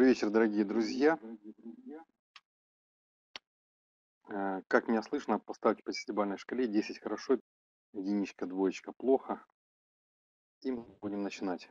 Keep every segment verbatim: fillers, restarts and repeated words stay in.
вечер, дорогие друзья. Э, Как меня слышно, поставьте по десятибалльной шкале десять хорошо, единичка, двоечка плохо. И мы будем начинать.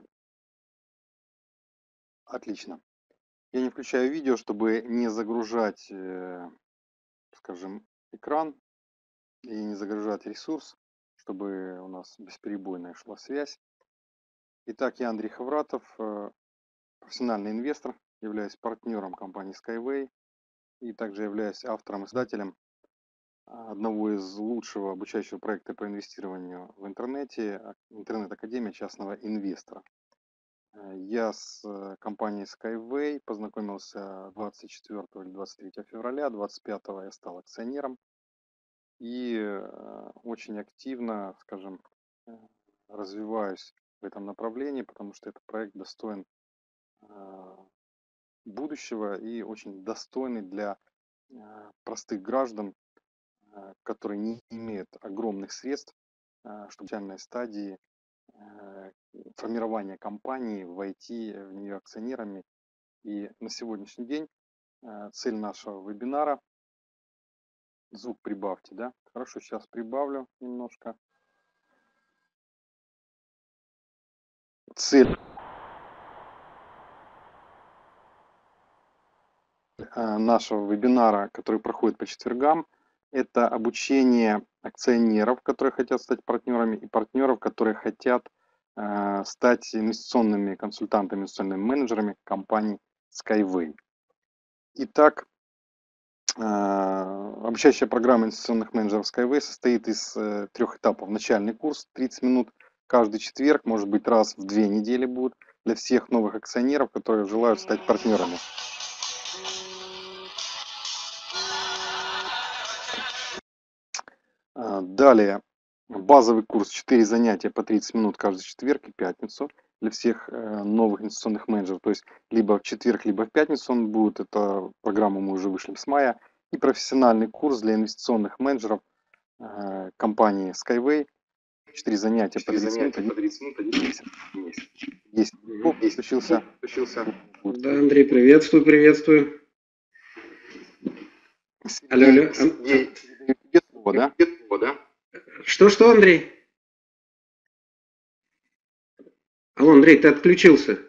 Отлично. Я не включаю видео, чтобы не загружать, э, скажем, экран и не загружать ресурс, чтобы у нас бесперебойная шла связь. Итак, я Андрей Хавратов, э, профессиональный инвестор, являюсь партнером компании Skyway и также являюсь автором-издателем одного из лучшего обучающего проекта по инвестированию в интернете, а, интернет-академия частного инвестора. Э, Я с э, компанией Skyway познакомился двадцать четвёртого или двадцать третьего февраля, двадцать пятого я стал акционером и э, очень активно, скажем, э, развиваюсь в этом направлении, потому что этот проект достоин э, будущего и очень достойный для э, простых граждан, э, которые не имеют огромных средств, э, чтобы в начальной стадии э, формирования компании войти в нее акционерами. И на сегодняшний день э, цель нашего вебинара, звук прибавьте, да? Хорошо, сейчас прибавлю немножко. Цель э, нашего вебинара, который проходит по четвергам, это обучение акционеров, которые хотят стать партнерами, и партнеров, которые хотят э, стать инвестиционными консультантами, инвестиционными менеджерами компании Skyway. Итак, э, обучающая программа инвестиционных менеджеров Skyway состоит из э, трех этапов. Начальный курс тридцать минут каждый четверг, может быть раз в две недели будет, для всех новых акционеров, которые желают стать партнерами. Далее, базовый курс четыре занятия по тридцать минут каждый четверг и пятницу для всех новых инвестиционных менеджеров. То есть либо в четверг, либо в пятницу он будет. Эту программу мы уже вышли с мая. И профессиональный курс для инвестиционных менеджеров компании Skyway. четыре занятия по тридцать минут, один месяц. Есть. Оп, включился. Да, Андрей, приветствую, приветствую. Алло, алло. Тебе слово, да? Что-что, Андрей? Алло, Андрей, ты отключился.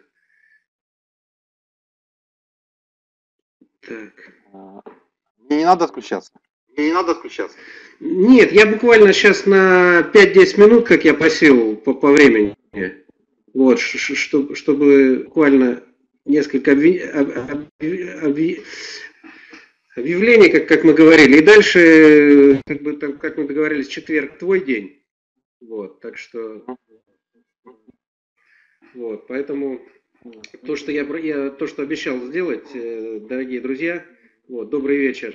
Так. Мне не надо отключаться. Мне не надо отключаться. Нет, я буквально сейчас на пять-десять минут, как я просил по, по времени. Вот, чтобы, чтобы буквально несколько обви... обви... объявлений, как, как мы говорили. И дальше, как, бы, там, как мы договорились, четверг твой день. Вот, так что... Вот, поэтому то, что я, я то, что обещал сделать, дорогие друзья, вот, добрый вечер.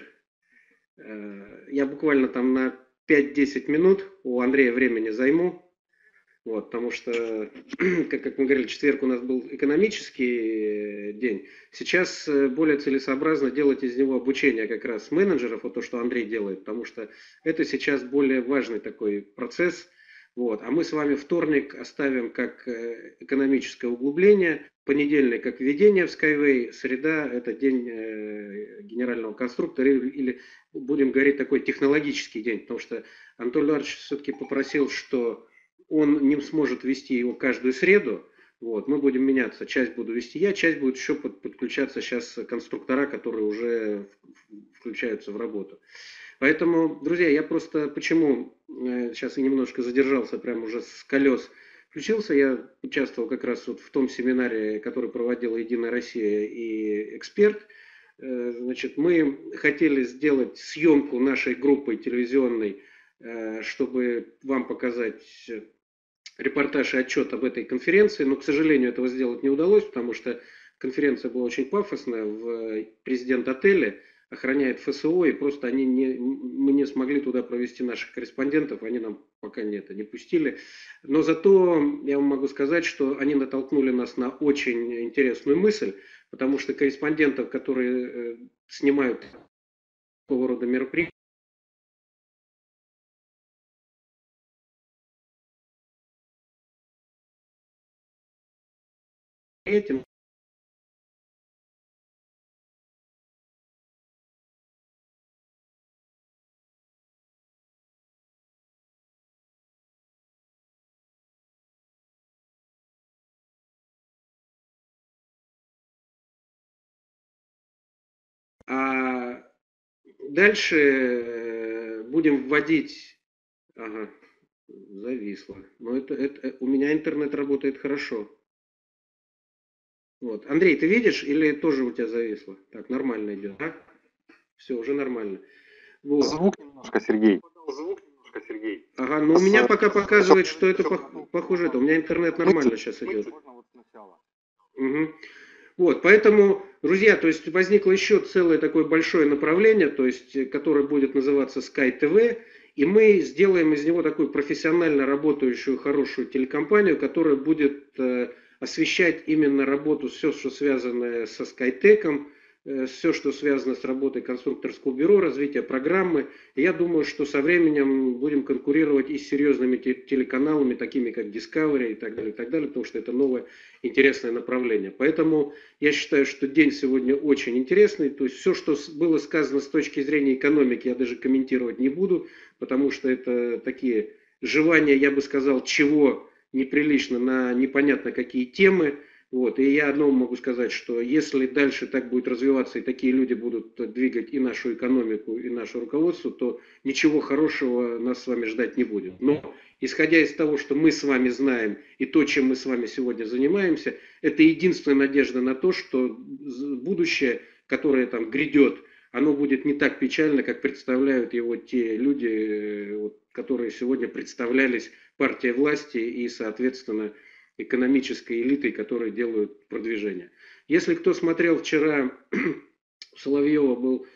Я буквально там на пять-десять минут у Андрея времени займу. Вот, потому что, как, как мы говорили, четверг у нас был экономический день. Сейчас более целесообразно делать из него обучение как раз менеджеров, вот то, что Андрей делает, потому что это сейчас более важный такой процесс. Вот. А мы с вами вторник оставим как экономическое углубление, понедельник как введение в Skyway, среда это день генерального конструктора или, будем говорить, такой технологический день, потому что Антон Леонидович все-таки попросил, что он не сможет вести его каждую среду. Вот, мы будем меняться. Часть буду вести я, часть будет еще под, подключаться сейчас конструктора, которые уже включаются в работу. Поэтому, друзья, я просто почему э, сейчас и немножко задержался, прямо уже с колес включился. Я участвовал как раз вот в том семинаре, который проводила Единая Россия и «Эксперт». Э, значит, мы хотели сделать съемку нашей группы телевизионной, э, чтобы вам показать репортаж и отчет об этой конференции, но, к сожалению, этого сделать не удалось, потому что конференция была очень пафосная в президент-отеле, охраняет ФСО, и просто они не, мы не смогли туда провести наших корреспондентов, они нам пока не, это, не пустили. Но зато я вам могу сказать, что они натолкнули нас на очень интересную мысль, потому что корреспондентов, которые снимают такого рода мероприятия, этим дальше э, будем вводить... Ага, зависло. Но это, это, у меня интернет работает хорошо. Вот. Андрей, ты видишь или тоже у тебя зависло? Так, нормально идет, да? Все, уже нормально. Вот. Звук немножко, Сергей. Звук немножко, Сергей. Ага, но у меня пока показывает, что это пох- похоже это. У меня интернет нормально сейчас идет. Можно вот сначала. Угу. Вот, поэтому, друзья, то есть возникло еще целое такое большое направление, то есть, которое будет называться Sky ти ви, и мы сделаем из него такую профессионально работающую, хорошую телекомпанию, которая будет э, освещать именно работу, все, что связано со SkyTech, э, все, что связано с работой конструкторского бюро, развитие программы. И я думаю, что со временем будем конкурировать и с серьезными те- телеканалами, такими как Discovery и так далее, и так далее, потому что это новое интересное направление. Поэтому я считаю, что день сегодня очень интересный. То есть все, что было сказано с точки зрения экономики, я даже комментировать не буду, потому что это такие жевания, я бы сказал, чего неприлично на непонятно какие темы. Вот. И я одно могу сказать, что если дальше так будет развиваться, и такие люди будут двигать и нашу экономику, и наше руководство, то ничего хорошего нас с вами ждать не будет. Но исходя из того, что мы с вами знаем, и то, чем мы с вами сегодня занимаемся, это единственная надежда на то, что будущее, которое там грядет, оно будет не так печально, как представляют его те люди, которые сегодня представлялись партией власти и, соответственно, экономической элитой, которые делают продвижение. Если кто смотрел вчера, Соловьева был,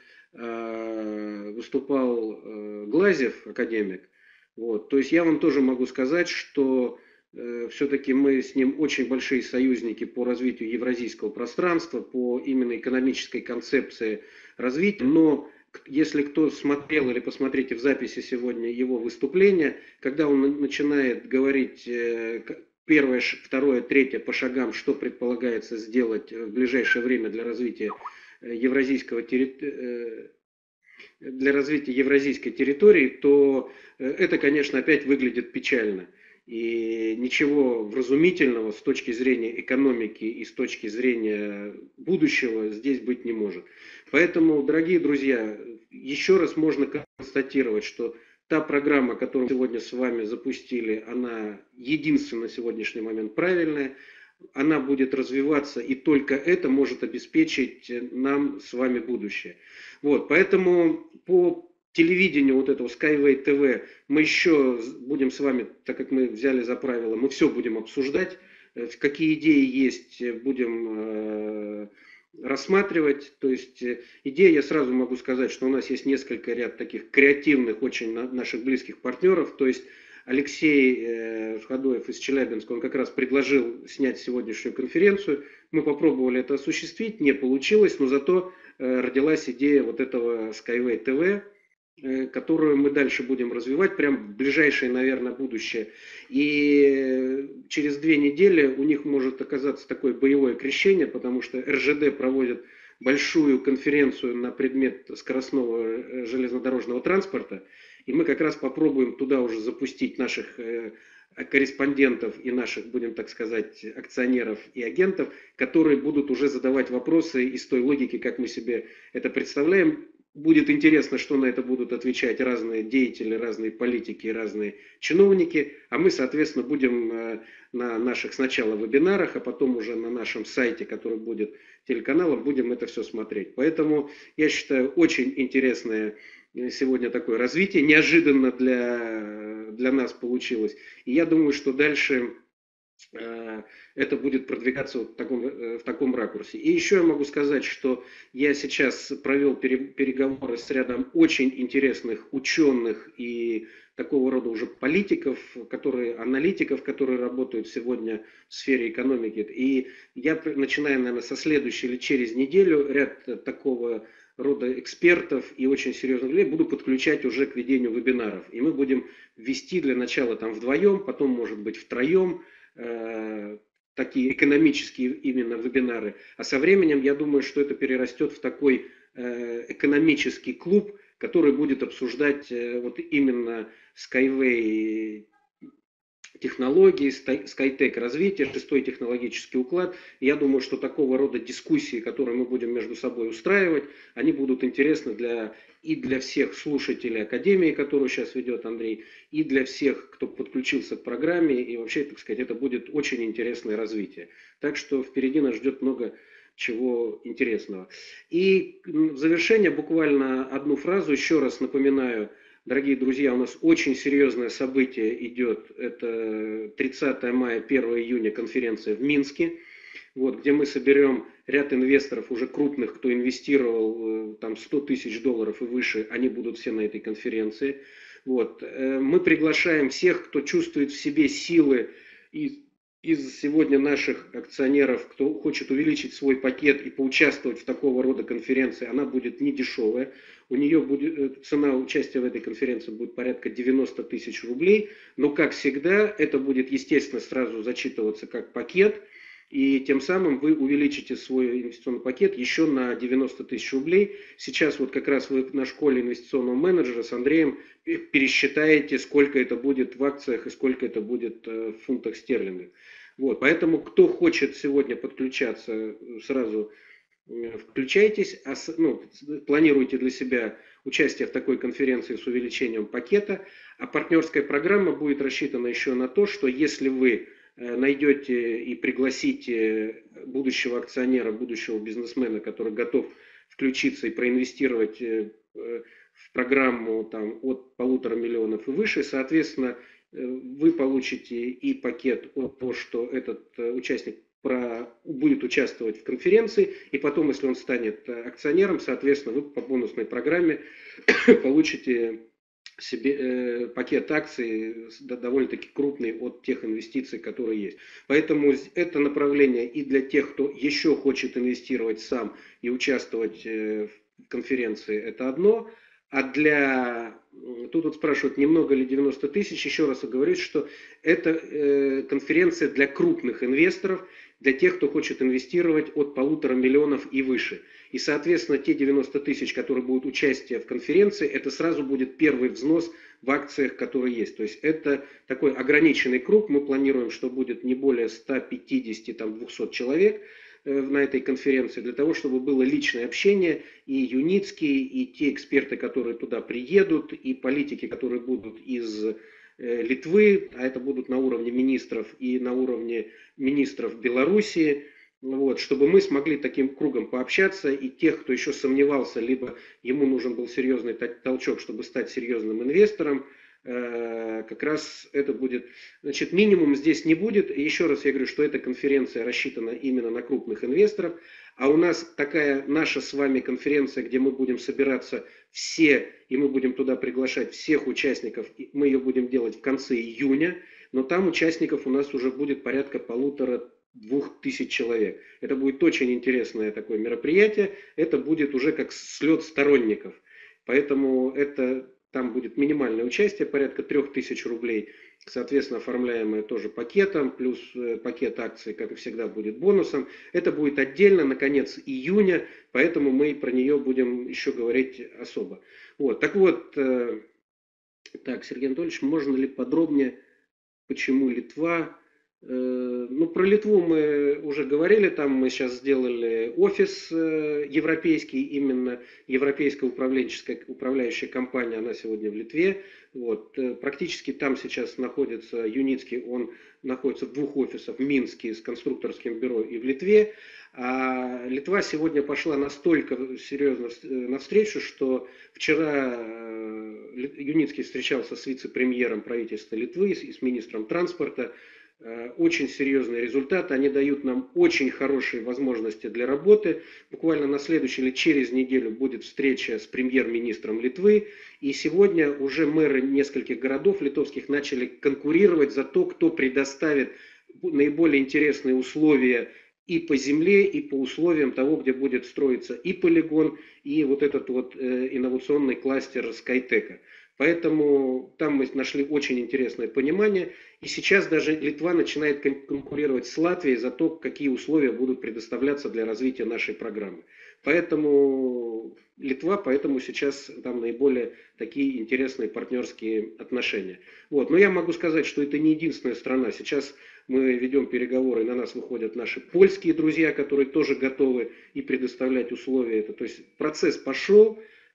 выступал Глазьев, академик, вот, то есть я вам тоже могу сказать, что все-таки мы с ним очень большие союзники по развитию евразийского пространства, по именно экономической концепции развития. Но если кто смотрел или посмотрите в записи сегодня его выступления, когда он начинает говорить первое, второе, третье по шагам, что предполагается сделать в ближайшее время для развития евразийского территории, для развития евразийской территории, то это, конечно, опять выглядит печально. И ничего вразумительного с точки зрения экономики и с точки зрения будущего здесь быть не может. Поэтому, дорогие друзья, еще раз можно констатировать, что та программа, которую сегодня с вами запустили, она единственная на сегодняшний момент правильная. Она будет развиваться, и только это может обеспечить нам с вами будущее. Вот, поэтому по телевидению вот этого Skyway ти ви мы еще будем с вами, так как мы взяли за правило, мы все будем обсуждать, какие идеи есть, будем рассматривать. То есть идея, я сразу могу сказать, что у нас есть несколько ряд таких креативных, очень наших близких партнеров. То есть Алексей Ходоев из Челябинска, он как раз предложил снять сегодняшнюю конференцию. Мы попробовали это осуществить, не получилось, но зато родилась идея вот этого Skyway ти ви, которую мы дальше будем развивать прямо в ближайшее, наверное, будущее. И через две недели у них может оказаться такое боевое крещение, потому что эр жэ дэ проводит большую конференцию на предмет скоростного железнодорожного транспорта, и мы как раз попробуем туда уже запустить наших корреспондентов и наших, будем так сказать, акционеров и агентов, которые будут уже задавать вопросы из той логики, как мы себе это представляем. Будет интересно, что на это будут отвечать разные деятели, разные политики, разные чиновники, а мы, соответственно, будем на наших сначала вебинарах, а потом уже на нашем сайте, который будет телеканалом, будем это все смотреть. Поэтому я считаю, очень интересное сегодня такое развитие, неожиданно для, для нас получилось. И я думаю, что дальше это будет продвигаться вот в, таком, в таком ракурсе. И еще я могу сказать, что я сейчас провел переговоры с рядом очень интересных ученых и такого рода уже политиков, которые, аналитиков, которые работают сегодня в сфере экономики. И я начинаю, наверное, со следующей или через неделю ряд такого рода экспертов и очень серьезных людей буду подключать уже к ведению вебинаров. И мы будем вести для начала там вдвоем, потом, может быть, втроем, такие экономические именно вебинары. А со временем, я думаю, что это перерастет в такой экономический клуб, который будет обсуждать вот именно Skyway технологий, Skytech развитие, шестой технологический уклад. Я думаю, что такого рода дискуссии, которые мы будем между собой устраивать, они будут интересны для, и для всех слушателей Академии, которую сейчас ведет Андрей, и для всех, кто подключился к программе. И вообще, так сказать, это будет очень интересное развитие. Так что впереди нас ждет много чего интересного. И в завершение буквально одну фразу. Еще раз напоминаю, дорогие друзья, у нас очень серьезное событие идет. Это тридцатое мая, первое июня конференция в Минске, вот, где мы соберем ряд инвесторов, уже крупных, кто инвестировал там сто тысяч долларов и выше, они будут все на этой конференции. Вот. Мы приглашаем всех, кто чувствует в себе силы и из сегодня наших акционеров, кто хочет увеличить свой пакет и поучаствовать в такого рода конференции, она будет не дешевая. У нее будет, цена участия в этой конференции будет порядка девяносто тысяч рублей. Но, как всегда, это будет, естественно, сразу зачитываться как пакет. И тем самым вы увеличите свой инвестиционный пакет еще на девяносто тысяч рублей. Сейчас вот как раз вы на школе инвестиционного менеджера с Андреем пересчитаете, сколько это будет в акциях и сколько это будет в фунтах стерлингов. Вот, поэтому, кто хочет сегодня подключаться, сразу включайтесь, ну, планируйте для себя участие в такой конференции с увеличением пакета. А партнерская программа будет рассчитана еще на то, что если вы найдете и пригласите будущего акционера, будущего бизнесмена, который готов включиться и проинвестировать в программу там, от полутора миллионов и выше, соответственно, вы получите и пакет от того, что этот участник про, будет участвовать в конференции, и потом, если он станет акционером, соответственно, вы по бонусной программе получите себе э, пакет акций довольно-таки крупный от тех инвестиций, которые есть. Поэтому это направление и для тех, кто еще хочет инвестировать сам и участвовать э, в конференции, это одно. А для... Тут вот спрашивают, немного ли девяносто тысяч. Еще раз оговорюсь, что это э, конференция для крупных инвесторов, для тех, кто хочет инвестировать от полутора миллионов и выше. И, соответственно, те девяносто тысяч, которые будут участие в конференции, это сразу будет первый взнос в акциях, которые есть. То есть это такой ограниченный круг. Мы планируем, что будет не более ста пятидесяти - двухсот человек на этой конференции, для того, чтобы было личное общение, и Юницкий, и те эксперты, которые туда приедут, и политики, которые будут из Литвы, а это будут на уровне министров и на уровне министров Белоруссии, вот, чтобы мы смогли таким кругом пообщаться, и тех, кто еще сомневался, либо ему нужен был серьезный толчок, чтобы стать серьезным инвестором, как раз это будет, значит, минимум здесь не будет. И еще раз я говорю, что эта конференция рассчитана именно на крупных инвесторов, а у нас такая наша с вами конференция, где мы будем собираться все, и мы будем туда приглашать всех участников, мы ее будем делать в конце июня, но там участников у нас уже будет порядка полутора двух тысяч человек. Это будет очень интересное такое мероприятие, это будет уже как слет сторонников, поэтому это... Там будет минимальное участие, порядка трех тысяч рублей, соответственно, оформляемое тоже пакетом, плюс пакет акций, как и всегда, будет бонусом. Это будет отдельно на конец июня, поэтому мы про нее будем еще говорить особо. Вот. Так вот, э, так, Сергей Анатольевич, можно ли подробнее, почему Литва? Э, ну, про Литву мы уже говорили, там мы сейчас сделали офис э, европейский, именно европейская управленческая управляющая компания, она сегодня в Литве. Вот. Э, практически там сейчас находится Юницкий, он находится в двух офисах, в Минске с конструкторским бюро и в Литве. А Литва сегодня пошла настолько серьезно навстречу, что вчера Юницкий встречался с вице-премьером правительства Литвы и с министром транспорта. Очень серьезные результаты, они дают нам очень хорошие возможности для работы. Буквально на следующей или через неделю будет встреча с премьер-министром Литвы. И сегодня уже мэры нескольких городов литовских начали конкурировать за то, кто предоставит наиболее интересные условия и по земле, и по условиям того, где будет строиться и полигон, и вот этот вот инновационный кластер Skytech. Поэтому там мы нашли очень интересное понимание. И сейчас даже Литва начинает конкурировать с Латвией за то, какие условия будут предоставляться для развития нашей программы. Поэтому Литва, поэтому сейчас там наиболее такие интересные партнерские отношения. Вот. Но я могу сказать, что это не единственная страна. Сейчас мы ведем переговоры, на нас выходят наши польские друзья, которые тоже готовы и предоставлять условия. Это, то есть процесс пошел.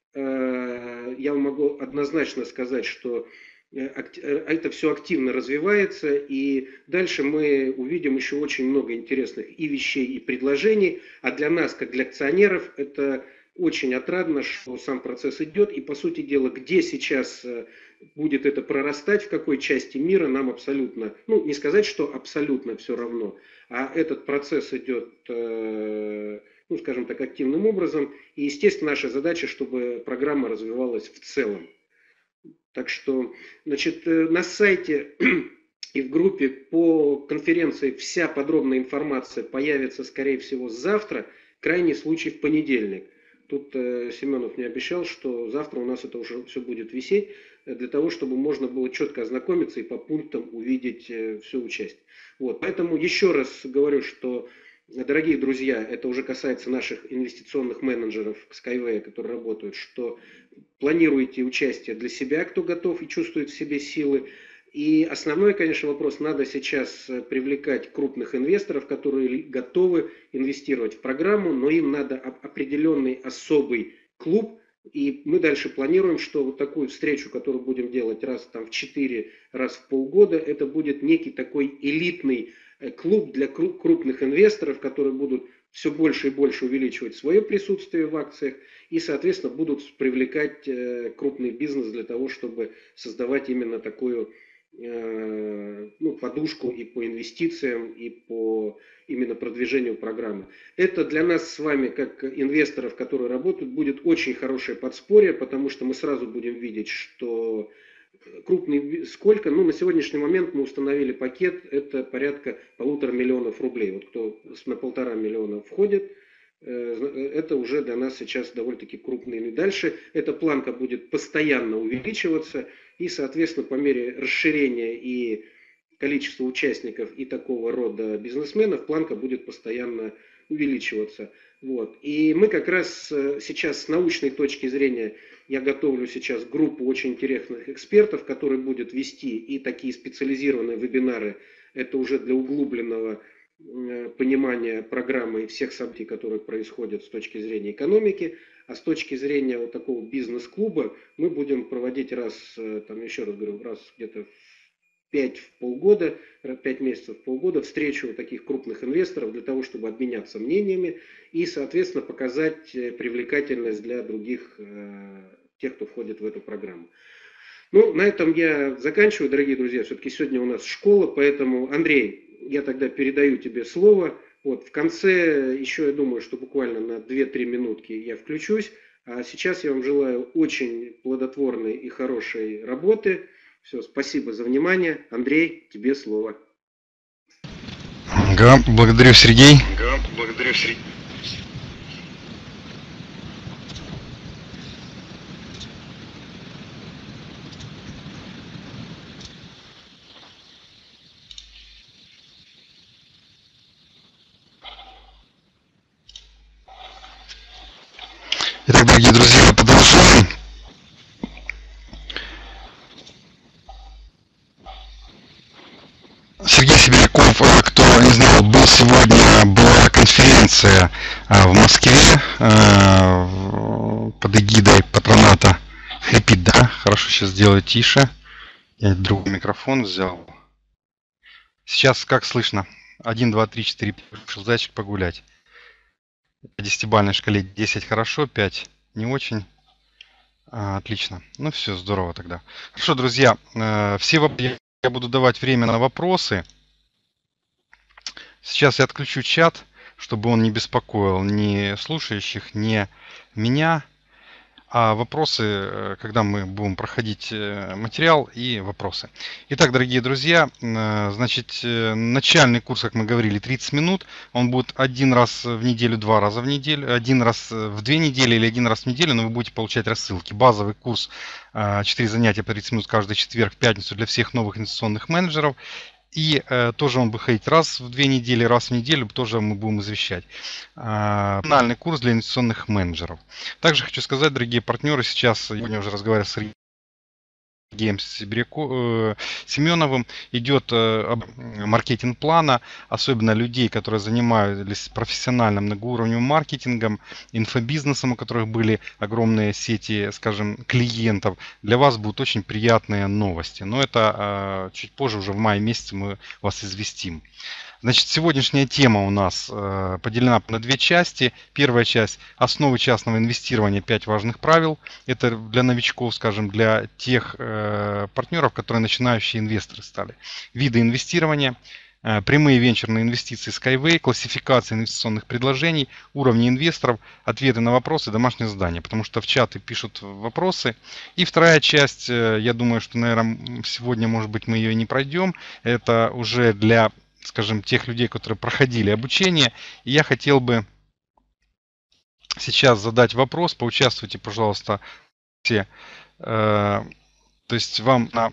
Я могу однозначно сказать, что это все активно развивается, и дальше мы увидим еще очень много интересных и вещей, и предложений. А для нас, как для акционеров, это очень отрадно, что сам процесс идет, и, по сути дела, где сейчас будет это прорастать, в какой части мира, нам абсолютно, ну, не сказать, что абсолютно все равно, а этот процесс идет, ну, скажем так, активным образом, и, естественно, наша задача, чтобы программа развивалась в целом. Так что, значит, на сайте и в группе по конференции вся подробная информация появится, скорее всего, завтра, крайний случай в понедельник. Тут э, Семенов мне обещал, что завтра у нас это уже все будет висеть, для того, чтобы можно было четко ознакомиться и по пунктам увидеть э, все участие. Вот, поэтому еще раз говорю, что, дорогие друзья, это уже касается наших инвестиционных менеджеров Skyway, которые работают, что планируете участие для себя, кто готов и чувствует в себе силы. И основной, конечно, вопрос, надо сейчас привлекать крупных инвесторов, которые готовы инвестировать в программу, но им надо определенный особый клуб. И мы дальше планируем, что вот такую встречу, которую будем делать раз там, в четыре, раз в полгода, это будет некий такой элитный клуб для крупных инвесторов, которые будут все больше и больше увеличивать свое присутствие в акциях и, соответственно, будут привлекать крупный бизнес для того, чтобы создавать именно такую ну, подушку и по инвестициям, и по именно продвижению программы. Это для нас с вами, как инвесторов, которые работают, будет очень хорошее подспорье, потому что мы сразу будем видеть, что крупный, сколько, ну, на сегодняшний момент мы установили пакет, это порядка полутора миллионов рублей. Вот кто на полтора миллиона входит, это уже для нас сейчас довольно-таки крупный. И дальше эта планка будет постоянно увеличиваться, и, соответственно, по мере расширения и количества участников и такого рода бизнесменов, планка будет постоянно увеличиваться. Вот. И мы как раз сейчас с научной точки зрения, я готовлю сейчас группу очень интересных экспертов, которые будут вести и такие специализированные вебинары, это уже для углубленного понимания программы и всех событий, которые происходят с точки зрения экономики, а с точки зрения вот такого бизнес-клуба мы будем проводить раз, там еще раз говорю, раз где-то пять в полгода, пять месяцев в полгода встречу таких крупных инвесторов для того, чтобы обменяться мнениями и, соответственно, показать привлекательность для других, тех, кто входит в эту программу. Ну, на этом я заканчиваю, дорогие друзья. Все-таки сегодня у нас школа, поэтому, Андрей, я тогда передаю тебе слово. Вот, в конце еще, я думаю, что буквально на две-три минутки я включусь. А сейчас я вам желаю очень плодотворной и хорошей работы. Все, спасибо за внимание. Андрей, тебе слово. Ага, благодарю, Сергей. Ага, благодарю, Сергей. Итак, дорогие друзья, продолжаем. Сергей Сибиряков, кто не знал, был сегодня, была конференция в Москве под эгидой патроната. Хрипит, да? Хорошо, сейчас сделаю тише. Я другой микрофон взял. Сейчас как слышно? один, два, три, четыре. Вышел зайчик погулять. По десятибалльной шкале десять хорошо, пять не очень. А, отлично. Ну все, здорово тогда. Хорошо, друзья. Все вопросы я буду давать время на вопросы. Сейчас я отключу чат, чтобы он не беспокоил ни слушающих, ни меня. А вопросы, когда мы будем проходить материал и вопросы. Итак, дорогие друзья, значит, начальный курс, как мы говорили, тридцать минут. Он будет один раз в неделю, два раза в неделю, один раз в две недели или один раз в неделю, но вы будете получать рассылки. Базовый курс четыре занятия по тридцать минут каждый четверг, пятницу для всех новых инвестиционных менеджеров. И э, тоже он будет ходить раз в две недели, раз в неделю, тоже мы будем извещать. Э, Финальный курс для инвестиционных менеджеров. Также хочу сказать, дорогие партнеры, сейчас, сегодня уже разговариваю с Сергеем Сибиряко- э, Семеновым, идет э, маркетинг плана, особенно людей, которые занимались профессиональным многоуровневым маркетингом, инфобизнесом, у которых были огромные сети, скажем, клиентов. Для вас будут очень приятные новости. Но это э, чуть позже, уже в мае месяце мы вас известим. Значит, сегодняшняя тема у нас э, поделена на две части. Первая часть — основы частного инвестирования, пять важных правил. Это для новичков, скажем, для тех э, партнеров, которые начинающие инвесторы стали. Виды инвестирования, э, прямые венчурные инвестиции Skyway, классификация инвестиционных предложений, уровни инвесторов, ответы на вопросы, домашнее задание. Потому что в чаты пишут вопросы. И вторая часть, э, я думаю, что, наверное, сегодня, может быть, мы ее и не пройдем. Это уже для, скажем, тех людей, которые проходили обучение. И я хотел бы сейчас задать вопрос. Поучаствуйте, пожалуйста, все. Э, То есть вам на...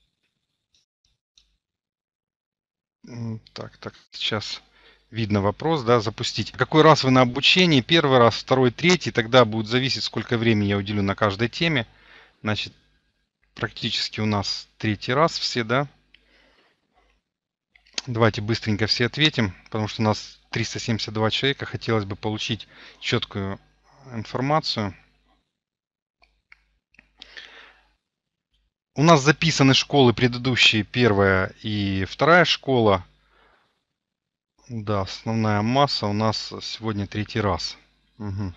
М, Так, так, сейчас видно вопрос, да, запустить. Какой раз вы на обучении? Первый раз, второй, третий. Тогда будет зависеть, сколько времени я уделю на каждой теме. Значит, практически у нас третий раз все, да. Давайте быстренько все ответим, потому что у нас триста семьдесят два человека. Хотелось бы получить четкую информацию. У нас записаны школы предыдущие, первая и вторая школа. Да, основная масса у нас сегодня третий раз. Угу.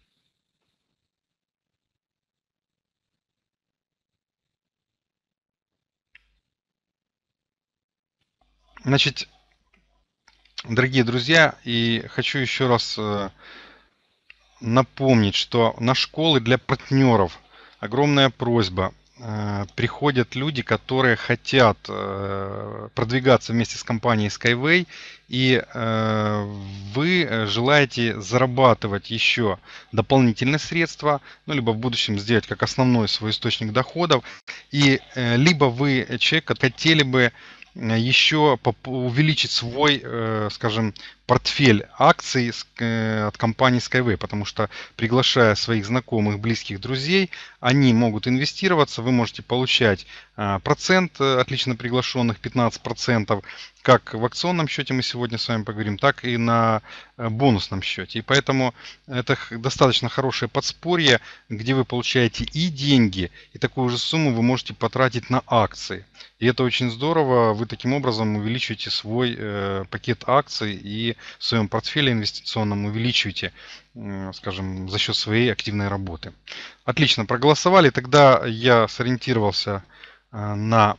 Значит, дорогие друзья, и хочу еще раз э, напомнить, что на школы для партнеров огромная просьба. Э, Приходят люди, которые хотят э, продвигаться вместе с компанией Skyway, и э, вы желаете зарабатывать еще дополнительные средства, ну, либо в будущем сделать как основной свой источник доходов, и э, либо вы человек, который хотели бы э, еще поп- увеличить свой, э, скажем, портфель акций с- э, от компании Skyway, потому что, приглашая своих знакомых, близких, друзей, они могут инвестироваться, вы можете получать э, процент э, от лично приглашенных, пятнадцать процентов, как в акционном счете мы сегодня с вами поговорим, так и на э, бонусном счете. И поэтому это х- достаточно хорошее подспорье, где вы получаете и деньги, и такую же сумму вы можете потратить на акции. И это очень здорово. Вы таким образом увеличиваете свой э, пакет акций и в своем портфеле инвестиционном увеличиваете, э, скажем, за счет своей активной работы. Отлично, проголосовали. Тогда я сориентировался э, на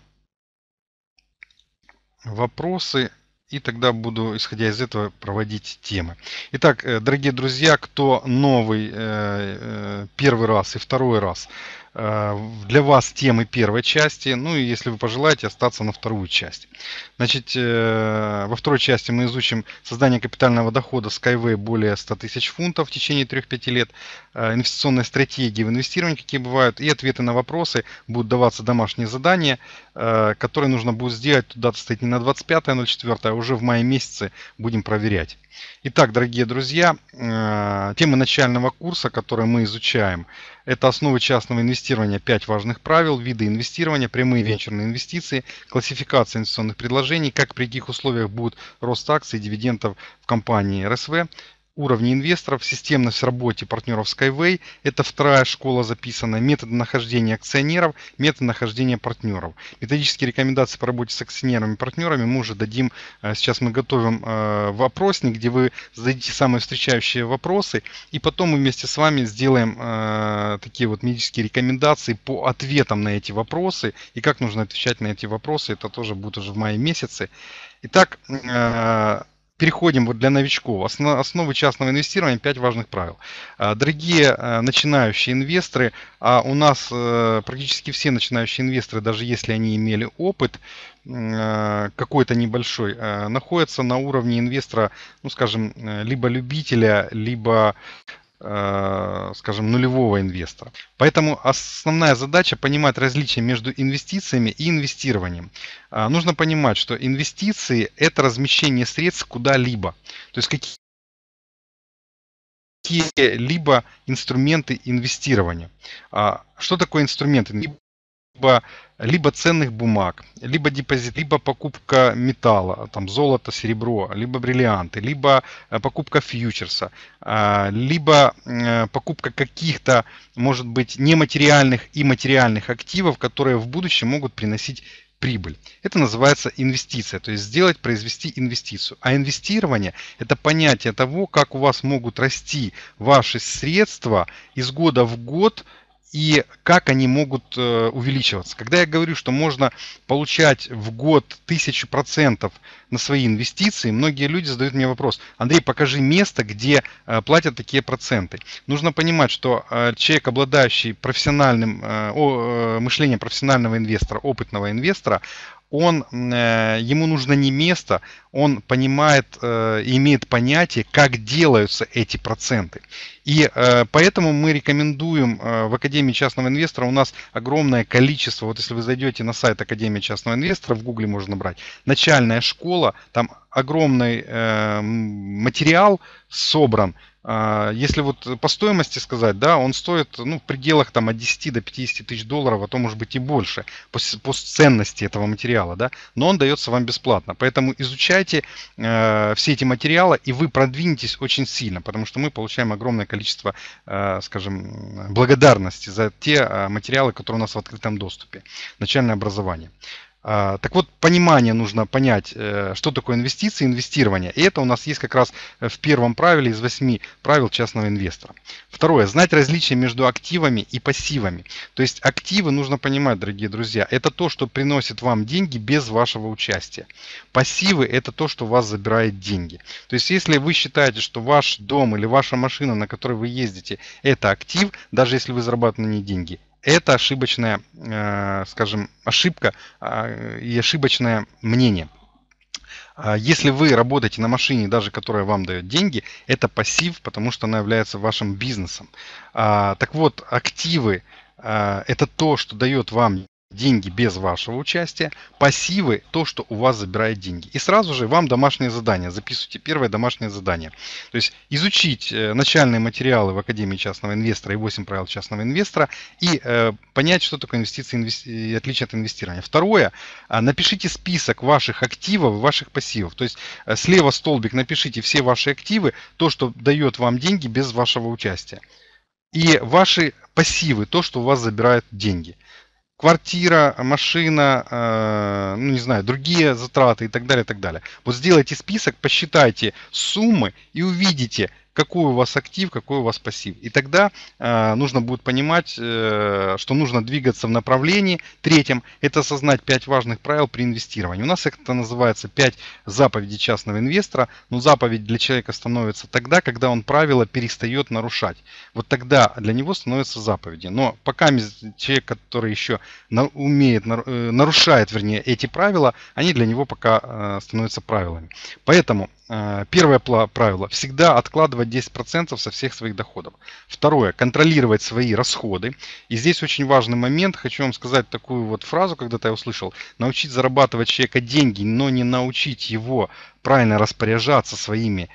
вопросы, и тогда буду, исходя из этого, проводить темы. Итак, э, дорогие друзья, кто новый, э, э, первый раз и второй раз, э, для вас темы первой части, ну и если вы пожелаете, остаться на вторую часть. Значит, э, во второй части мы изучим создание капитального дохода Skyway более ста тысяч фунтов в течение трёх-пяти лет, э, инвестиционные стратегии в инвестировании, какие бывают, и ответы на вопросы. Будут даваться домашние задания, э, которые нужно будет сделать. Дата стоит не на двадцать пятое ноль четвёртое, а уже в мае месяце будем проверять. Итак, дорогие друзья, э, тема начального курса, который мы изучаем, это основы частного инвестирования, пять важных правил, виды инвестирования, прямые венчурные инвестиции, классификация инвестиционных предложений, как при каких условиях будет рост акций и дивидендов в компании эр эс вэ, уровни инвесторов, системность в работе партнеров Skyway, это вторая школа записана, методы нахождения акционеров, методы нахождения партнеров. Методические рекомендации по работе с акционерами и партнерами мы уже дадим, э, сейчас мы готовим э, вопросник, где вы зададите самые встречающие вопросы, и потом мы вместе с вами сделаем э, такие вот методические рекомендации по ответам на эти вопросы, и как нужно отвечать на эти вопросы, это тоже будет уже в мае месяце. Итак, э, переходим вот для новичков. Основ- Основы частного инвестирования, пять важных правил. А, Дорогие э, начинающие инвесторы, а у нас э, практически все начинающие инвесторы, даже если они имели опыт э, какой-то небольшой, э, находятся на уровне инвестора, ну скажем, э, либо любителя, либо э, скажем, нулевого инвестора. Поэтому основная задача понимать различия между инвестициями и инвестированием. А, нужно понимать, что инвестиции – это размещение средств куда-либо. То есть какие какие-либо инструменты инвестирования. А, что такое инструмент? Либо, либо ценных бумаг, либо депозит, либо покупка металла, там золото, серебро, либо бриллианты, либо покупка фьючерса, либо покупка каких-то, может быть, нематериальных и материальных активов, которые в будущем могут приносить прибыль. Это называется инвестиция, то есть сделать, произвести инвестицию. А инвестирование – это понятие того, как у вас могут расти ваши средства из года в год, и как они могут увеличиваться. Когда я говорю, что можно получать в год тысячу процентов на свои инвестиции, многие люди задают мне вопрос: Андрей, покажи место, где платят такие проценты. Нужно понимать, что человек, обладающий профессиональным мышлением профессионального инвестора, опытного инвестора, он, ему нужно не место, он понимает и имеет понятие, как делаются эти проценты. И поэтому мы рекомендуем в Академии частного инвестора, у нас огромное количество, вот если вы зайдете на сайт Академии частного инвестора, в Гугле можно набрать, начальная школа, там огромный материал собран. Если вот по стоимости сказать, да, он стоит, ну, в пределах там от десяти до пятидесяти тысяч долларов, а то может быть и больше по, по ценности этого материала, да, но он дается вам бесплатно. Поэтому изучайте э, все эти материалы, и вы продвинетесь очень сильно, потому что мы получаем огромное количество, э, скажем, благодарности за те э, материалы, которые у нас в открытом доступе. Начальное образование. Так вот, понимание нужно понять, что такое инвестиции, инвестирование. И это у нас есть как раз в первом правиле из восьми правил частного инвестора. Второе. Знать различия между активами и пассивами. То есть активы, нужно понимать, дорогие друзья, это то, что приносит вам деньги без вашего участия. Пассивы – это то, что у вас забирает деньги. То есть если вы считаете, что ваш дом или ваша машина, на которой вы ездите, это актив, даже если вы зарабатываете на ней деньги, это ошибочная, скажем, ошибка и ошибочное мнение. Если вы работаете на машине, даже которая вам дает деньги, это пассив, потому что она является вашим бизнесом. Так вот, активы – это то, что дает вам деньги без вашего участия. Пассивы – то, что у вас забирает деньги. И сразу же вам домашнее задание. Записывайте первое домашнее задание. То есть изучить начальные материалы в Академии частного инвестора и восемь правил частного инвестора и э, понять, что такое инвестиции инвести... и отличие от инвестирования. Второе. Напишите список ваших активов и ваших пассивов. То есть слева столбик напишите все ваши активы, то, что дает вам деньги без вашего участия. И ваши пассивы, то, что у вас забирает деньги. Квартира, машина, э, ну не знаю, другие затраты и так далее, и так далее. Вот сделайте список, посчитайте суммы и увидите, какой у вас актив, какой у вас пассив. И тогда э, нужно будет понимать, э, что нужно двигаться в направлении. Третьем – это осознать пять важных правил при инвестировании. У нас это называется пять заповедей частного инвестора. Но заповедь для человека становится тогда, когда он правила перестает нарушать. Вот тогда для него становятся заповеди. Но пока человек, который еще умеет, нарушает, вернее, эти правила, они для него пока э, становятся правилами. Поэтому первое правило – всегда откладывать десять процентов со всех своих доходов. Второе – контролировать свои расходы. И здесь очень важный момент. Хочу вам сказать такую вот фразу, когда-то я услышал. Научить зарабатывать человека деньги, но не научить его правильно распоряжаться своими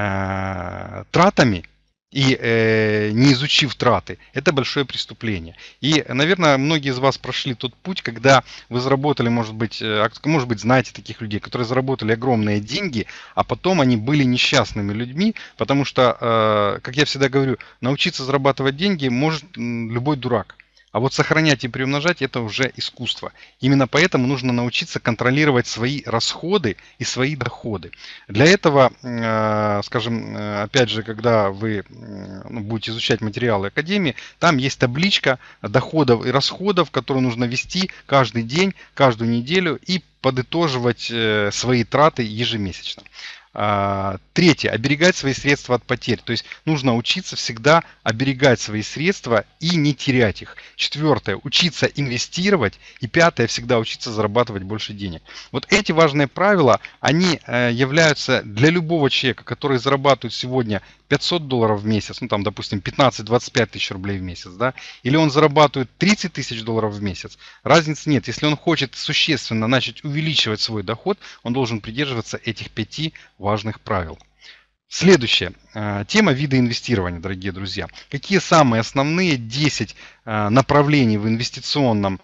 э, тратами и э, не изучив траты, это большое преступление. И, наверное, многие из вас прошли тот путь, когда вы заработали, может быть, может быть, знаете таких людей, которые заработали огромные деньги, а потом они были несчастными людьми, потому что, э, как я всегда говорю, научиться зарабатывать деньги может любой дурак. А вот сохранять и приумножать – это уже искусство. Именно поэтому нужно научиться контролировать свои расходы и свои доходы. Для этого, скажем, опять же, когда вы будете изучать материалы Академии, там есть табличка доходов и расходов, которую нужно вести каждый день, каждую неделю и подытоживать э, свои траты ежемесячно. А, Третье. Оберегать свои средства от потерь. То есть нужно учиться всегда оберегать свои средства и не терять их. Четвертое. Учиться инвестировать. И пятое. Всегда учиться зарабатывать больше денег. Вот эти важные правила, они э, являются для любого человека, который зарабатывает сегодня пятьсот долларов в месяц, ну там, допустим, пятнадцать-двадцать пять тысяч рублей в месяц, да, или он зарабатывает тридцать тысяч долларов в месяц, разницы нет. Если он хочет существенно начать увеличивать свой доход, он должен придерживаться этих пяти важных правил. Следующая э, тема — виды инвестирования, дорогие друзья. Какие самые основные десять э, направлений в инвестиционном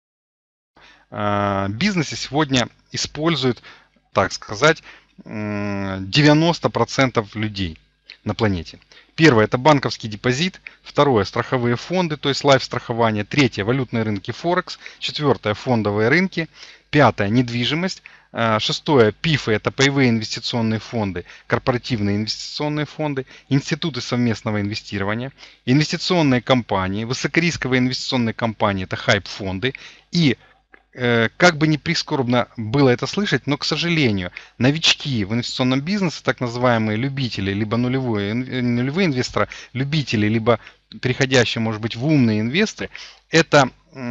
э, бизнесе сегодня используют, так сказать, э, девяносто процентов людей на планете? Первое — это банковский депозит. Второе — страховые фонды, то есть лайф-страхование. Третье — валютные рынки Форекс. Четвертое — фондовые рынки. Пятое — недвижимость. Шестое — пифы, это паевые инвестиционные фонды, корпоративные инвестиционные фонды, институты совместного инвестирования, инвестиционные компании, высокорисковые инвестиционные компании, это хайп-фонды. И как бы ни прискорбно было это слышать, но, к сожалению, новички в инвестиционном бизнесе, так называемые любители, либо нулевые, нулевые инвесторы, любители, либо переходящие, может быть, в умные инвесторы, это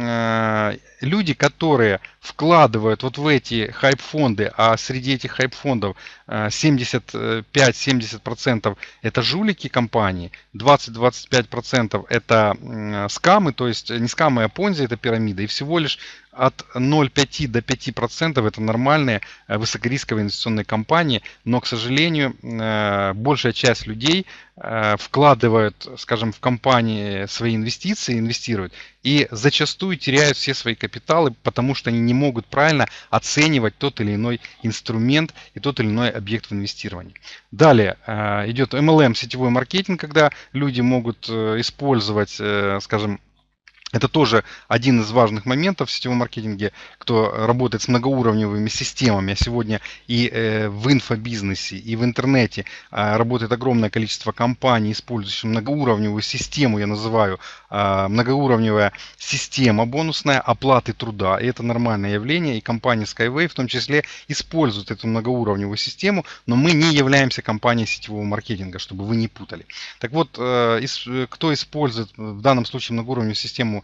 э, люди, которые вкладывают вот в эти хайп-фонды, а среди этих хайп-фондов семьдесят пять - семьдесят процентов это жулики компании, двадцать - двадцать пять процентов это э, скамы, то есть не скамы, а понзи, это пирамида, и всего лишь от ноль целых пяти до пяти процентов это нормальные высокорисковые инвестиционные компании, но, к сожалению, большая часть людей вкладывают, скажем, в компании свои инвестиции, инвестируют и зачастую теряют все свои капиталы, потому что они не могут правильно оценивать тот или иной инструмент и тот или иной объект в инвестировании. Далее идет эм эл эм, сетевой маркетинг, когда люди могут использовать, скажем, это тоже один из важных моментов в сетевом маркетинге, кто работает с многоуровневыми системами. А сегодня и в инфобизнесе, и в интернете работает огромное количество компаний, использующих многоуровневую систему, я называю многоуровневая система бонусная оплаты труда. И это нормальное явление, и компания Skyway в том числе использует эту многоуровневую систему, но мы не являемся компанией сетевого маркетинга, чтобы вы не путали. Так вот, кто использует в данном случае многоуровневую систему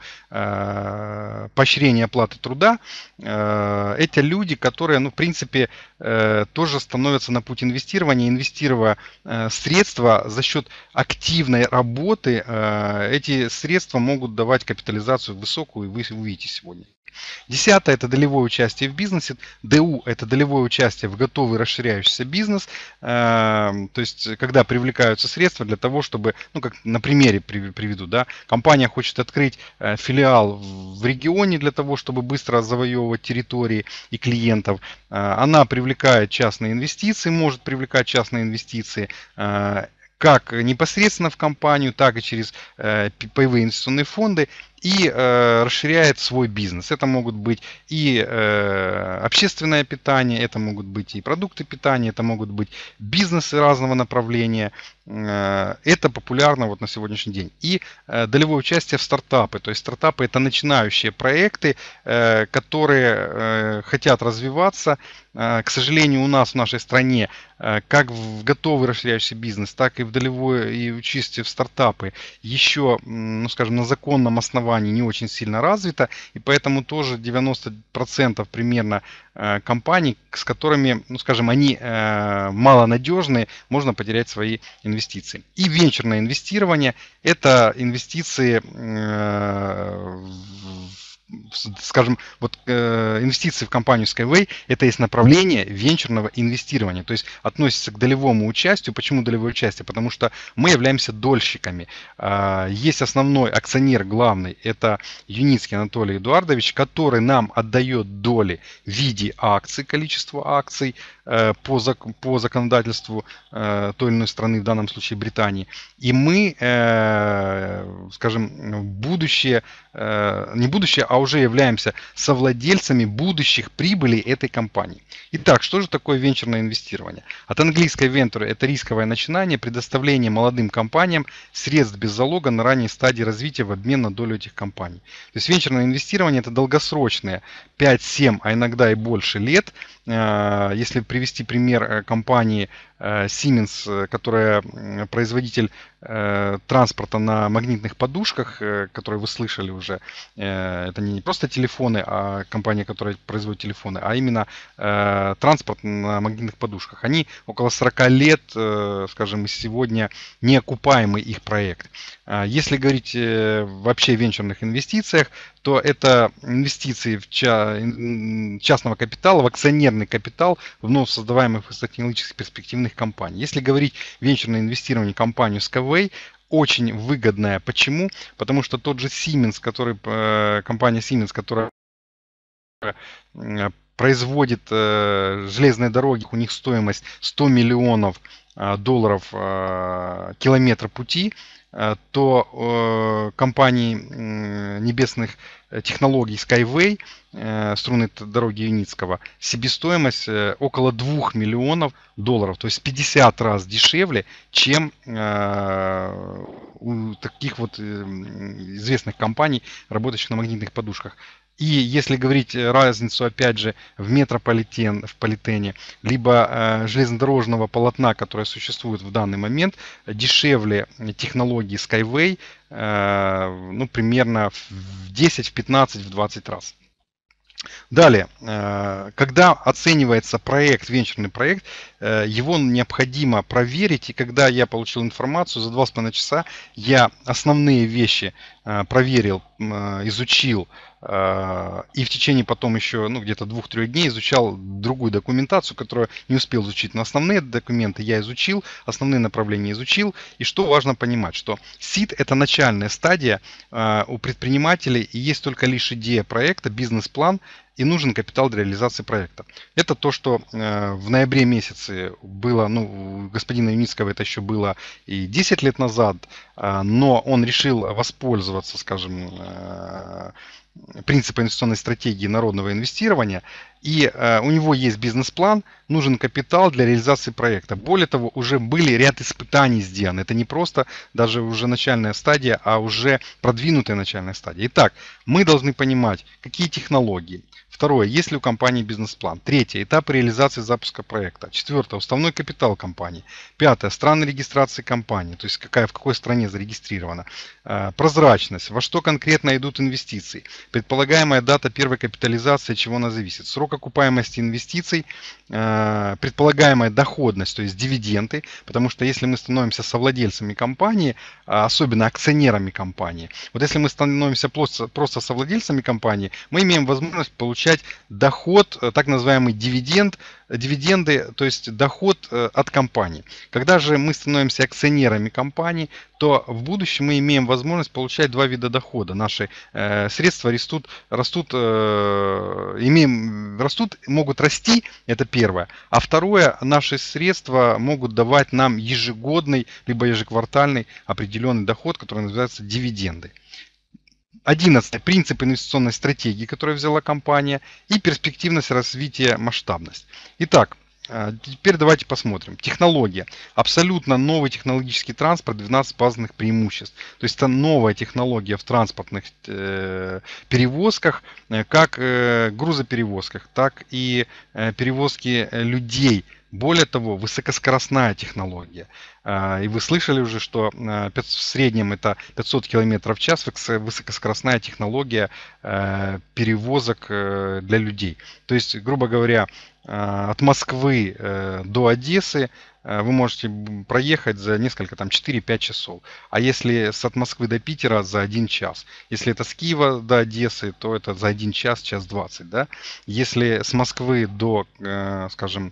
поощрения оплаты труда, это люди, которые, ну, в принципе, тоже становятся на путь инвестирования. Инвестируя средства за счет активной работы, эти средства могут давать капитализацию высокую, и вы увидите сегодня. Десятое — это долевое участие в бизнесе. дэ у — это долевое участие в готовый расширяющийся бизнес. То есть, когда привлекаются средства для того, чтобы, ну, как на примере приведу, да, компания хочет открыть филиал в регионе для того, чтобы быстро завоевывать территории и клиентов. Она привлекает частные инвестиции, может привлекать частные инвестиции, как непосредственно в компанию, так и через паевые инвестиционные фонды, и э, расширяет свой бизнес. Это могут быть и э, общественное питание, это могут быть и продукты питания, это могут быть бизнесы разного направления. Э, это популярно вот на сегодняшний день. И э, долевое участие в стартапы. То есть стартапы — это начинающие проекты, э, которые э, хотят развиваться. Э, к сожалению, у нас в нашей стране э, как в готовый расширяющийся бизнес, так и в долевое и участие в стартапы еще, ну, скажем, на законном основании не очень сильно развито, и поэтому тоже девяносто процентов примерно компаний, с которыми, ну, скажем, они малонадежные, можно потерять свои инвестиции. И венчурное инвестирование — это инвестиции в, скажем, вот э, инвестиции в компанию Skyway — это есть направление венчурного инвестирования, то есть относится к долевому участию. Почему долевое участие? Потому что мы являемся дольщиками. Э, есть основной акционер главный, это Юницкий Анатолий Эдуардович, который нам отдает доли в виде акций, количество акций э, по, зак- по законодательству э, той или иной страны, в данном случае Британии. И мы, э, скажем, будущее, э, не будущее, а уже являемся совладельцами будущих прибылей этой компании. Итак, что же такое венчурное инвестирование? От английской venture — это рисковое начинание, предоставление молодым компаниям средств без залога на ранней стадии развития в обмен на долю этих компаний. То есть венчурное инвестирование — это долгосрочные пять-семь, а иногда и больше лет. Если привести пример компании Siemens, которая производитель транспорта на магнитных подушках, которые вы слышали уже, это не просто телефоны, а компания, которая производит телефоны, а именно транспорт на магнитных подушках. Они около сорока лет, скажем, сегодня неокупаемый их проект. Если говорить вообще о венчурных инвестициях, то это инвестиции в частного капитала, в акционерный капитал вновь создаваемых высокотехнологических перспективных компаний. Если говорить венчурное инвестирование в компанию Skyway, очень выгодное. Почему? Потому что тот же Siemens, который, компания Siemens, которая производит железные дороги, у них стоимость сто миллионов долларов километра пути, то компании небесных технологий Skyway, струнной дороги Юницкого, себестоимость около двух миллионов долларов, то есть пятьдесят раз дешевле, чем у таких вот известных компаний, работающих на магнитных подушках. И если говорить разницу, опять же, в метрополитен, в политене, либо э, железнодорожного полотна, которое существует в данный момент, дешевле технологии Skyway, э, ну, примерно в десять, в пятнадцать, в двадцать раз. Далее, когда оценивается проект, венчурный проект, его необходимо проверить. И когда я получил информацию, за два с половиной часа я основные вещи проверил, изучил. И в течение потом еще ну, где-то двух-трех дней изучал другую документацию, которую не успел изучить. Но основные документы я изучил, основные направления изучил. И что важно понимать, что сид — это начальная стадия у предпринимателей, и есть только лишь идея проекта, бизнес-план, и нужен капитал для реализации проекта. Это то, что в ноябре месяце было, ну, у господина Юницкого это еще было и десять лет назад, но он решил воспользоваться, скажем, принципа инвестиционной стратегии народного инвестирования, и э, у него есть бизнес-план, нужен капитал для реализации проекта. Более того, уже были ряд испытаний сделаны. Это не просто даже уже начальная стадия, а уже продвинутая начальная стадия. Итак, мы должны понимать, какие технологии. Второе, есть ли у компании бизнес-план. Третье, этап реализации запуска проекта. Четвертое, уставной капитал компании. Пятое, страны регистрации компании, то есть какая, в какой стране зарегистрирована. Прозрачность, во что конкретно идут инвестиции. Предполагаемая дата первой капитализации, от чего она зависит. Срок окупаемости инвестиций, предполагаемая доходность, то есть дивиденды. Потому что если мы становимся совладельцами компании, особенно акционерами компании, вот если мы становимся просто, просто совладельцами компании, мы имеем возможность получать доход, так называемый дивиденд, дивиденды, то есть доход от компании. Когда же мы становимся акционерами компании, то в будущем мы имеем возможность получать два вида дохода. Наши э, средства растут, растут, э, имеем, растут, могут расти, это первое. А второе, наши средства могут давать нам ежегодный, либо ежеквартальный определенный доход, который называется дивиденды. Одиннадцатый. Принцип инвестиционной стратегии, которую взяла компания, и перспективность развития, масштабность. Итак, теперь давайте посмотрим. Технология. Абсолютно новый технологический транспорт, двенадцать базовых преимуществ. То есть это новая технология в транспортных э, перевозках, как э, грузоперевозках, так и э, перевозки людей. Более того, высокоскоростная технология. И вы слышали уже, что в среднем это пятьсот километров в час, высокоскоростная технология перевозок для людей. То есть, грубо говоря, от Москвы до Одессы вы можете проехать за несколько, там, четыре-пять часов. А если с от Москвы до Питера, за один час. Если это с Киева до Одессы, то это за один час, час двадцать. Да? Если с Москвы до, скажем,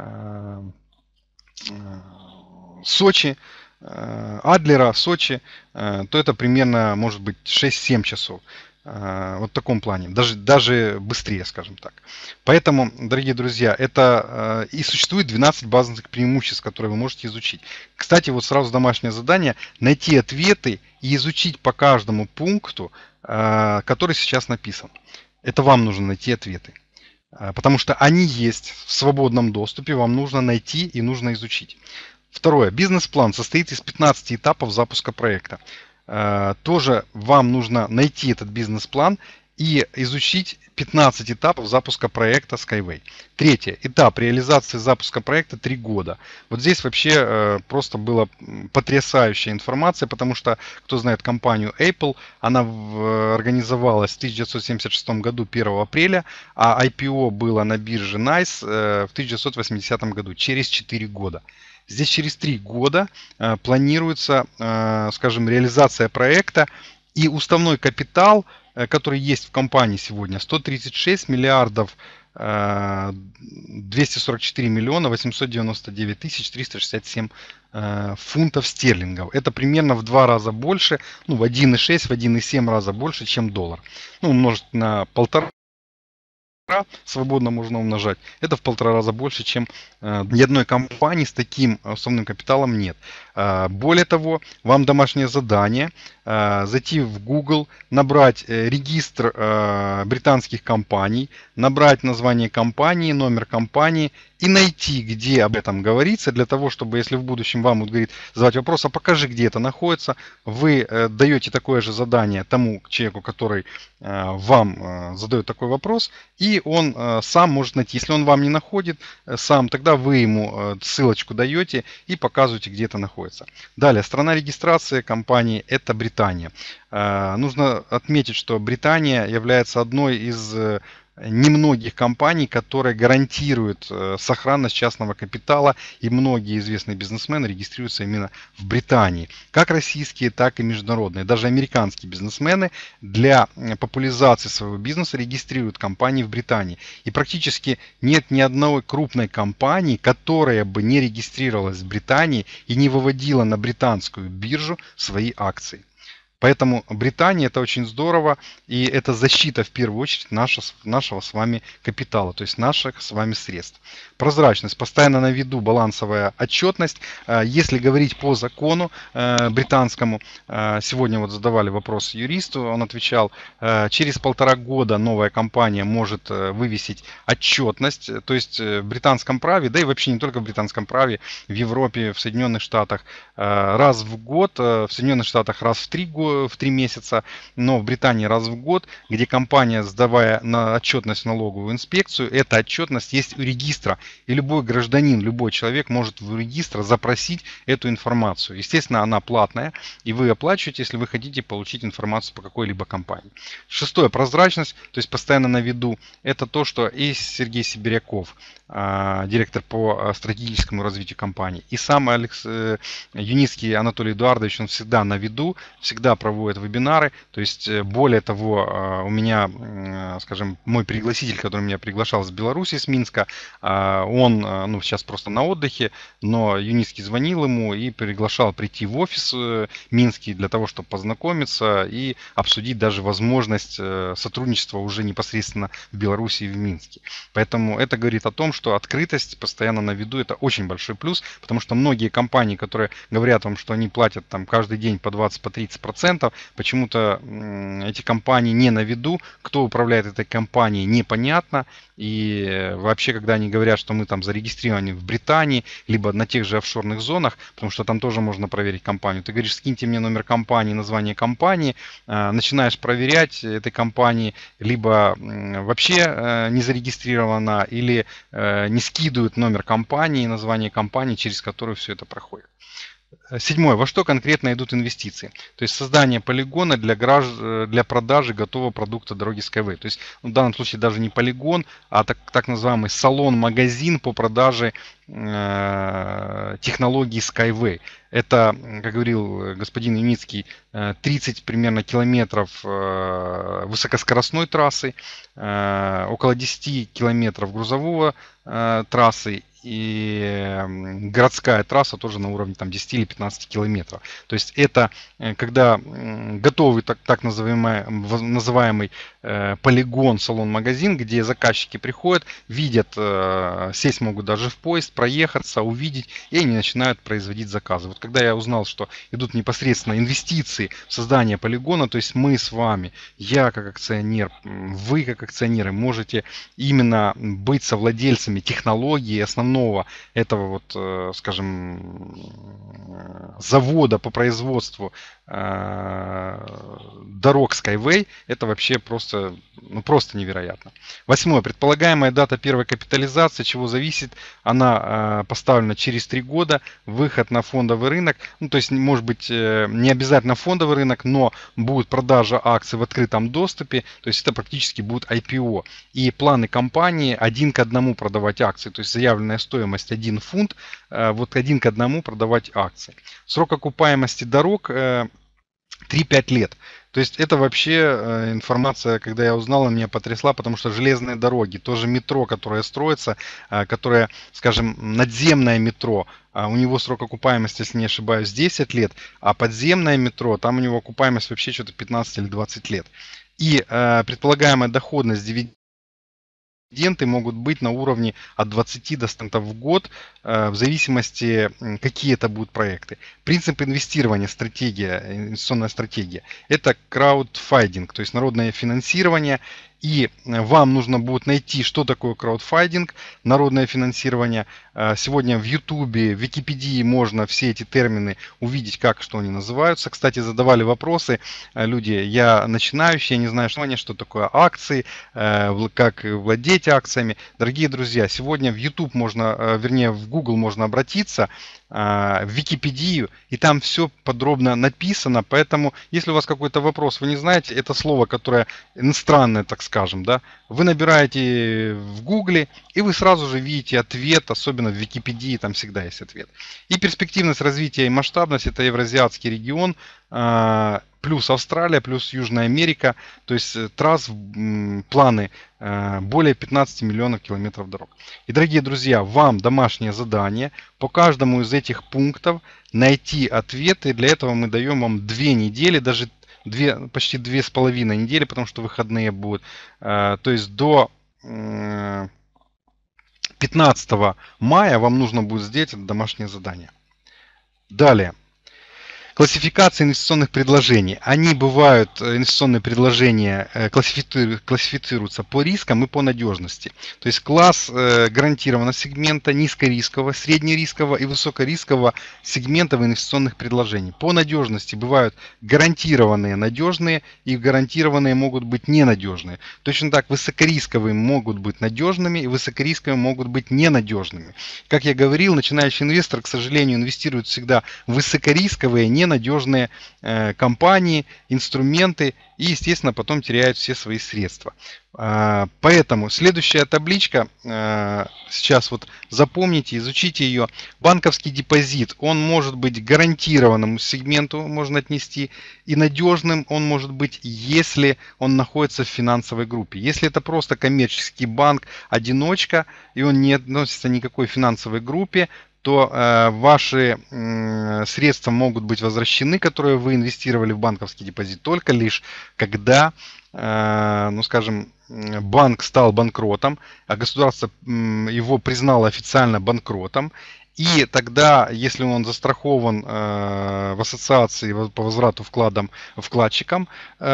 Сочи, Адлера, Сочи, то это примерно может быть шесть-семь часов. Вот в таком плане, даже, даже быстрее, скажем так. Поэтому, дорогие друзья, это и существует двенадцать базовых преимуществ, которые вы можете изучить. Кстати, вот сразу домашнее задание: найти ответы и изучить по каждому пункту, который сейчас написан. Это вам нужно найти ответы. Потому что они есть в свободном доступе, вам нужно найти и нужно изучить. Второе. Бизнес-план состоит из пятнадцати этапов запуска проекта. Тоже вам нужно найти этот бизнес-план и изучить пятнадцать этапов запуска проекта Skyway. Третье. Этап реализации запуска проекта три года. Вот здесь вообще просто была потрясающая информация, потому что, кто знает компанию Apple, она организовалась в тысяча девятьсот семьдесят шестом году первого апреля, а ай пи о было на бирже найс в тысяча девятьсот восьмидесятом году, через четыре года. Здесь через три года э, планируется, э, скажем, реализация проекта, и уставной капитал, э, который есть в компании сегодня, сто тридцать шесть миллиардов э, двести сорок четыре миллиона восемьсот девяносто девять тысяч триста шестьдесят семь э, фунтов стерлингов. Это примерно в два раза больше, ну в один и шесть, в один и семь раза больше, чем доллар. Ну, умножить на полтора. Свободно можно умножать. Это в полтора раза больше, чем э, ни одной компании с таким основным капиталом нет. Э, более того, вам домашнее задание э, зайти в Google, набрать э, регистр э, британских компаний, набрать название компании, номер компании и найти, где об этом говорится, для того, чтобы, если в будущем вам будет говорить, задавать вопрос, а покажи, где это находится, вы э, даете такое же задание тому человеку, который э, вам э, задает такой вопрос, и он э, сам может найти. Если он вам не находит э, сам, тогда вы ему э, ссылочку даете и показываете, где это находится. Далее, страна регистрации компании — это Британия. Э, нужно отметить, что Британия является одной из э, немногих компаний, которые гарантируют э, сохранность частного капитала, и многие известные бизнесмены регистрируются именно в Британии. Как российские, так и международные. Даже американские бизнесмены для популяризации своего бизнеса регистрируют компании в Британии. И практически нет ни одной крупной компании, которая бы не регистрировалась в Британии и не выводила на британскую биржу свои акции. Поэтому Британия — это очень здорово, и это защита в первую очередь нашего, нашего с вами капитала, то есть наших с вами средств. Прозрачность, постоянно на виду балансовая отчетность. Если говорить по закону британскому, сегодня вот задавали вопрос юристу, он отвечал, через полтора года новая компания может вывесить отчетность, то есть в британском праве, да и вообще не только в британском праве, в Европе, в Соединенных Штатах раз в год, в Соединенных Штатах раз в три года, в три месяца, но в Британии раз в год, где компания, сдавая на отчетность в налоговую инспекцию, эта отчетность есть у регистра, и любой гражданин, любой человек может в регистр запросить эту информацию. Естественно, она платная, и вы оплачиваете, если вы хотите получить информацию по какой-либо компании. Шестое, прозрачность, то есть постоянно на виду. Это то, что и Сергей Сибиряков, директор по стратегическому развитию компании, и сам Алекс Юницкий Анатолий Эдуардович, он всегда на виду, всегда проводит вебинары. То есть, более того, у меня, скажем, мой пригласитель, который меня приглашал с Беларуси, с Минска, он, ну, сейчас просто на отдыхе, но Юницкий звонил ему и приглашал прийти в офис Минский для того, чтобы познакомиться и обсудить даже возможность сотрудничества уже непосредственно в Беларуси и в Минске. Поэтому это говорит о том, что что открытость постоянно на виду — это очень большой плюс, потому что многие компании, которые говорят вам, что они платят там каждый день по двадцать, по тридцать процентов, почему-то эти компании не на виду, кто управляет этой компанией, непонятно. И вообще, когда они говорят, что мы там зарегистрированы в Британии, либо на тех же офшорных зонах, потому что там тоже можно проверить компанию, ты говоришь, скиньте мне номер компании, название компании, начинаешь проверять этой компании, либо вообще не зарегистрирована, или не скидывают номер компании, название компании, через которую все это проходит. Седьмое. Во что конкретно идут инвестиции? То есть создание полигона для, граж... для продажи готового продукта дороги Skyway. То есть в данном случае даже не полигон, а так, так называемый салон-магазин по продаже э, технологий Skyway. Это, как говорил господин Юницкий, тридцать примерно километров э, высокоскоростной трассы, э, около десять километров грузового э, трассы и м, городская трасса тоже на уровне там, десяти или пятнадцати километров. То есть это э, когда м, готовый так, так называемый, воз- называемый э, полигон, салон-магазин, где заказчики приходят, видят, э, сесть могут даже в поезд, проехаться, увидеть, и они начинают производить заказы. Вот когда я узнал, что идут непосредственно инвестиции в создание полигона, то есть мы с вами, я как акционер, м, вы как акционеры можете именно быть совладельцами технологии основного этого вот, э, скажем, э, завода по производству э, дорог Skyway, это вообще просто, ну, просто невероятно. Восьмое. Предполагаемая дата первой капитализации, чего зависит, она э, поставлена через три года, выход на фондовый рынок, ну, то есть, может быть, э, не обязательно фондовый рынок, но будет продажа акций в открытом доступе, то есть это практически будет ай пи о. И планы компании один к одному продавать акции, то есть заявленная стоимость один фунт, э, вот один к одному продавать акции. Срок окупаемости дорог э, три-пять лет. То есть это вообще э, информация, когда я узнал, она меня потрясла, потому что железные дороги, тоже метро, которое строится, э, которое, скажем, надземное метро, а у него срок окупаемости, если не ошибаюсь, десять лет, а подземное метро, там у него окупаемость вообще что-то пятнадцать или двадцать лет. И э, предполагаемая доходность дивидендов дивиденды могут быть на уровне от двадцати до ста процентов в год, э, в зависимости, м, какие это будут проекты. Принцип инвестирования, стратегия, инвестиционная стратегия, это краудфандинг, то есть народное финансирование. И э, вам нужно будет найти, что такое краудфандинг, народное финансирование. Э, Сегодня в Ютубе, в Википедии можно все эти термины увидеть, как, что они называются. Кстати, задавали вопросы э, люди, я начинающий, я не знаю, что они, что такое акции, э, вл- как владеть акциями. Дорогие друзья, сегодня в YouTube можно, э, вернее в Google можно обратиться, э, в Википедию, и там все подробно написано. Поэтому, если у вас какой-то вопрос, вы не знаете, это слово, которое иностранное, так скажем, да, вы набираете в Гугле, и вы сразу же видите ответ, особенно в Википедии, там всегда есть ответ. И перспективность развития и масштабность — это Евразиатский регион, э, плюс Австралия, плюс Южная Америка, то есть э, трасс, м, планы э, более пятнадцати миллионов километров дорог. И, дорогие друзья, вам домашнее задание по каждому из этих пунктов найти ответы. Для этого мы даем вам две недели, даже две, почти две с половиной недели, потому что выходные будут. Э, То есть до э, пятнадцатого мая вам нужно будет сделать это домашнее задание. Далее. Классификация инвестиционных предложений. Они бывают, э, инвестиционные предложения э, классифициру- классифицируются по рискам и по надежности. То есть класс э, гарантированного сегмента, низкорискового, среднерискового и высокорискового сегментов инвестиционных предложений. По надежности бывают гарантированные надежные и гарантированные могут быть ненадежные. Точно так высокорисковые могут быть надежными и высокорисковые могут быть ненадежными. Как я говорил, начинающий инвестор, к сожалению, инвестирует всегда в высокорисковые, ненадежные э, компании, инструменты и, естественно, потом теряют все свои средства. А, Поэтому следующая табличка, э, сейчас вот запомните, изучите ее. Банковский депозит, он может быть гарантированному сегменту, можно отнести, и надежным он может быть, если он находится в финансовой группе. Если это просто коммерческий банк, одиночка, и он не относится ни к какой финансовой группе, то э, ваши э, средства могут быть возвращены, которые вы инвестировали в банковский депозит, только лишь когда, э, ну скажем, банк стал банкротом, а государство м, его признало официально банкротом. И тогда, если он застрахован э, в ассоциации воз- по возврату вкладам вкладчикам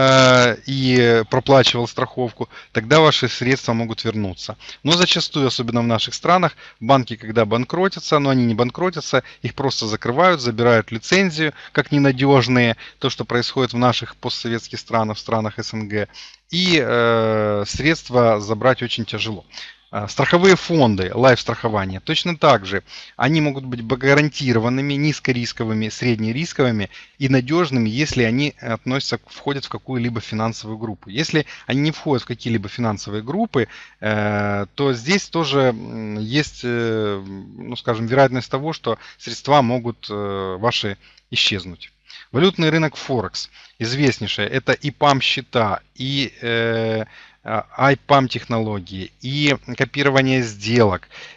э, и проплачивал страховку, тогда ваши средства могут вернуться. Но зачастую, особенно в наших странах, банки, когда банкротятся, но они не банкротятся, их просто закрывают, забирают лицензию, как ненадежные, то, что происходит в наших постсоветских странах, в странах эс эн гэ, и э, средства забрать очень тяжело. А, Страховые фонды, лайф-страхование, точно так же, они могут быть гарантированными, низкорисковыми, среднерисковыми и надежными, если они относятся, входят в какую-либо финансовую группу. Если они не входят в какие-либо финансовые группы, э, то здесь тоже м, есть, э, ну, скажем, вероятность того, что средства могут э, ваши исчезнуть. Валютный рынок Форекс, известнейшее, это и пам счета, и э, ай пам технологии, и копирование сделок,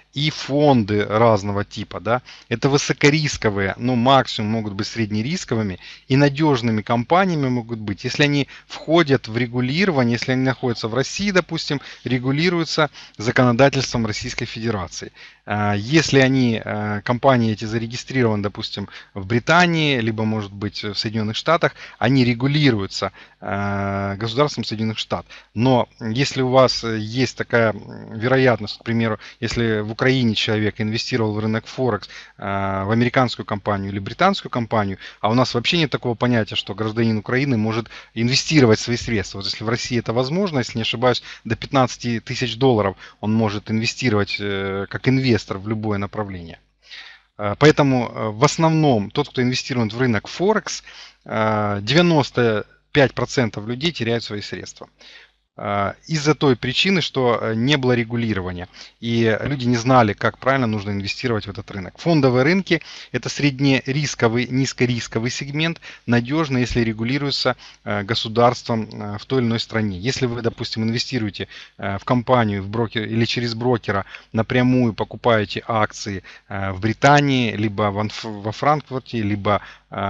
и фонды разного типа, да, это высокорисковые, но максимум могут быть среднерисковыми, и надежными компаниями могут быть, если они входят в регулирование, если они находятся в России, допустим, регулируются законодательством Российской Федерации. Если они, компании эти зарегистрированы, допустим, в Британии, либо, может быть, в Соединенных Штатах, они регулируются государством Соединенных Штатов. Но если у вас есть такая вероятность, к примеру, если в Украине человек инвестировал в рынок Форекс, в американскую компанию или британскую компанию, а у нас вообще нет такого понятия, что гражданин Украины может инвестировать свои средства. Вот если в России это возможно, если не ошибаюсь, до пятнадцати тысяч долларов он может инвестировать как инвестор в любое направление. Поэтому в основном тот, кто инвестирует в рынок Форекс, девяносто пять процентов людей теряют свои средства. Из-за той причины, что не было регулирования, и люди не знали, как правильно нужно инвестировать в этот рынок. Фондовые рынки – это среднерисковый, низкорисковый сегмент, надежный, если регулируется государством в той или иной стране. Если вы, допустим, инвестируете в компанию в брокер, или через брокера напрямую покупаете акции в Британии, либо во Франкфурте, либо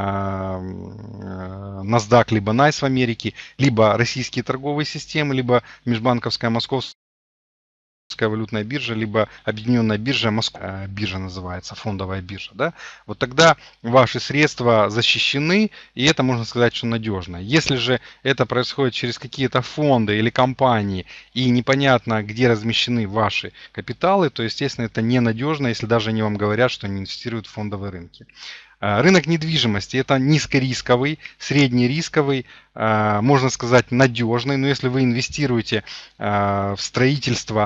NASDAQ, либо NYSE в Америке, либо российские торговые системы, либо межбанковская московская валютная биржа, либо объединенная биржа, Москва, биржа называется, фондовая биржа, да, вот тогда ваши средства защищены, и это можно сказать, что надежно. Если же это происходит через какие-то фонды или компании, и непонятно, где размещены ваши капиталы, то, естественно, это ненадежно, если даже они вам говорят, что они инвестируют в фондовые рынки. Рынок недвижимости – это низкорисковый, среднерисковый, можно сказать, надежный. Но если вы инвестируете в строительство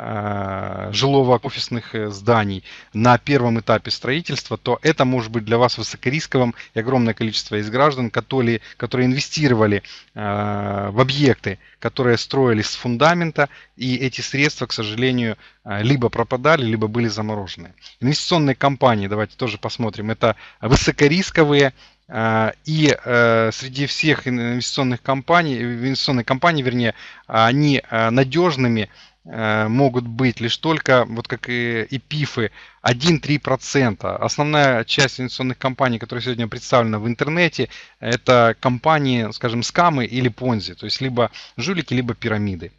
жилого офисных зданий на первом этапе строительства, то это может быть для вас высокорисковым. И огромное количество из граждан, которые, которые инвестировали в объекты, которые строились с фундамента, и эти средства, к сожалению, либо пропадали, либо были заморожены. Инвестиционные компании, давайте тоже посмотрим, это высокорисковые, и среди всех инвестиционных компаний, инвестиционные компании, вернее, они надежными могут быть лишь только, вот как и ПИФы, один-три процента. Основная часть инвестиционных компаний, которые сегодня представлены в интернете, это компании, скажем, скамы или понзи, то есть либо жулики, либо пирамиды.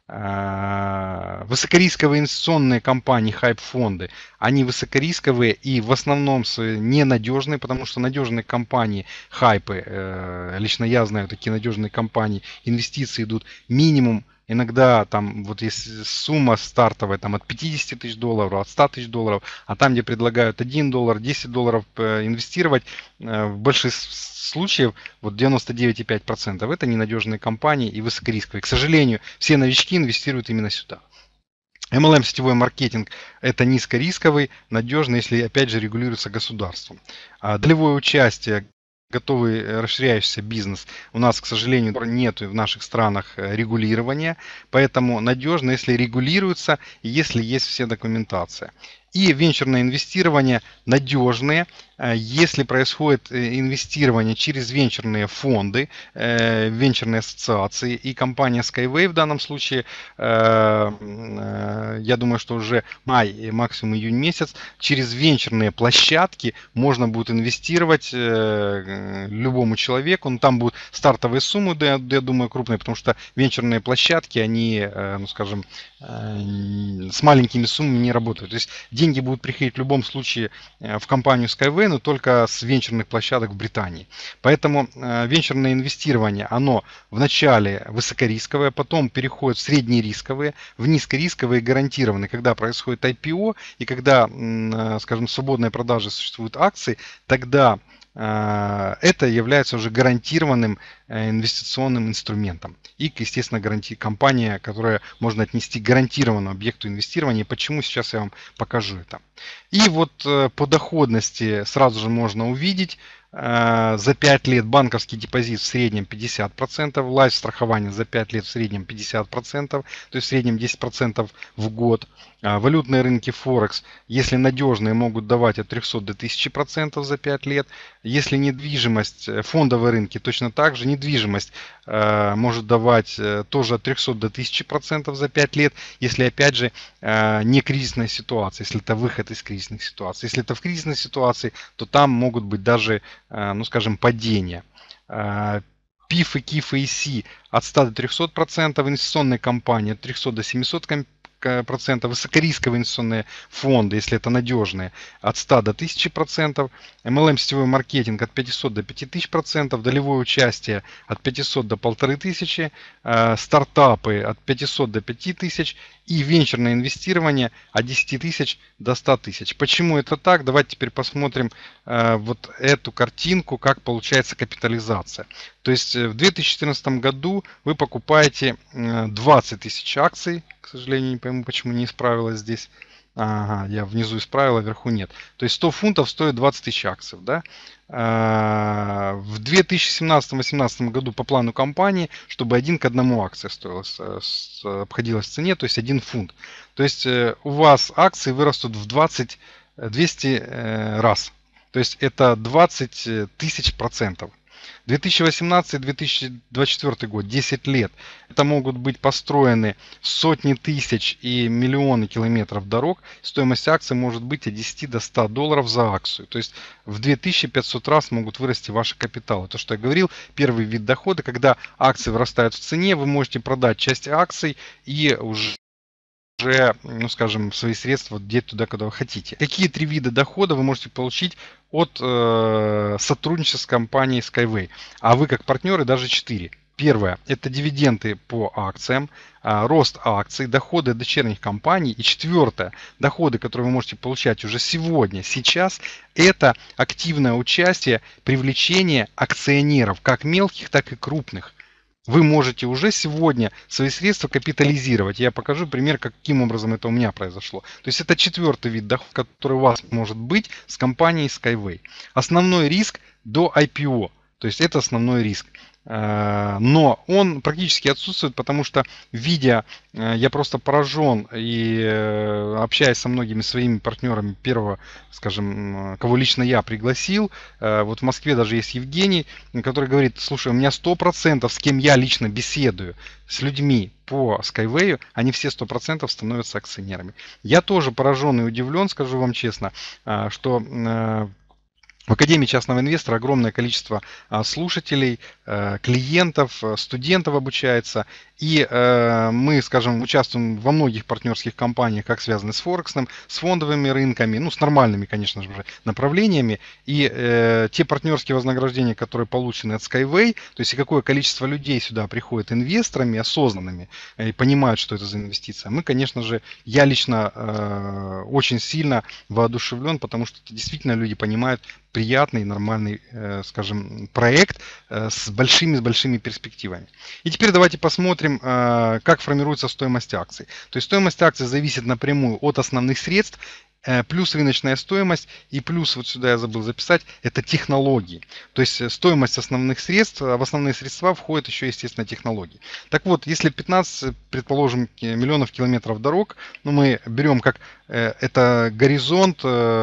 Высокорисковые инвестиционные компании, хайп-фонды, они высокорисковые и в основном ненадежные, потому что надежные компании, хайпы, лично я знаю такие надежные компании, инвестиции идут минимум, иногда там вот есть сумма стартовая там от пятидесяти тысяч долларов, от ста тысяч долларов, а там, где предлагают один доллар, десять долларов инвестировать, в большинстве случаев, вот девяносто девять и пять десятых процента, это ненадежные компании и высокорисковые. К сожалению, все новички инвестируют именно сюда. эм эл эм сетевой маркетинг – это низкорисковый, надежный, если опять же регулируется государством. Долевое участие, готовый расширяющийся бизнес, у нас, к сожалению, нет в наших странах регулирования, поэтому надежно, если регулируется и если есть все документация. И венчурное инвестирование надежные, если происходит инвестирование через венчурные фонды, венчурные ассоциации, и компания Skyway в данном случае, я думаю, что уже май, максимум июнь месяц, через венчурные площадки можно будет инвестировать любому человеку. Ну, там будут стартовые суммы, я, я думаю, крупные, потому что венчурные площадки, они, ну, скажем, с маленькими суммами не работают. То есть деньги будут приходить в любом случае в компанию Skyway, но только с венчурных площадок в Британии. Поэтому э, венчурное инвестирование, оно вначале высокорисковое, потом переходит в среднерисковые, в низкорисковые гарантированные. Когда происходит ай пи о и когда, э, скажем, в свободной продаже существуют акции, тогда э, это является уже гарантированным э, инвестиционным инструментом. И, естественно, гаранти... компания, которая можно отнести к гарантированному объекту инвестирования. Почему? Сейчас я вам покажу это. И вот по доходности сразу же можно увидеть, за пять лет банковский депозит в среднем пятьдесят процентов, лайф страхование за пять лет в среднем пятьдесят процентов, то есть в среднем десять процентов в год. Валютные рынки Форекс, если надежные, могут давать от трёхсот до тысячи процентов за пять лет. Если недвижимость, фондовые рынки точно так же, недвижимость может давать тоже от трёхсот до тысячи процентов за пять лет, если опять же не кризисная ситуация, если это выход из кризисных ситуаций. Если это в кризисной ситуации, то там могут быть даже, ну скажем, падения. пифы, кифы и си от ста до трёхсот процентов, инвестиционные компании от трёхсот до семисот процентов, высокорисковые инвестиционные фонды, если это надежные, от ста до тысячи процентов, эм эл эм сетевой маркетинг от пятисот до пяти тысяч процентов, долевое участие от пятисот до полторы тысячи, э, стартапы от пятисот до пяти тысяч и венчурное инвестирование от десяти тысяч до ста тысяч. Почему это так? Давайте теперь посмотрим э, вот эту картинку, как получается капитализация. То есть в две тысячи четырнадцатом году вы покупаете двадцать тысяч акций, к сожалению, не пойму, почему не исправилось здесь. Ага, я внизу исправил, а вверху нет. То есть сто фунтов стоит двадцать тысяч акций. Да? В две тысячи семнадцатом — две тысячи восемнадцатом году по плану компании, чтобы один к одному акция стоила, обходилась в цене, то есть один фунт. То есть у вас акции вырастут в двадцать двести раз. То есть это двадцать тысяч процентов. две тысячи восемнадцатый — две тысячи двадцать четвёртый год, десять лет. Это могут быть построены сотни тысяч и миллионы километров дорог. Стоимость акций может быть от десяти до ста долларов за акцию. То есть в две тысячи пятьсот раз могут вырасти ваши капиталы. То, что я говорил, первый вид дохода, когда акции вырастают в цене, вы можете продать часть акций и уже уже, ну скажем, свои средства деть туда, куда вы хотите. Какие три вида дохода вы можете получить от э, сотрудничества с компанией Skyway? А вы как партнеры даже четыре. Первое – это дивиденды по акциям, э, рост акций, доходы от дочерних компаний. И четвертое – доходы, которые вы можете получать уже сегодня, сейчас, это активное участие, привлечение акционеров, как мелких, так и крупных. Вы можете уже сегодня свои средства капитализировать. Я покажу пример, каким образом это у меня произошло. То есть это четвертый вид дохода, который у вас может быть с компанией Skyway. Основной риск до ай пи о. То есть это основной риск. Но он практически отсутствует, потому что, видя, я просто поражен и общаясь со многими своими партнерами первого, скажем, кого лично я пригласил, вот в Москве даже есть Евгений, который говорит: слушай, у меня сто процентов, с кем я лично беседую, с людьми по Skyway, они все сто процентов становятся акционерами. Я тоже поражен и удивлен, скажу вам честно, что в Академии частного инвестора огромное количество слушателей, клиентов, студентов обучается. И мы, скажем, участвуем во многих партнерских компаниях, как связаны с Форексом, с фондовыми рынками, ну, с нормальными, конечно же, направлениями. И э, те партнерские вознаграждения, которые получены от Skyway, то есть и какое количество людей сюда приходит инвесторами, осознанными, и понимают, что это за инвестиция, мы, конечно же, я лично э, очень сильно воодушевлен, потому что действительно люди понимают приятный, нормальный, э, скажем, проект э, с большими, с большими перспективами. И теперь давайте посмотрим, как формируется стоимость акций. То есть стоимость акций зависит напрямую от основных средств, плюс рыночная стоимость и плюс, вот сюда я забыл записать, это технологии. То есть стоимость основных средств, в основные средства входят еще, естественно, технологии. Так вот, если пятнадцать, предположим, миллионов километров дорог, ну, мы берем как это горизонт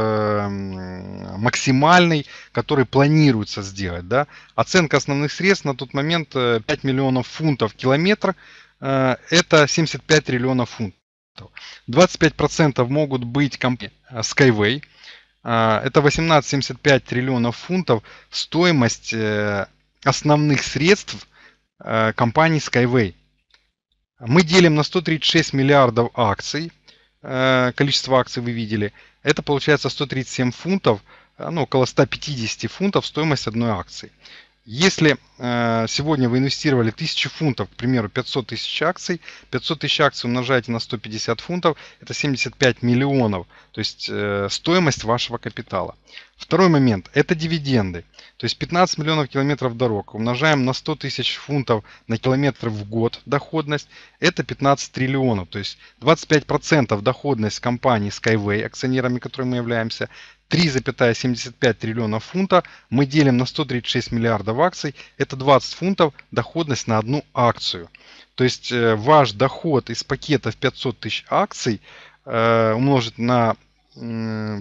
максимальный, который планируется сделать. Да? Оценка основных средств на тот момент пять миллионов фунтов в километр, это семьдесят пять триллионов фунтов. двадцать пять процентов могут быть компании Skyway. Это восемнадцать целых семьдесят пять триллионов фунтов стоимость основных средств компании Skyway. Мы делим на сто тридцать шесть миллиардов акций. Количество акций вы видели. Это получается сто тридцать семь фунтов, ну, около ста пятидесяти фунтов стоимость одной акции. Если э, сегодня вы инвестировали тысячу фунтов, к примеру, пятьсот тысяч акций, пятьсот тысяч акций умножаете на сто пятьдесят фунтов, это семьдесят пять миллионов. То есть э, стоимость вашего капитала. Второй момент – это дивиденды. То есть пятнадцать миллионов километров дорог умножаем на сто тысяч фунтов на километр в год доходность. Это пятнадцать триллионов. То есть двадцать пять процентов доходность компании Skyway, акционерами которой мы являемся, три целых семьдесят пять триллиона фунтов мы делим на сто тридцать шесть миллиардов акций. Это двадцать фунтов доходность на одну акцию. То есть э, ваш доход из пакета в пятьсот тысяч акций э, умножить на э,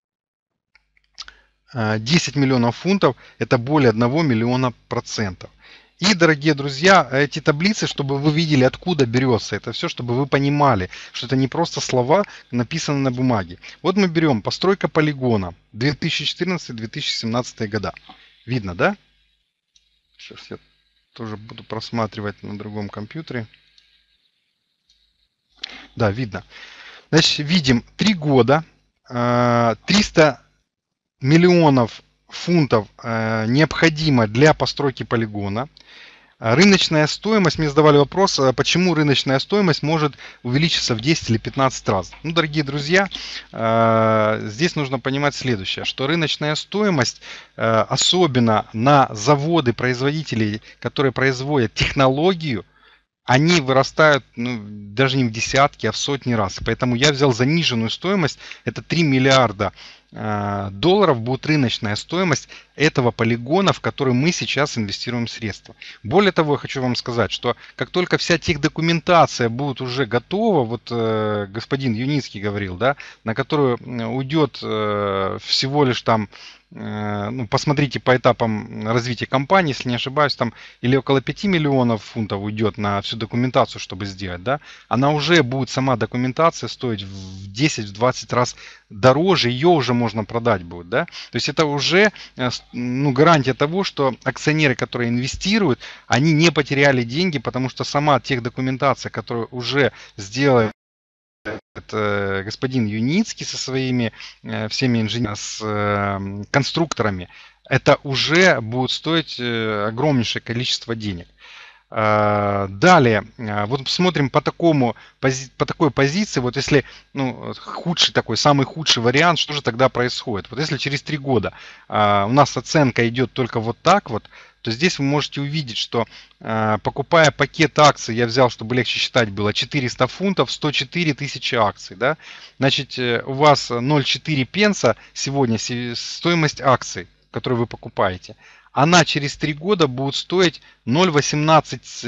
десять миллионов фунтов, это более одного миллиона процентов. И, дорогие друзья, эти таблицы, чтобы вы видели, откуда берется это все, чтобы вы понимали, что это не просто слова, написанные на бумаге. Вот мы берем постройка полигона две тысячи четырнадцатый — две тысячи семнадцатый года. Видно, да? Сейчас я тоже буду просматривать на другом компьютере. Да, видно. Значит, видим три года, триста миллионов фунтов э, необходимо для постройки полигона. Рыночная стоимость, мне задавали вопрос, почему рыночная стоимость может увеличиться в десять или пятнадцать раз. Ну, дорогие друзья, э, здесь нужно понимать следующее, что рыночная стоимость, э, особенно на заводы производителей, которые производят технологию, они вырастают ну, даже не в десятки, а в сотни раз. Поэтому я взял заниженную стоимость, это три миллиарда долларов будет рыночная стоимость этого полигона, в который мы сейчас инвестируем средства. Более того, я хочу вам сказать, что как только вся техдокументация будет уже готова, вот э, господин Юницкий говорил, да, на которую уйдет э, всего лишь там, э, ну, посмотрите по этапам развития компании, если не ошибаюсь, там или около пяти миллионов фунтов уйдет на всю документацию, чтобы сделать, да, она уже будет, сама документация, стоить в десять-двадцать раз дороже, ее уже можно продать будет, да, то есть это уже ну, гарантия того, что акционеры, которые инвестируют, они не потеряли деньги, потому что сама техдокументация, которую уже сделал это господин Юницкий со своими всеми инженерами, с конструкторами, это уже будет стоить огромнейшее количество денег. Далее, вот смотрим по, такому, по такой позиции, вот если ну, худший такой, самый худший вариант, что же тогда происходит? Вот если через три года у нас оценка идет только вот так вот, то здесь вы можете увидеть, что покупая пакет акций, я взял, чтобы легче считать было, четыреста фунтов, сто четыре тысячи акций, да? Значит, у вас ноль целых четыре пенса сегодня стоимость акций, которые вы покупаете. Она через три года будет стоить ноль целых восемнадцать,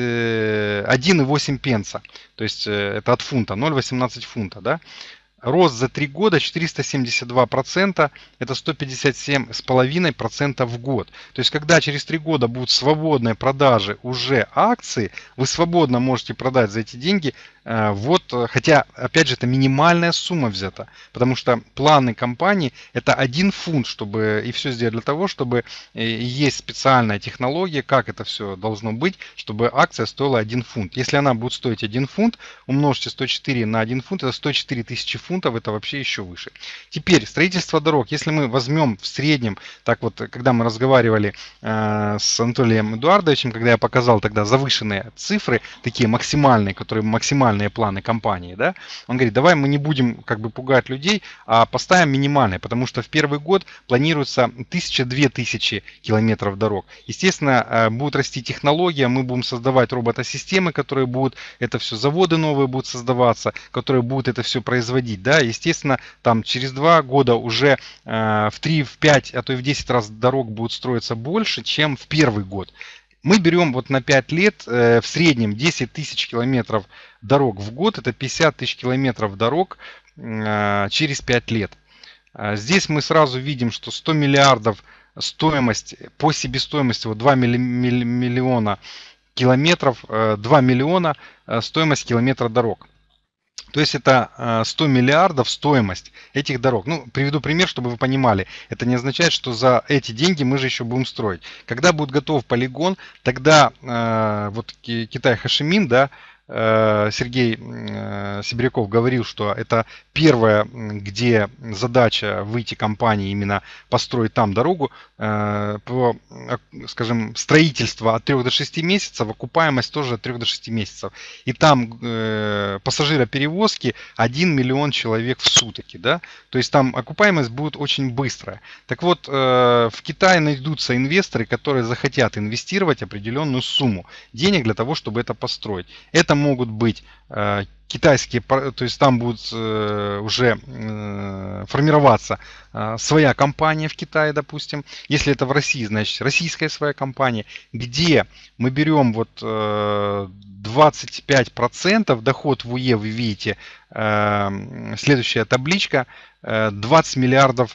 один целых восемь пенса. То есть это от фунта, ноль целых восемнадцать фунта. Да? Рост за три года четыреста семьдесят два процента, это сто пятьдесят семь целых пять десятых процента в год. То есть когда через три года будут свободные продажи уже акций, вы свободно можете продать за эти деньги. Вот, хотя, опять же, это минимальная сумма взята, потому что планы компании это один фунт, чтобы и все сделать для того, чтобы есть специальная технология, как это все должно быть, чтобы акция стоила один фунт. Если она будет стоить один фунт, умножьте сто четыре на один фунт, это сто четыре тысячи фунтов, это вообще еще выше. Теперь строительство дорог, если мы возьмем в среднем, так вот, когда мы разговаривали э, с Анатолием Эдуардовичем, когда я показал тогда завышенные цифры, такие максимальные, которые максимальные планы компании, да, он говорит, давай мы не будем как бы пугать людей, а поставим минимальные, потому что в первый год планируется тысяча-две тысячи километров дорог. Естественно, будет расти технология, мы будем создавать роботосистемы, которые будут, это все заводы новые будут создаваться, которые будут это все производить, да, естественно, там через два года уже э, в три, в пять, а то и в десять раз дорог будет строиться больше, чем в первый год. Мы берем вот на пять лет э, в среднем десять тысяч километров дорог в год, это пятьдесят тысяч километров дорог э, через пять лет. А здесь мы сразу видим, что сто миллиардов стоимость, по себестоимости вот два миллиона километров, э, два миллиона э, стоимость километра дорог. То есть это сто миллиардов стоимость этих дорог. Ну, приведу пример, чтобы вы понимали. Это не означает, что за эти деньги мы же еще будем строить. Когда будет готов полигон, тогда э, вот Китай Хошимин, да, э, Сергей э, Сибиряков говорил, что это первое, где задача выйти компании именно построить там дорогу, э, по, скажем, строительство от трёх до шести месяцев, окупаемость тоже от трёх до шести месяцев. И там э, пассажироперевозки один миллион человек в сутки, да, то есть там окупаемость будет очень быстрая. Так вот, э, в Китае найдутся инвесторы, которые захотят инвестировать определенную сумму денег для того, чтобы это построить. Это могут быть э, китайские, то есть там будет э, уже э, формироваться э, своя компания в Китае, допустим. Если это в России, значит российская своя компания, где мы берем вот э, двадцать пять процентов доход в УЕ, вы видите, э, следующая табличка, э, двадцать миллиардов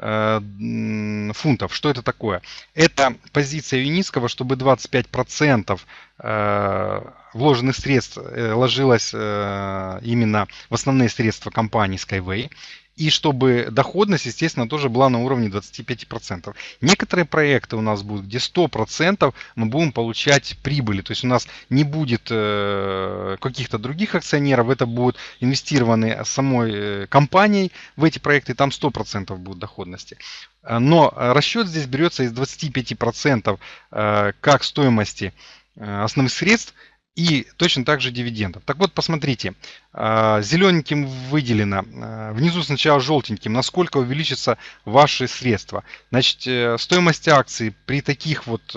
фунтов. Что это такое? Это позиция Юницкого, чтобы двадцать пять процентов вложенных средств ложилось именно в основные средства компании Skyway. И чтобы доходность, естественно, тоже была на уровне двадцати пяти процентов. Некоторые проекты у нас будут, где сто процентов мы будем получать прибыли. То есть у нас не будет э, каких-то других акционеров. Это будут инвестированы самой компанией в эти проекты. Там сто процентов будет доходности. Но расчет здесь берется из двадцати пяти процентов э, как стоимости э, основных средств. И точно так же дивидендов. Так вот, посмотрите, зелененьким выделено, внизу сначала желтеньким, насколько увеличатся ваши средства. Значит, стоимость акций при таких вот,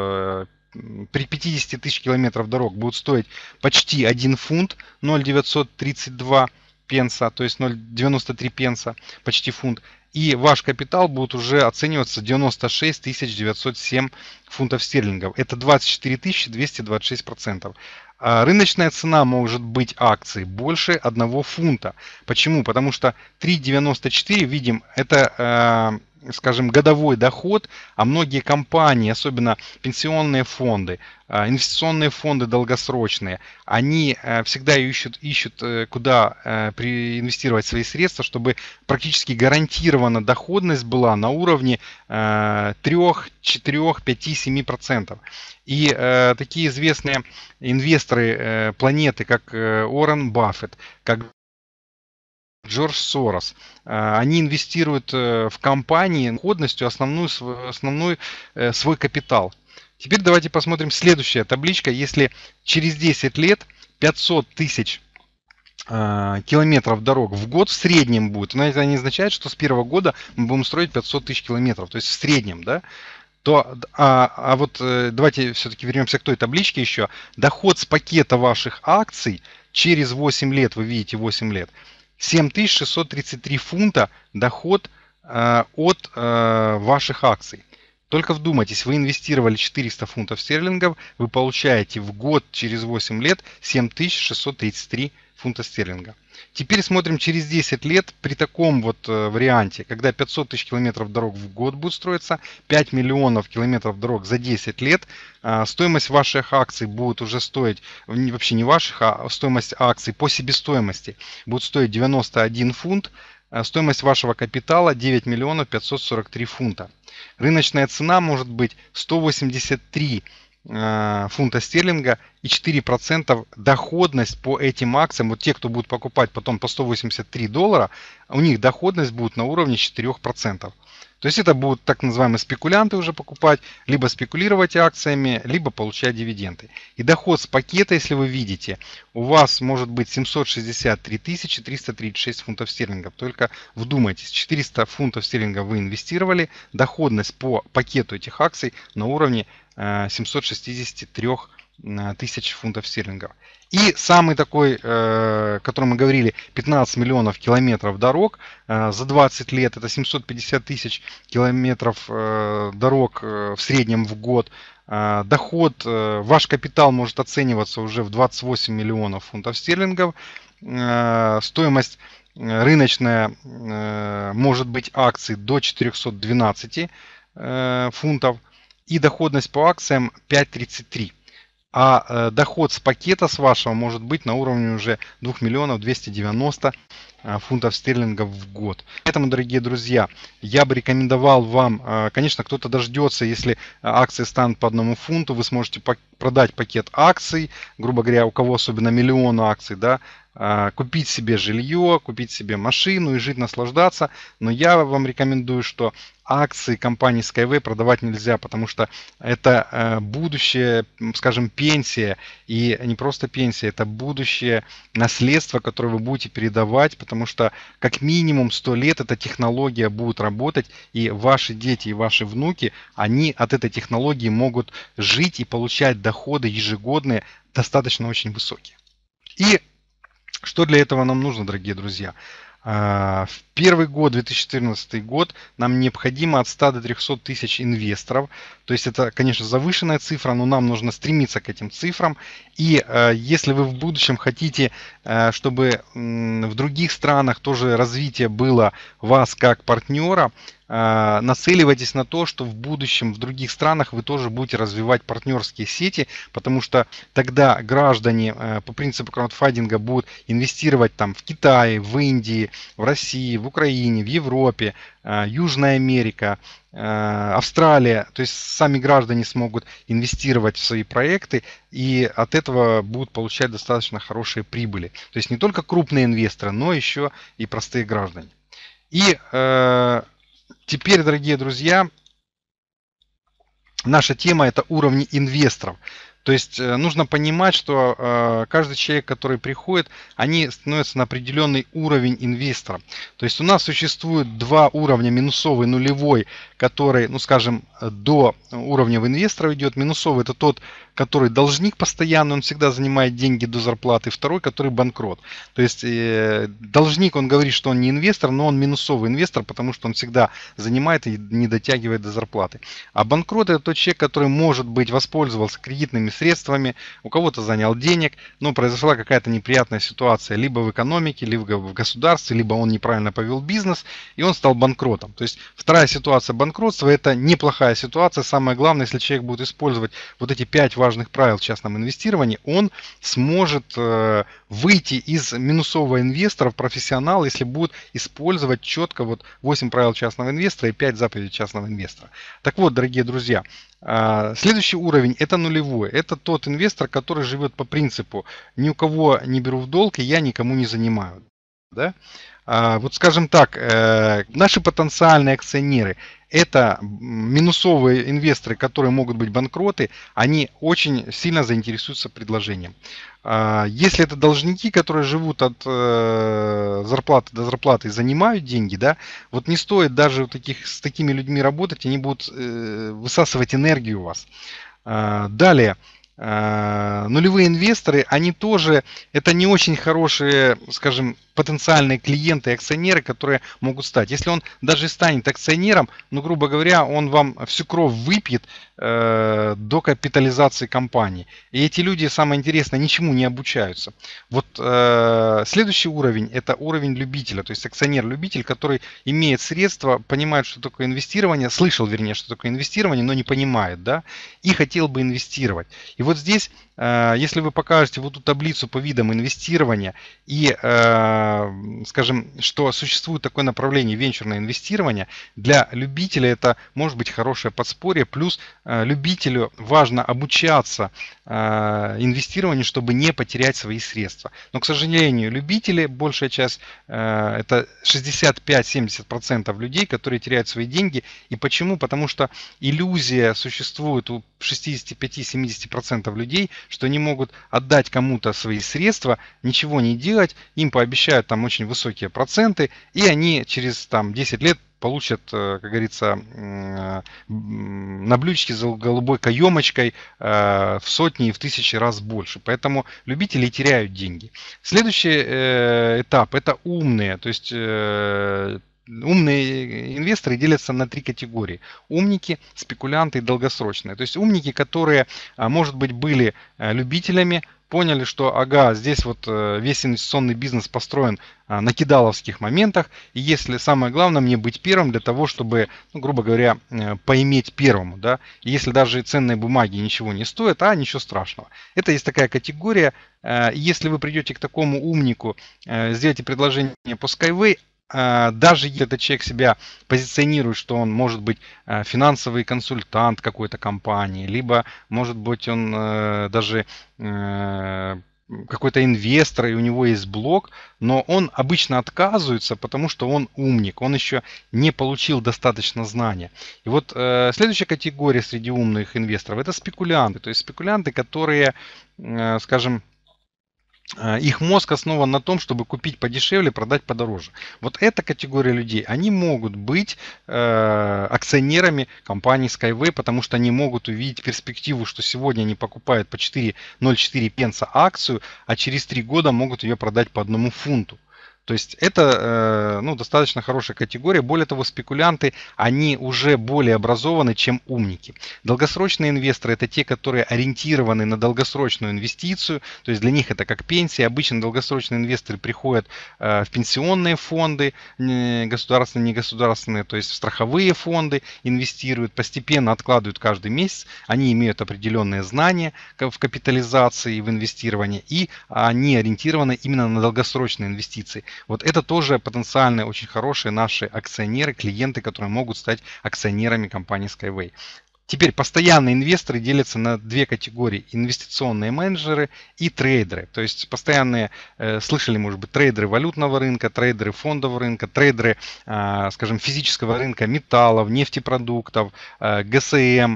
при пятидесяти тысяч километров дорог будет стоить почти один фунт, ноль девятьсот тридцать два пенса, то есть ноль девяносто три пенса, почти фунт. И ваш капитал будет уже оцениваться девяносто шесть тысяч девятьсот семь фунтов стерлингов. Это двадцать четыре тысячи двести двадцать шесть процентов. А рыночная цена может быть акций больше одного фунта. Почему? Потому что три девяносто четыре, видим, это, скажем, годовой доход, а многие компании, особенно пенсионные фонды, инвестиционные фонды долгосрочные, они всегда ищут, ищут куда инвестировать свои средства, чтобы практически гарантированно доходность была на уровне три, четыре, пять, семь процентов. И э, такие известные инвесторы э, планеты, как э, Уоррен Баффет, как Джордж Сорос, э, они инвестируют э, в компании доходностью основную, основной э, свой капитал. Теперь давайте посмотрим следующая табличка. Если через десять лет пятьсот тысяч э, километров дорог в год в среднем будет, но это не означает, что с первого года мы будем строить пятьсот тысяч километров, то есть в среднем, да? То, а, а вот давайте все-таки вернемся к той табличке еще. Доход с пакета ваших акций через восемь лет, вы видите восемь лет, семь тысяч шестьсот тридцать три фунта доход а, от а, ваших акций. Только вдумайтесь, вы инвестировали четыреста фунтов стерлингов, вы получаете в год через восемь лет семь тысяч шестьсот тридцать три фунта стерлинга. Теперь смотрим через десять лет при таком вот варианте, когда пятьсот тысяч километров дорог в год будет строиться, пять миллионов километров дорог за десять лет, стоимость ваших акций будет уже стоить, вообще не ваших, а стоимость акций по себестоимости будет стоить девяносто один фунт, стоимость вашего капитала девять миллионов пятьсот сорок три фунта. Рыночная цена может быть сто восемьдесят три фунта стерлинга и четыре процента доходность по этим акциям. Вот те, кто будут покупать потом по сто восемьдесят три доллара, у них доходность будет на уровне четыре процента. То есть это будут так называемые спекулянты уже покупать, либо спекулировать акциями, либо получать дивиденды. И доход с пакета, если вы видите, у вас может быть семьсот шестьдесят три тысячи триста тридцать шесть фунтов стерлингов. Только вдумайтесь, четыреста фунтов стерлингов вы инвестировали, доходность по пакету этих акций на уровне семьсот шестьдесят три тысячи фунтов стерлингов. И самый такой, о котором мы говорили, пятнадцать миллионов километров дорог за двадцать лет, это семьсот пятьдесят тысяч километров дорог в среднем в год. Доход, ваш капитал может оцениваться уже в двадцать восемь миллионов фунтов стерлингов. Стоимость рыночная может быть акций до четырехсот двенадцати фунтов. И доходность по акциям пять тридцать три. а э, доход с пакета с вашего может быть на уровне уже двух миллионов двухсот девяноста э, фунтов стерлингов в год. Поэтому, дорогие друзья, я бы рекомендовал вам, э, конечно, кто-то дождется, если акции станут по одному фунту, вы сможете пак- продать пакет акций, грубо говоря, у кого особенно миллион акций, да, э, купить себе жилье, купить себе машину и жить, наслаждаться. Но я вам рекомендую, что акции компании Skyway продавать нельзя, потому что это э, будущее, скажем, пенсия, и не просто пенсия, это будущее наследство, которое вы будете передавать, потому что как минимум сто лет эта технология будет работать, и ваши дети и ваши внуки, они от этой технологии могут жить и получать доходы ежегодные достаточно очень высокие. И что для этого нам нужно, дорогие друзья? В первый год, две тысячи четырнадцатый год, нам необходимо от ста до трёхсот тысяч инвесторов. То есть это, конечно, завышенная цифра, но нам нужно стремиться к этим цифрам. И э, если вы в будущем хотите, э, чтобы э, в других странах тоже развитие было вас как партнера, э, нацеливайтесь на то, что в будущем в других странах вы тоже будете развивать партнерские сети, потому что тогда граждане э, по принципу краудфандинга будут инвестировать там в Китае, в Индии, в России, в Украине, в Европе, Южная Америка, Австралия. То есть сами граждане смогут инвестировать в свои проекты и от этого будут получать достаточно хорошие прибыли. То есть не только крупные инвесторы, но еще и простые граждане. И э, теперь, дорогие друзья, наша тема это уровни инвесторов. То есть нужно понимать, что э, каждый человек, который приходит, они становятся на определенный уровень инвестора. То есть у нас существует два уровня, минусовый, нулевой, который, ну скажем, до уровня в инвесторов идет. Минусовый это тот, который должник постоянно, он всегда занимает деньги до зарплаты. Второй, который банкрот. То есть э, должник, он говорит, что он не инвестор, но он минусовый инвестор, потому что он всегда занимает и не дотягивает до зарплаты. А банкрот это тот человек, который, может быть, воспользовался кредитными средствами, у кого-то занял денег, но произошла какая-то неприятная ситуация либо в экономике, либо в государстве, либо он неправильно повел бизнес, и он стал банкротом. То есть вторая ситуация банкротства это неплохая ситуация. Самое главное, если человек будет использовать вот эти пять важных правил в частном инвестировании, он сможет э, выйти из минусового инвестора в профессионал, если будет использовать четко вот восемь правил частного инвестора и пять заповедей частного инвестора. Так вот, дорогие друзья, следующий уровень это нулевой. Это тот инвестор, который живет по принципу ни у кого не беру в долг и я никому не занимаю. Да? Вот скажем так, наши потенциальные акционеры это минусовые инвесторы, которые могут быть банкроты, они очень сильно заинтересуются предложением. Если это должники, которые живут от зарплаты до зарплаты и занимают деньги, да, вот не стоит даже таких, с такими людьми работать, они будут высасывать энергию у вас. Далее. Нулевые инвесторы, они тоже, это не очень хорошие, скажем, потенциальные клиенты и акционеры, которые могут стать. Если он даже станет акционером, ну, грубо говоря, он вам всю кровь выпьет э, до капитализации компании. И эти люди, самое интересное, ничему не обучаются. Вот э, следующий уровень, это уровень любителя, то есть акционер-любитель, который имеет средства, понимает, что такое инвестирование, слышал, вернее, что такое инвестирование, но не понимает, да, и хотел бы инвестировать. И вот здесь, э, если вы покажете вот эту таблицу по видам инвестирования и э, скажем, что существует такое направление венчурное инвестирование, для любителя это может быть хорошее подспорье, плюс э, любителю важно обучаться э, инвестированию, чтобы не потерять свои средства. Но, к сожалению, любители, большая часть, э, это шестьдесят пять - семьдесят процентов людей, которые теряют свои деньги. И почему? Потому что иллюзия существует у шестидесяти пяти - семидесяти процентов людей, что они могут отдать кому-то свои средства, ничего не делать, им пообещают там очень высокие проценты, и они через там десять лет получат, как говорится, на блюдечке с голубой каемочкой в сотни и в тысячи раз больше. Поэтому любители теряют деньги. Следующий этап это умные, то есть умные инвесторы делятся на три категории. Умники, спекулянты и долгосрочные. То есть умники, которые, может быть, были любителями, поняли, что ага, здесь вот э, весь инвестиционный бизнес построен э, на кидаловских моментах, и если самое главное мне быть первым для того, чтобы, ну, грубо говоря, э, поиметь первому, да, и если даже ценные бумаги ничего не стоят, а ничего страшного. Это есть такая категория, э, если вы придете к такому умнику, э, сделаете предложение по Skyway, даже если этот человек себя позиционирует, что он может быть финансовый консультант какой-то компании, либо может быть он даже какой-то инвестор, и у него есть блог, но он обычно отказывается, потому что он умник, он еще не получил достаточно знания. И вот э, следующая категория среди умных инвесторов — это спекулянты, то есть спекулянты, которые, э, скажем, их мозг основан на том, чтобы купить подешевле, продать подороже. Вот эта категория людей, они могут быть э, акционерами компании Skyway, потому что они могут увидеть перспективу, что сегодня они покупают по четыре ноль четыре пенса акцию, а через три года могут ее продать по одному фунту. То есть это ну, достаточно хорошая категория. Более того, спекулянты, они уже более образованы, чем умники. Долгосрочные инвесторы — это те, которые ориентированы на долгосрочную инвестицию. То есть для них это как пенсия. Обычно долгосрочные инвесторы приходят в пенсионные фонды, государственные, негосударственные, то есть в страховые фонды, инвестируют, постепенно откладывают каждый месяц. Они имеют определенные знания в капитализации, в инвестировании, и они ориентированы именно на долгосрочные инвестиции. Вот это тоже потенциально очень хорошие наши акционеры, клиенты, которые могут стать акционерами компании Skyway. Теперь постоянные инвесторы делятся на две категории: инвестиционные менеджеры и трейдеры. То есть постоянные, э, слышали, может быть, трейдеры валютного рынка, трейдеры фондового рынка, трейдеры, э, скажем, физического рынка металлов, нефтепродуктов, э, ГСМ,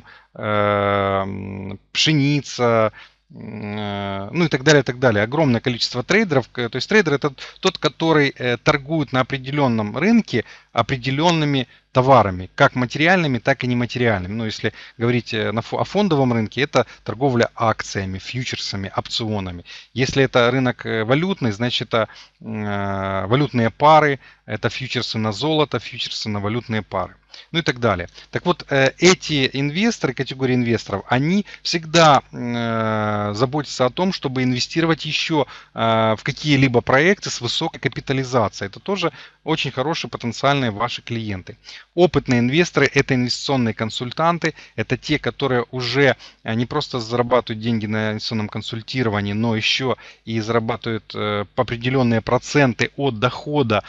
э, пшеница, ну и так далее, и так далее. Огромное количество трейдеров. То есть трейдер — это тот, который торгует на определенном рынке определенными товарами, как материальными, так и нематериальными. Ну, если говорить о фондовом рынке, это торговля акциями, фьючерсами, опционами. Если это рынок валютный, значит это валютные пары, это фьючерсы на золото, фьючерсы на валютные пары. Ну и так далее. Так вот, эти инвесторы, категории инвесторов, они всегда заботятся о том, чтобы инвестировать еще в какие-либо проекты с высокой капитализацией. Это тоже очень хорошие потенциальные ваши клиенты. Опытные инвесторы — это инвестиционные консультанты, это те, которые уже не просто зарабатывают деньги на инвестиционном консультировании, но еще и зарабатывают определенные проценты от дохода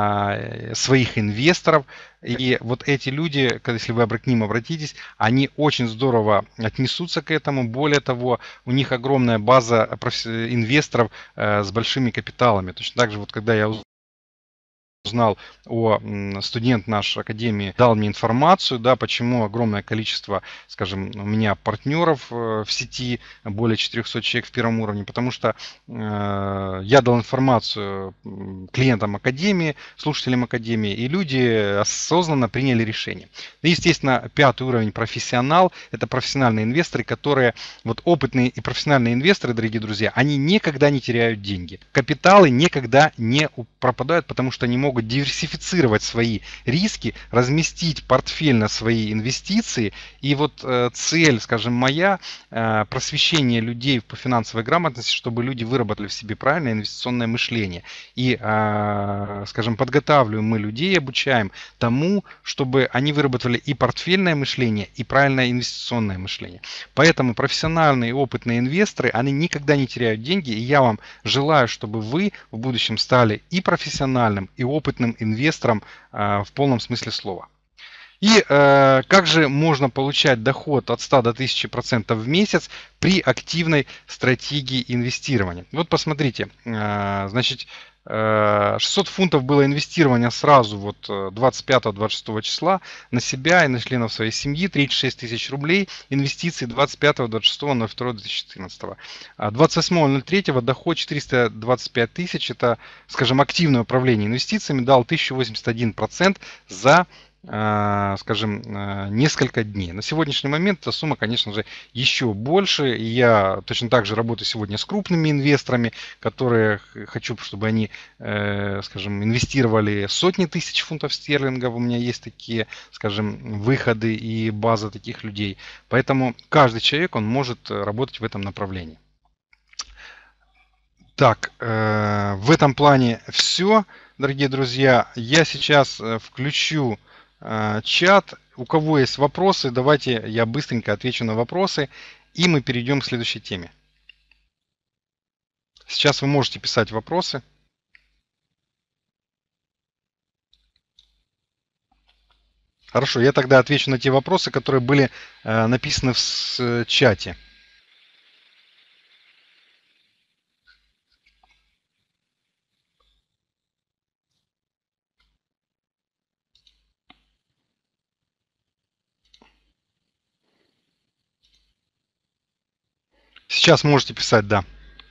своих инвесторов. И вот эти люди, если вы к ним обратитесь, они очень здорово отнесутся к этому. Более того, у них огромная база инвесторов с большими капиталами. Точно так же, вот когда я узнал о студент нашей академии, дал мне информацию, да, почему огромное количество, скажем, у меня партнеров в сети, более четырехсот человек в первом уровне, потому что э, я дал информацию клиентам академии, слушателям академии, и люди осознанно приняли решение. И, естественно, пятый уровень — профессионал. Это профессиональные инвесторы, которые, вот опытные и профессиональные инвесторы, дорогие друзья, они никогда не теряют деньги. Капиталы никогда не пропадают, потому что они могут могут диверсифицировать свои риски, разместить портфель на свои инвестиции. И вот э, цель, скажем, моя, э, просвещение людей по финансовой грамотности, чтобы люди выработали в себе правильное инвестиционное мышление. И, э, скажем, подготавливаем мы людей, обучаем тому, чтобы они выработали и портфельное мышление, и правильное инвестиционное мышление. Поэтому профессиональные и опытные инвесторы, они никогда не теряют деньги. И я вам желаю, чтобы вы в будущем стали и профессиональным, и опытным опытным инвестором э, в полном смысле слова. И э, как же можно получать доход от ста до тысячи процентов в месяц при активной стратегии инвестирования? Вот посмотрите, э, значит, шестьсот фунтов было инвестирование сразу вот двадцать пятого — двадцать шестого числа на себя и на членов своей семьи, тридцать шесть тысяч рублей, инвестиции двадцать пятого — двадцать шестого ноль второго две тысячи четырнадцатого. двадцать восьмого ноль третьего доход четыреста двадцать пять тысяч, это, скажем, активное управление инвестициями, дал тысяча восемьдесят один процент за, скажем, несколько дней. На сегодняшний момент эта сумма, конечно же, еще больше. И я точно так же работаю сегодня с крупными инвесторами, которые хочу, чтобы они, скажем, инвестировали сотни тысяч фунтов стерлингов. У меня есть такие, скажем, выходы и база таких людей. Поэтому каждый человек, он может работать в этом направлении. Так, э, в этом плане все, дорогие друзья. Я сейчас э, включу э, чат. У кого есть вопросы, давайте я быстренько отвечу на вопросы, и мы перейдем к следующей теме. Сейчас вы можете писать вопросы. Хорошо, я тогда отвечу на те вопросы, которые были э, написаны в с- чате. Сейчас можете писать, да.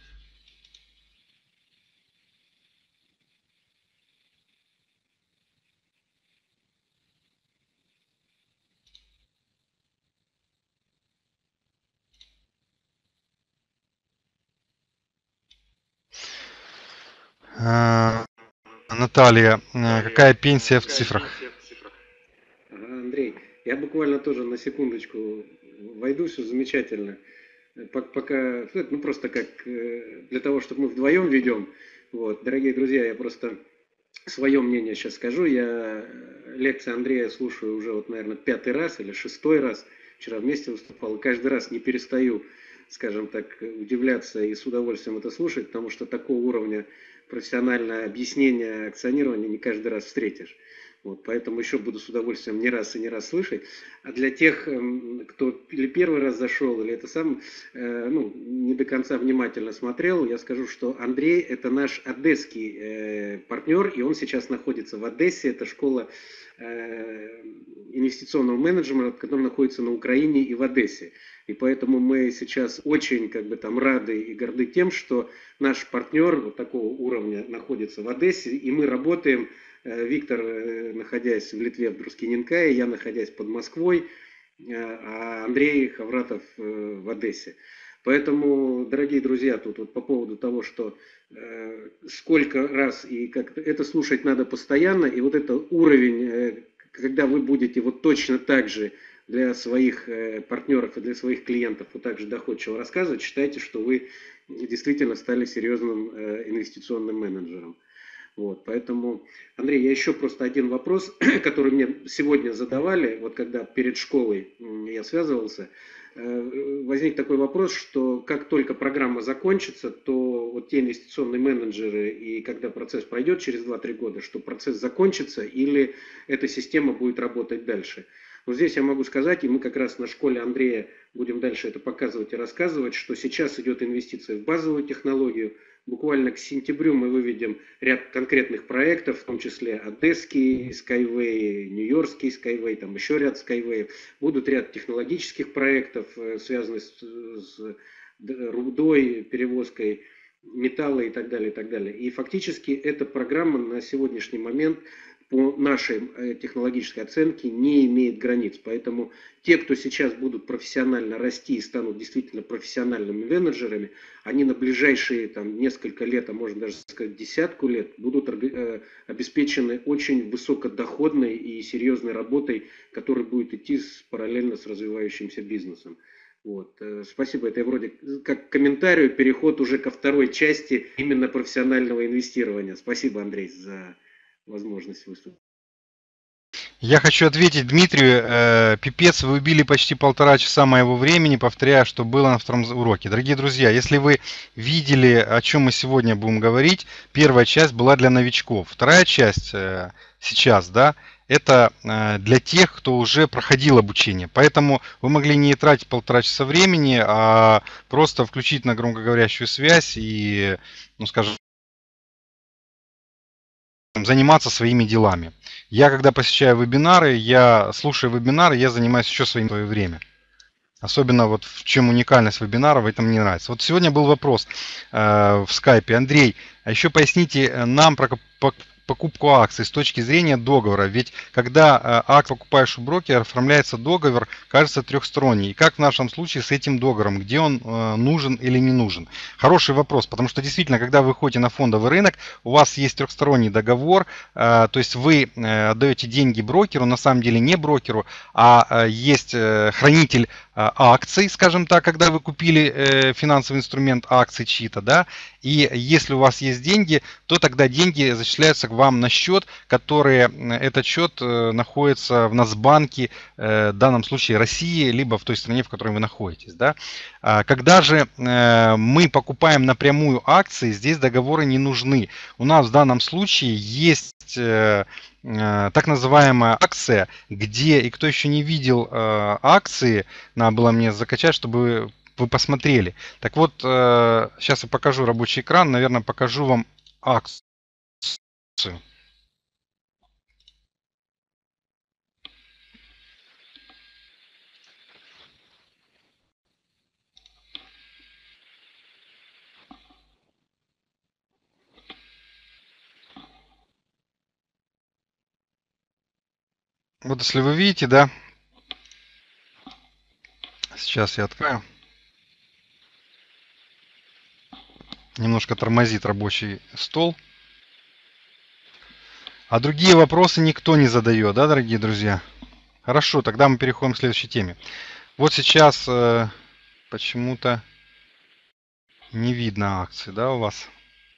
Э, Наталья, э, какая пенсия в цифрах? Ага, Андрей, я буквально тоже на секундочку войду, все замечательно. Пок- Пока, ну просто как э, для того, чтобы мы вдвоем ведем. Вот, дорогие друзья, я просто свое мнение сейчас скажу. Я э, лекции Андрея слушаю уже, вот, наверное, пятый раз или шестой раз. Вчера вместе выступал. И каждый раз не перестаю, скажем так, удивляться и с удовольствием это слушать, потому что такого уровня профессиональное объяснение акционирования не каждый раз встретишь. Вот, поэтому еще буду с удовольствием не раз и не раз слышать. А для тех, эм, кто или первый раз зашел, или это сам э, ну, не до конца внимательно смотрел, я скажу, что Андрей это наш одесский э, партнер, и он сейчас находится в Одессе. Это школа э, инвестиционного менеджмента, которая находится на Украине и в Одессе. И поэтому мы сейчас очень как бы там рады и горды тем, что наш партнер вот такого уровня находится в Одессе, и мы работаем. Виктор, находясь в Литве, в Друскиненкае, я находясь под Москвой, а Андрей Хавратов в Одессе. Поэтому, дорогие друзья, тут вот по поводу того, что э, сколько раз и как это слушать надо постоянно, и вот это уровень, э, когда вы будете вот точно так же для своих э, партнеров и для своих клиентов вот так же доходчиво рассказывать, считайте, что вы действительно стали серьезным э, инвестиционным менеджером. Вот, поэтому, Андрей, я еще просто один вопрос, который мне сегодня задавали, вот когда перед школой я связывался, возник такой вопрос, что как только программа закончится, то вот те инвестиционные менеджеры, и когда процесс пройдет через два-три года, что процесс закончится или эта система будет работать дальше. Но здесь я могу сказать, и мы как раз на школе Андрея будем дальше это показывать и рассказывать, что сейчас идет инвестиция в базовую технологию. Буквально к сентябрю мы выведем ряд конкретных проектов, в том числе одесский Skyway, нью-йоркский Skyway, там еще ряд Skyway. Будут ряд технологических проектов, связанных с, с рудой, перевозкой металла и так далее, и так далее. И фактически эта программа на сегодняшний момент по нашей технологической оценке не имеет границ. Поэтому те, кто сейчас будут профессионально расти и станут действительно профессиональными менеджерами, они на ближайшие там, несколько лет, а можно даже сказать десятку лет, будут обеспечены очень высокодоходной и серьезной работой, которая будет идти параллельно с развивающимся бизнесом. Вот. Спасибо, это вроде как комментарий, переход уже ко второй части именно профессионального инвестирования. Спасибо, Андрей, за возможность выступить. Я хочу ответить Дмитрию. Э, пипец, вы убили почти полтора часа моего времени, повторяя, что было на втором уроке. Дорогие друзья, если вы видели, о чем мы сегодня будем говорить, первая часть была для новичков. Вторая часть э, сейчас, да, это э, для тех, кто уже проходил обучение. Поэтому вы могли не тратить полтора часа времени, а просто включить на громкоговорящую связь и, ну, скажем, заниматься своими делами. Я, когда посещаю вебинары, я слушаю вебинары, я занимаюсь еще своим свое время. Особенно вот в чем уникальность вебинара, в этом мне нравится. Вот сегодня был вопрос э, в скайпе. Андрей, а еще поясните нам про покупку акций с точки зрения договора. Ведь когда акт покупаешь у брокера, оформляется договор, кажется, трехсторонний. И как в нашем случае с этим договором, где он нужен или не нужен? Хороший вопрос, потому что действительно, когда вы выходите на фондовый рынок, у вас есть трехсторонний договор, то есть вы отдаете деньги брокеру, на самом деле не брокеру, а есть хранитель акций, скажем так, когда вы купили финансовый инструмент акций чьи-то, да, и если у вас есть деньги, то тогда деньги зачисляются к вам на счет, который, этот счет находится в Нацбанке, в данном случае России, либо в той стране, в которой вы находитесь, да. Когда же мы покупаем напрямую акции, здесь договоры не нужны. У нас в данном случае есть так называемая акция, где, и кто еще не видел акции, надо было мне закачать, чтобы вы посмотрели. Так вот, сейчас я покажу рабочий экран, наверное, покажу вам акцию. Вот если вы видите, да, сейчас я открою. Немножко тормозит рабочий стол. А другие вопросы никто не задает, да, дорогие друзья? Хорошо, тогда мы переходим к следующей теме. Вот сейчас э, почему-то не видно акции, да, у вас?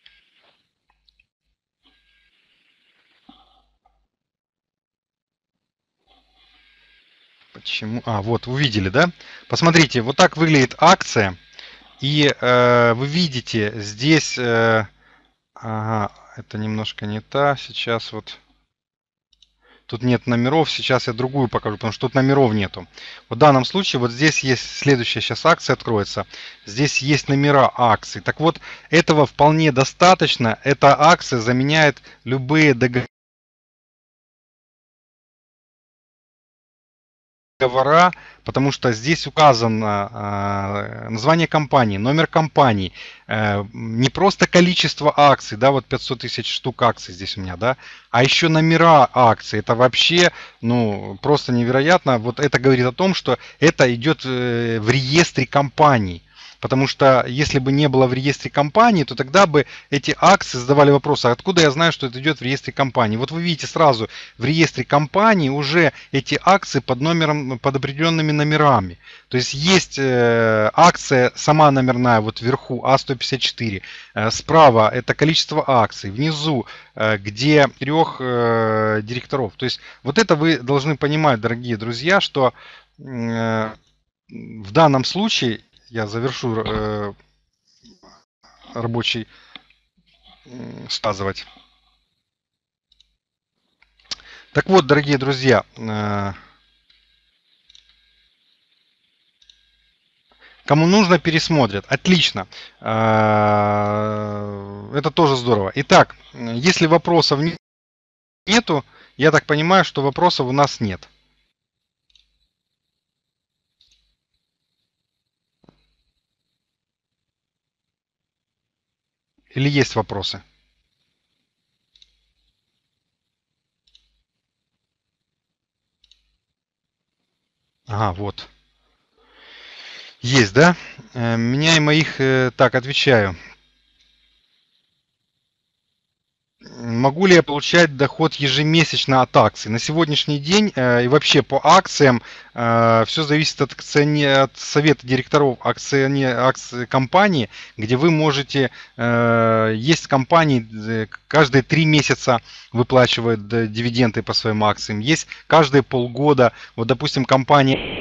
Почему? А, вот, увидели, да? Посмотрите, вот так выглядит акция. И э, вы видите, здесь... Э, ага, это немножко не та. Сейчас вот... Тут нет номеров. Сейчас я другую покажу, потому что тут номеров нету. В данном случае вот здесь есть следующая сейчас акция откроется. Здесь есть номера акций. Так вот, этого вполне достаточно. Эта акция заменяет любые договоры. договора, потому что здесь указано э, название компании, номер компании, э, не просто количество акций, да, вот пятьсот тысяч штук акций здесь у меня, да, а еще номера акций. Это вообще, ну, просто невероятно. Вот это говорит о том, что это идет э, в реестре компаний. Потому что если бы не было в реестре компании, то тогда бы эти акции задавали вопрос, а откуда я знаю, что это идет в реестре компании? Вот вы видите сразу в реестре компании уже эти акции под номером, под определенными номерами. То есть есть э, акция сама номерная вот вверху А сто пятьдесят четыре, э, справа это количество акций, внизу э, где трех э, директоров. То есть вот это вы должны понимать, дорогие друзья, что э, в данном случае я завершу э, рабочий э, сказывать. Так вот, дорогие друзья, э, кому нужно, пересмотрят. Отлично. Э, это тоже здорово. Итак, если вопросов нету, я так понимаю, что вопросов у нас нет. Или есть вопросы? Ага, вот. Есть, да? Меня и моих... Так, отвечаю. Могу ли я получать доход ежемесячно от акций? На сегодняшний день э, и вообще по акциям э, все зависит от, акциони... от совета директоров акциони... акций компании, где вы можете, э, есть компании, каждые три месяца выплачивают дивиденды по своим акциям, есть каждые полгода, вот допустим компания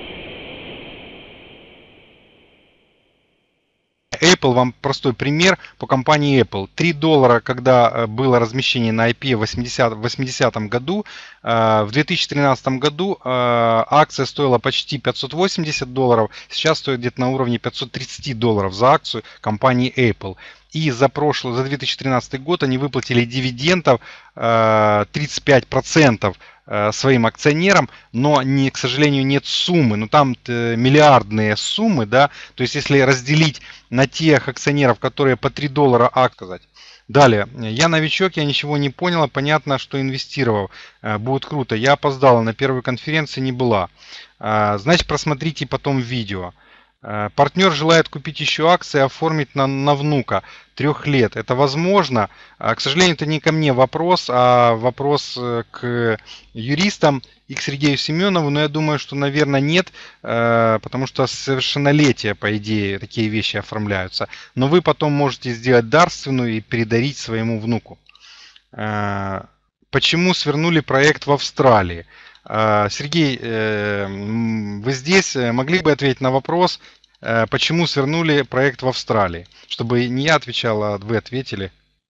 Apple, вам простой пример по компании Apple. три доллара, когда было размещение на ай пи о в восьмидесятом году, в две тысячи тринадцатом году акция стоила почти пятьсот восемьдесят долларов, сейчас стоит где-то на уровне пятьсот тридцать долларов за акцию компании Apple. И за прошлый, за две тысячи тринадцатый год они выплатили дивидендов тридцать пять процентов своим акционерам, но, не, к сожалению, нет суммы. Ну, там миллиардные суммы, да, то есть если разделить на тех акционеров, которые по три доллара акции. Далее, я новичок, я ничего не понял, понятно, что инвестировал. Будет круто. Я опоздала, на первой конференции не была. Значит, просмотрите потом видео. Э, Партнер желает купить еще акции, оформить на, на внука трех лет. Это возможно? А, К сожалению, это не ко мне вопрос, а вопрос э, к юристам и к Сергею Семенову. Но я думаю, что, наверное, нет, э, потому что с совершеннолетия, по идее, такие вещи оформляются. Но вы потом можете сделать дарственную и передарить своему внуку. Э, Почему свернули проект в Австралии? Э, Сергей, э, м, вы здесь э, могли бы ответить на вопрос, э, почему свернули проект в Австралии? Чтобы не я отвечал, а вы ответили.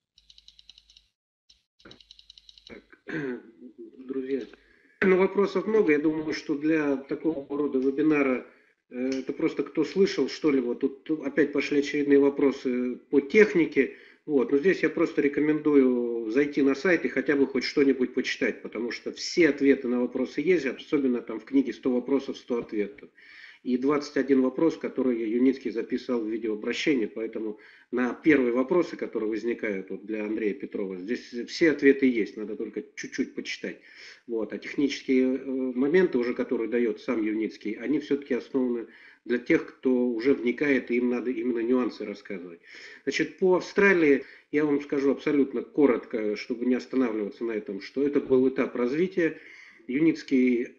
Так, друзья, ну, вопросов много. Я думаю, что для такого рода вебинара э, это просто кто слышал, что ли, вот тут опять пошли очередные вопросы по технике. Вот, но здесь я просто рекомендую зайти на сайт и хотя бы хоть что-нибудь почитать, потому что все ответы на вопросы есть, особенно там в книге сто вопросов, сто ответов. И двадцать один вопрос, который Юницкий записал в видеообращении, поэтому на первые вопросы, которые возникают вот для Андрея Петрова, здесь все ответы есть, надо только чуть-чуть почитать. Вот. А технические моменты, уже которые дает сам Юницкий, они все-таки основаны для тех, кто уже вникает, и им надо именно нюансы рассказывать. Значит, по Австралии я вам скажу абсолютно коротко, чтобы не останавливаться на этом, что это был этап развития. Юницкий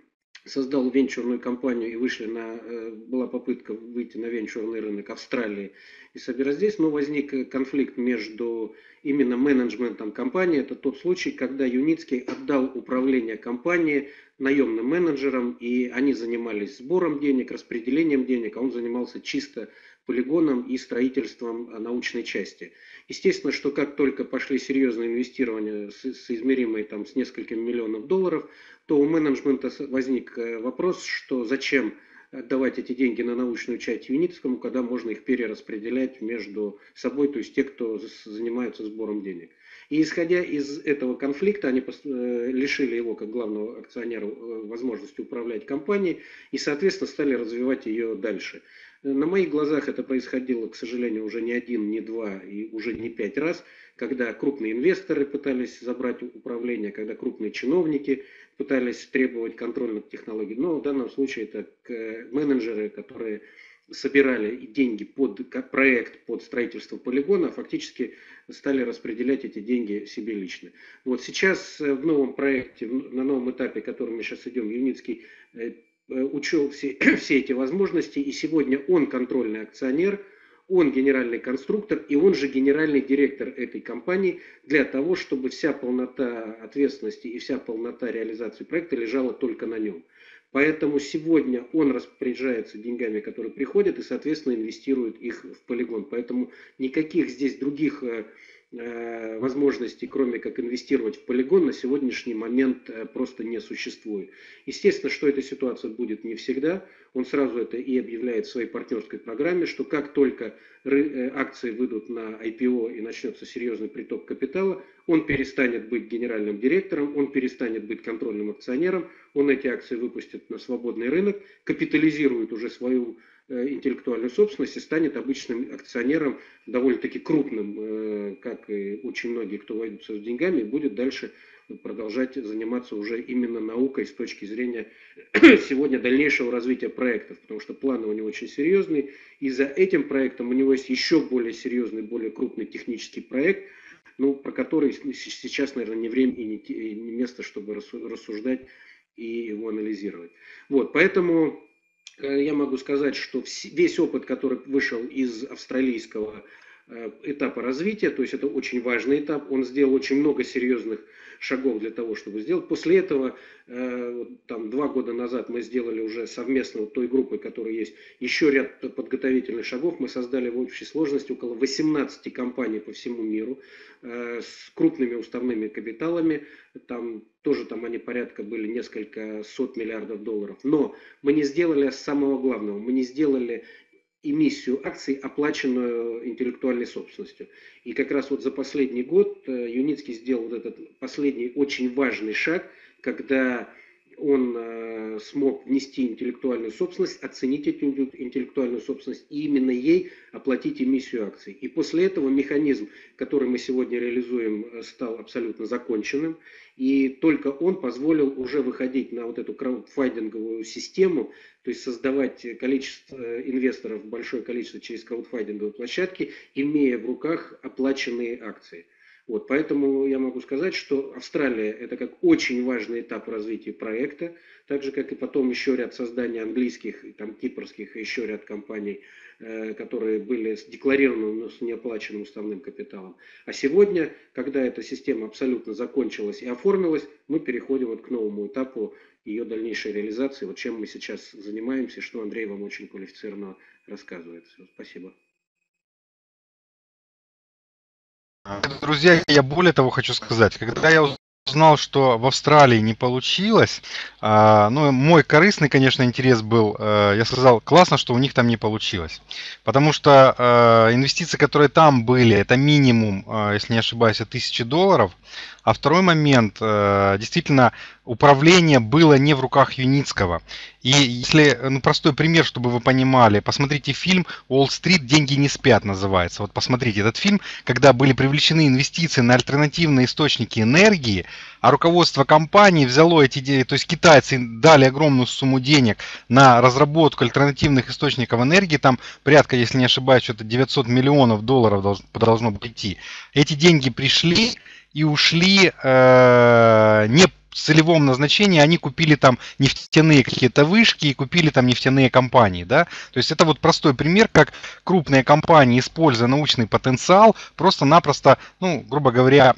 создал венчурную компанию и вышли на, была попытка выйти на венчурный рынок Австралии и собирать здесь, но возник конфликт между именно менеджментом компании. Это тот случай, когда Юницкий отдал управление компанией наемным менеджерам, и они занимались сбором денег, распределением денег, а он занимался чисто полигоном и строительством научной части. Естественно, что как только пошли серьезные инвестирования, соизмеримые там с несколькими миллионов долларов, то у менеджмента возник вопрос, что зачем отдавать эти деньги на научную часть Юницкому, когда можно их перераспределять между собой, то есть те, кто занимаются сбором денег. И исходя из этого конфликта, они лишили его, как главного акционера, возможности управлять компанией и, соответственно, стали развивать ее дальше. На моих глазах это происходило, к сожалению, уже не один, не два и уже не пять раз, когда крупные инвесторы пытались забрать управление, когда крупные чиновники пытались требовать контрольных технологий. Но в данном случае это менеджеры, которые собирали деньги под проект, под строительство полигона, фактически стали распределять эти деньги себе лично. Вот сейчас в новом проекте, на новом этапе, который мы сейчас идем, Юницкий учел все, все эти возможности, и сегодня он контрольный акционер, он генеральный конструктор, и он же генеральный директор этой компании, для того, чтобы вся полнота ответственности и вся полнота реализации проекта лежала только на нем. Поэтому сегодня он распоряжается деньгами, которые приходят, и, соответственно, инвестирует их в полигон. Поэтому никаких здесь других возможностей, кроме как инвестировать в полигон, на сегодняшний момент просто не существует. Естественно, что эта ситуация будет не всегда. Он сразу это и объявляет в своей партнерской программе, что как только акции выйдут на ай пи о и начнется серьезный приток капитала, он перестанет быть генеральным директором, он перестанет быть контрольным акционером, он эти акции выпустит на свободный рынок, капитализирует уже свою интеллектуальную собственность и станет обычным акционером, довольно-таки крупным, как и очень многие, кто войдутся с деньгами, и будет дальше продолжать заниматься уже именно наукой с точки зрения сегодня дальнейшего развития проектов, потому что планы у него очень серьезные, и за этим проектом у него есть еще более серьезный, более крупный технический проект, ну, про который сейчас, наверное, не время и не, не место, чтобы рассуждать и его анализировать. Вот, поэтому я могу сказать, что весь опыт, который вышел из австралийского этапа развития, то есть это очень важный этап, он сделал очень много серьезных шагов для того, чтобы сделать. После этого, там, два года назад мы сделали уже совместно вот той группой, которая есть, еще ряд подготовительных шагов. Мы создали в общей сложности около восемнадцати компаний по всему миру с крупными уставными капиталами. Там тоже там они порядка были несколько сот миллиардов долларов. Но мы не сделали самого главного, мы не сделали эмиссию акций, оплаченную интеллектуальной собственностью. И как раз вот за последний год Юницкий сделал вот этот последний очень важный шаг, когда он э, смог внести интеллектуальную собственность, оценить эту интеллектуальную собственность и именно ей оплатить эмиссию акций. И после этого механизм, который мы сегодня реализуем, стал абсолютно законченным. И только он позволил уже выходить на вот эту краудфандинговую систему, то есть создавать количество инвесторов, большое количество через краудфандинговые площадки, имея в руках оплаченные акции. Вот, поэтому я могу сказать, что Австралия – это как очень важный этап развития проекта, так же, как и потом еще ряд создания английских, там, кипрских и еще ряд компаний, э, которые были декларированы, но с неоплаченным уставным капиталом. А сегодня, когда эта система абсолютно закончилась и оформилась, мы переходим вот к новому этапу ее дальнейшей реализации, вот чем мы сейчас занимаемся, что Андрей вам очень квалифицированно рассказывает. Все, спасибо. Друзья, я более того хочу сказать, когда я узнал, что в Австралии не получилось, ну, мой корыстный, конечно, интерес был, я сказал, классно, что у них там не получилось, потому что инвестиции, которые там были, это минимум, если не ошибаюсь, тысячи долларов, а второй момент, действительно, управление было не в руках Юницкого. И если, ну, простой пример, чтобы вы понимали, посмотрите фильм «Уолл-стрит. Деньги не спят» называется. Вот посмотрите этот фильм, когда были привлечены инвестиции на альтернативные источники энергии, а руководство компании взяло эти деньги, то есть китайцы дали огромную сумму денег на разработку альтернативных источников энергии, там порядка, если не ошибаюсь, что-то девятьсот миллионов долларов должно, должно прийти. Эти деньги пришли и ушли э, не в целевом назначении, они купили там нефтяные какие-то вышки и купили там нефтяные компании, да, то есть это вот простой пример, как крупные компании, используя научный потенциал, просто-напросто, ну, грубо говоря,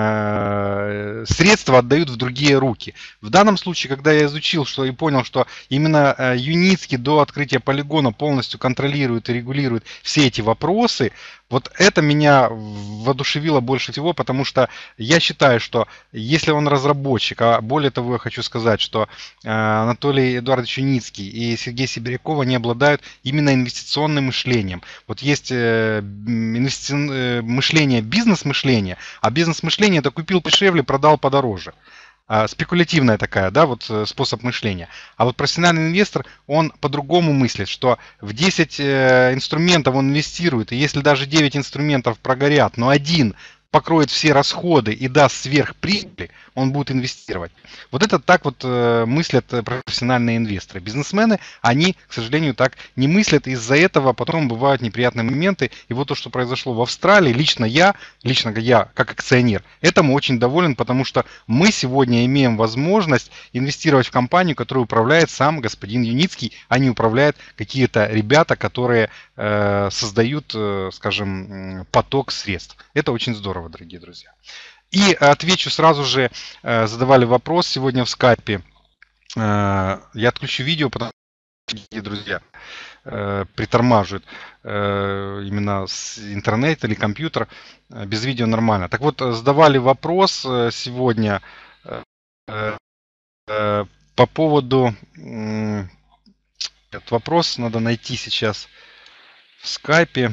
э, средства отдают в другие руки. В данном случае, когда я изучил, что и понял, что именно Юницкий до открытия полигона полностью контролирует и регулирует все эти вопросы, вот это меня воодушевило больше всего, потому что я считаю, что если он разработчик, а более того, я хочу сказать, что Анатолий Эдуардович Юницкий и Сергей Сибиряков, они обладают именно инвестиционным мышлением. Вот есть инвести... мышление, бизнес-мышление, а бизнес-мышление это купил дешевле, продал подороже. Спекулятивная такая, да, вот способ мышления. А вот профессиональный инвестор, он по-другому мыслит, что в десять инструментов он инвестирует, и если даже девять инструментов прогорят, но один покроет все расходы и даст сверхприбыль, он будет инвестировать. Вот это так вот э, мыслят профессиональные инвесторы. Бизнесмены, они, к сожалению, так не мыслят. Из-за этого потом бывают неприятные моменты. И вот то, что произошло в Австралии, лично я, лично я, как акционер, этому очень доволен, потому что мы сегодня имеем возможность инвестировать в компанию, которую управляет сам господин Юницкий, а не управляют какие-то ребята, которые э, создают, э, скажем, поток средств. Это очень здорово, дорогие друзья. И отвечу сразу же, задавали вопрос сегодня в скайпе. Я отключу видео, потому что, дорогие друзья, притормаживает именно с интернета или компьютера. Без видео нормально. Так вот, задавали вопрос сегодня по поводу... Этот вопрос надо найти сейчас в скайпе.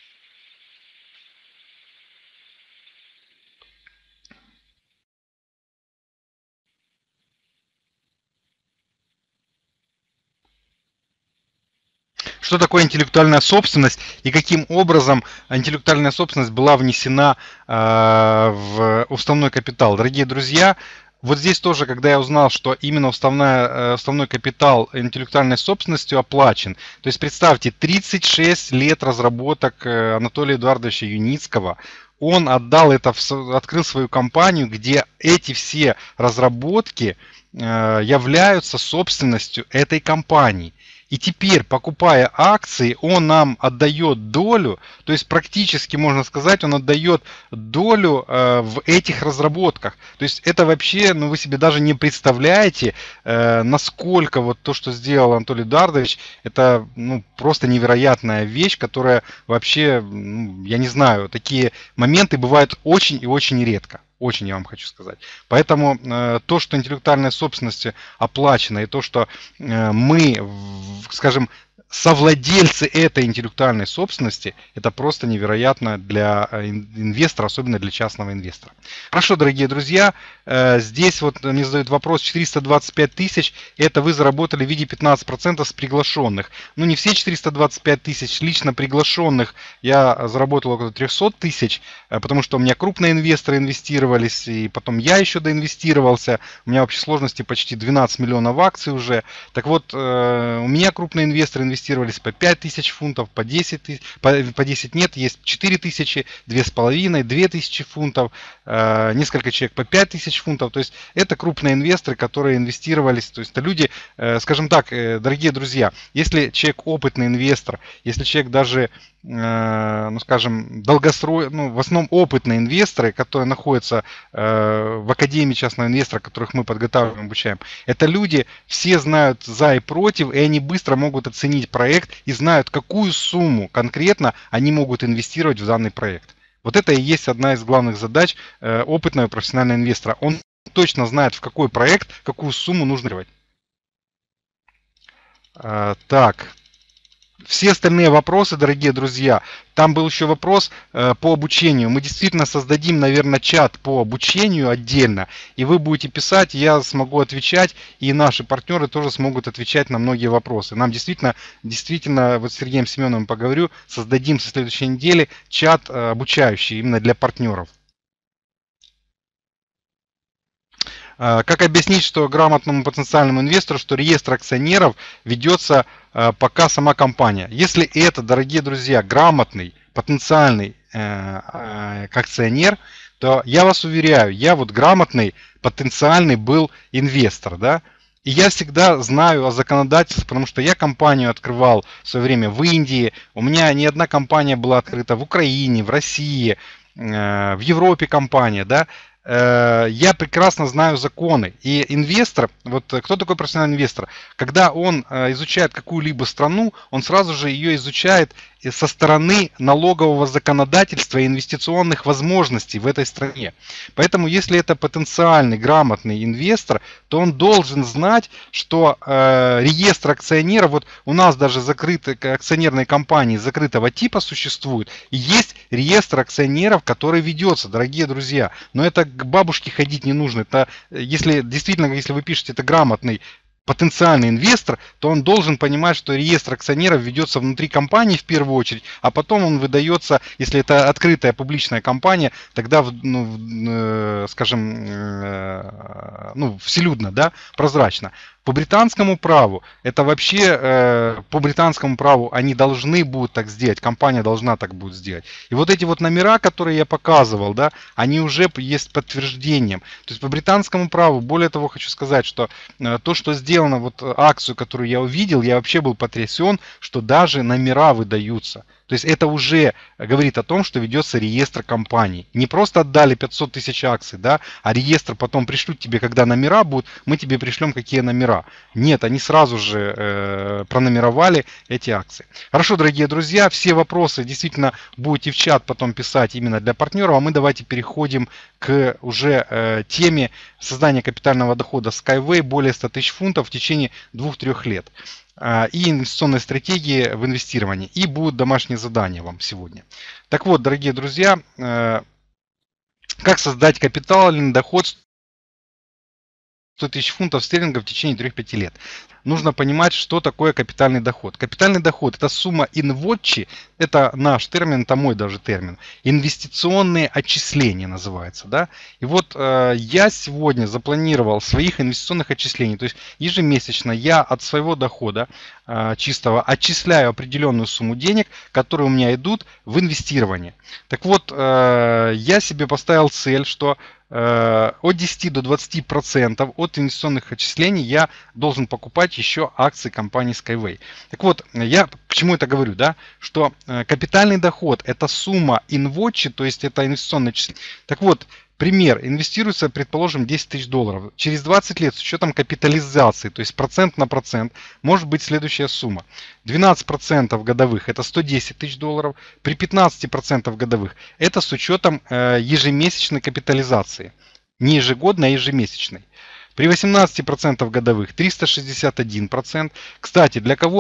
Что такое интеллектуальная собственность и каким образом интеллектуальная собственность была внесена э, в уставной капитал? Дорогие друзья, вот здесь тоже, когда я узнал, что именно уставная, уставной капитал интеллектуальной собственностью оплачен, то есть представьте, тридцать шесть лет разработок Анатолия Эдуардовича Юницкого, он отдал это, в, открыл свою компанию, где эти все разработки э, являются собственностью этой компании. И теперь, покупая акции, он нам отдает долю, то есть практически, можно сказать, он отдает долю э, в этих разработках. То есть это вообще, ну вы себе даже не представляете, э, насколько вот то, что сделал Анатолий Эдуардович, это ну, просто невероятная вещь, которая вообще, ну, я не знаю, такие моменты бывают очень и очень редко. Очень, я вам хочу сказать. Поэтому э, то, что интеллектуальная собственность оплачена, и то, что э, мы, в, скажем, совладельцы этой интеллектуальной собственности, это просто невероятно для инвестора, особенно для частного инвестора. Хорошо, дорогие друзья, здесь вот мне задают вопрос, четыреста двадцать пять тысяч, это вы заработали в виде пятнадцать процентов с приглашенных. Ну, не все четыреста двадцать пять тысяч, лично приглашенных я заработал около трехсот тысяч, потому что у меня крупные инвесторы инвестировались, и потом я еще доинвестировался. У меня в общей сложности почти двенадцать миллионов акций уже. Так вот, у меня крупные инвесторы инвестировались по пять тысяч фунтов, по десять тысяч, по, по десять нет, есть четыре тысячи, две с половиной, две тысячи фунтов, несколько человек по пять тысяч фунтов. То есть это крупные инвесторы, которые инвестировались. То есть это люди, скажем так, дорогие друзья, если человек опытный инвестор, если человек даже, ну скажем, долгосрочный, ну в основном опытные инвесторы, которые находятся в Академии частного инвестора, которых мы подготавливаем, обучаем, это люди, все знают за и против, и они быстро могут оценить проект и знают, какую сумму конкретно они могут инвестировать в данный проект. Вот это и есть одна из главных задач опытного профессионального инвестора. Он точно знает, в какой проект, какую сумму нужно инвестировать. Так. Все остальные вопросы, дорогие друзья, там был еще вопрос э, по обучению. Мы действительно создадим, наверное, чат по обучению отдельно, и вы будете писать, я смогу отвечать, и наши партнеры тоже смогут отвечать на многие вопросы. Нам действительно, действительно, вот с Сергеем Семеновым поговорю, создадим со следующей недели чат э, обучающий именно для партнеров. Как объяснить, что грамотному потенциальному инвестору, что реестр акционеров ведется пока сама компания? Если это, дорогие друзья, грамотный потенциальный акционер, то я вас уверяю, я вот грамотный потенциальный был инвестор, да? И я всегда знаю о законодательстве, потому что я компанию открывал в свое время в Индии, у меня не одна компания была открыта в Украине, в России, в Европе компания, да? Я прекрасно знаю законы. И инвестор, вот кто такой профессиональный инвестор? Когда он изучает какую-либо страну, он сразу же ее изучает со стороны налогового законодательства и инвестиционных возможностей в этой стране. Поэтому, если это потенциальный грамотный инвестор, то он должен знать, что э, реестр акционеров, вот у нас даже закрытые акционерные компании закрытого типа существуют, и есть реестр акционеров, который ведется, дорогие друзья. Но это к бабушке ходить не нужно. Это, если действительно, если вы пишете, это грамотный потенциальный инвестор, то он должен понимать, что реестр акционеров ведется внутри компании в первую очередь, а потом он выдается, если это открытая публичная компания, тогда, ну, скажем, ну, вселюдно, да, прозрачно. По британскому праву, это вообще, по британскому праву они должны будут так сделать, компания должна так будет сделать. И вот эти вот номера, которые я показывал, да, они уже есть подтверждением. То есть по британскому праву, более того, хочу сказать, что то, что сделано, вот акцию, которую я увидел, я вообще был потрясен, что даже номера выдаются. То есть это уже говорит о том, что ведется реестр компаний. Не просто отдали пятьсот тысяч акций, да, а реестр потом пришлют тебе, когда номера будут, мы тебе пришлем, какие номера. Нет, они сразу же э, пронумеровали эти акции. Хорошо, дорогие друзья, все вопросы действительно будете в чат потом писать именно для партнеров, а мы давайте переходим к уже э, теме создания капитального дохода Skyway более ста тысяч фунтов в течение двух-трёх лет. И инвестиционной стратегии в инвестировании. И будут домашние задания вам сегодня. Так вот, дорогие друзья, как создать капитальный доход сто тысяч фунтов стерлингов в течение трёх-пяти лет. Нужно понимать, что такое капитальный доход. Капитальный доход – это сумма инвотчи, это наш термин, это мой даже термин. Инвестиционные отчисления называется. Да? И вот э, я сегодня запланировал своих инвестиционных отчислений. То есть ежемесячно я от своего дохода э, чистого отчисляю определенную сумму денег, которые у меня идут в инвестирование. Так вот, э, я себе поставил цель, что от десяти до двадцати процентов от инвестиционных отчислений я должен покупать еще акции компании Skyway. Так вот, я к чему это говорю, да? Что капитальный доход – это сумма инвотчи, то есть это инвестиционное отчисление. Так вот, пример, инвестируется, предположим, десять тысяч долларов. Через двадцать лет с учетом капитализации, то есть процент на процент, может быть следующая сумма. двенадцать процентов годовых – это сто десять тысяч долларов. При пятнадцати процентах годовых – это с учетом э, ежемесячной капитализации. Не ежегодной, а ежемесячной. При восемнадцати процентах годовых – триста шестьдесят один процент. Кстати, для кого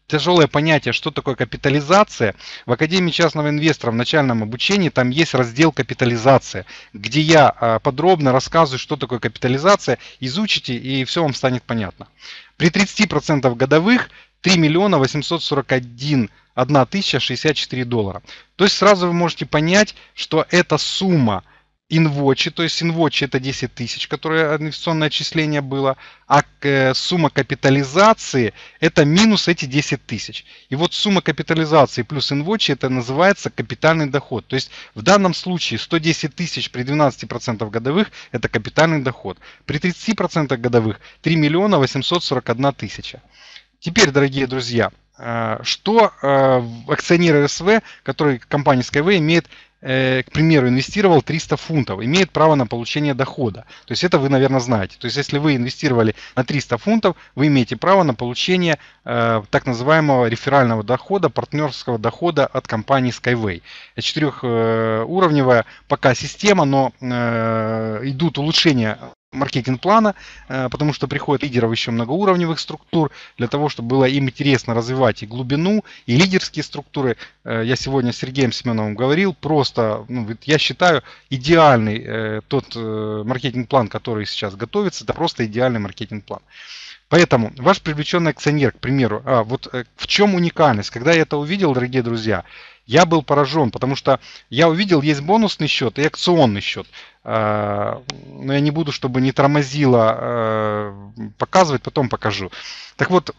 тяжелое понятие, что такое капитализация. В Академии частного инвестора в начальном обучении там есть раздел капитализация, где я подробно рассказываю, что такое капитализация. Изучите, и все вам станет понятно. При тридцати процентах годовых три миллиона восемьсот сорок один тысяча шестьдесят четыре доллара. То есть сразу вы можете понять, что эта сумма инвочи, то есть инвочи это десять тысяч, которое инвестиционное отчисление было, а сумма капитализации это минус эти десять тысяч. И вот сумма капитализации плюс инвочи это называется капитальный доход. То есть в данном случае сто десять тысяч при двенадцати процентах годовых это капитальный доход. При тридцати процентах годовых три миллиона восемьсот сорок одна тысяча. Теперь, дорогие друзья, что акционер эр эс вэ, который компания Skyway имеет, к примеру, инвестировал триста фунтов, имеет право на получение дохода. То есть это вы, наверное, знаете. То есть если вы инвестировали на триста фунтов, вы имеете право на получение э, так называемого реферального дохода, партнерского дохода от компании Skyway. Это четырехуровневая пока система, но э, идут улучшения маркетинг-плана, потому что приходят лидеров еще многоуровневых структур, для того, чтобы было им интересно развивать и глубину, и лидерские структуры. Я сегодня с Сергеем Семеновым говорил, просто, ну, я считаю, идеальный тот маркетинг-план, который сейчас готовится, это просто идеальный маркетинг-план. Поэтому ваш привлеченный акционер, к примеру, а, вот в чем уникальность? Когда я это увидел, дорогие друзья, я был поражен, потому что я увидел, есть бонусный счет и акционный счет. Но я не буду, чтобы не тормозило показывать, потом покажу. Так вот,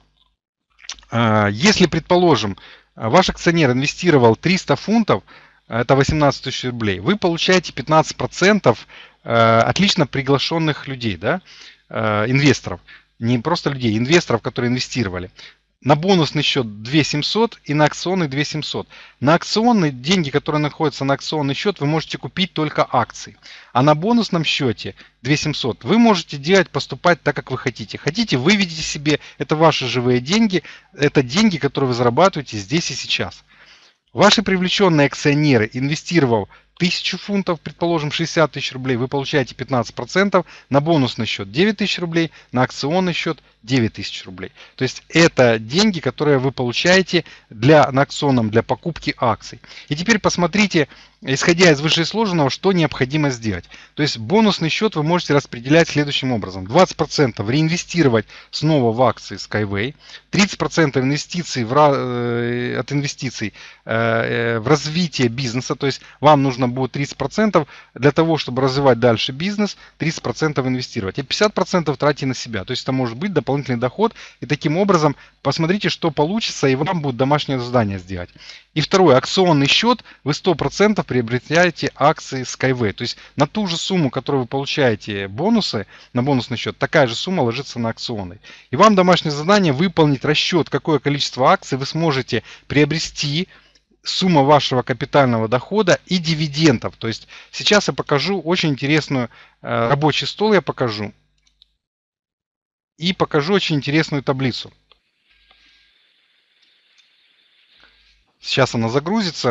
если, предположим, ваш акционер инвестировал триста фунтов, это восемнадцать тысяч рублей, вы получаете пятнадцать процентов отлично приглашенных людей, да, инвесторов. Не просто людей, инвесторов, которые инвестировали. На бонусный счет две тысячи семьсот и на акционный две тысячи семьсот. На акционные деньги, которые находятся на акционный счет, вы можете купить только акции. А на бонусном счете две тысячи семьсот вы можете делать, поступать так, как вы хотите. Хотите, выведите себе, это ваши живые деньги, это деньги, которые вы зарабатываете здесь и сейчас. Ваши привлеченные акционеры, инвестировав тысячу фунтов, предположим, шестьдесят тысяч рублей, вы получаете пятнадцать процентов, на бонусный счет девять тысяч рублей, на акционный счет девять тысяч рублей. То есть это деньги, которые вы получаете для, на акционном для покупки акций. И теперь посмотрите, исходя из вышеизложенного, что необходимо сделать. То есть бонусный счет вы можете распределять следующим образом. двадцать процентов реинвестировать снова в акции Skyway, тридцать процентов инвестиций в, э, от инвестиций э, в развитие бизнеса, то есть вам нужно будет тридцать процентов для того, чтобы развивать дальше бизнес, тридцать процентов инвестировать. И пятьдесят процентов тратите на себя. То есть это может быть дополнительный доход. И таким образом посмотрите, что получится, и вам будет домашнее задание сделать. И второе, акционный счет, вы сто процентов приобретаете акции Skyway. То есть на ту же сумму, которую вы получаете бонусы, на бонусный счет, такая же сумма ложится на акционный. И вам домашнее задание выполнить расчет, какое количество акций вы сможете приобрести, сумма вашего капитального дохода и дивидендов. То есть сейчас я покажу очень интересную э, рабочий стол, я покажу. И покажу очень интересную таблицу. Сейчас она загрузится.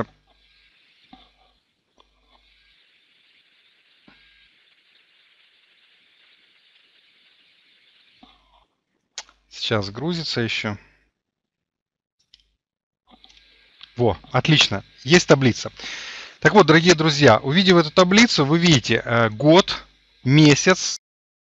Сейчас грузится еще. Во, отлично. Есть таблица. Так вот, дорогие друзья, увидев эту таблицу, вы видите э, год, месяц,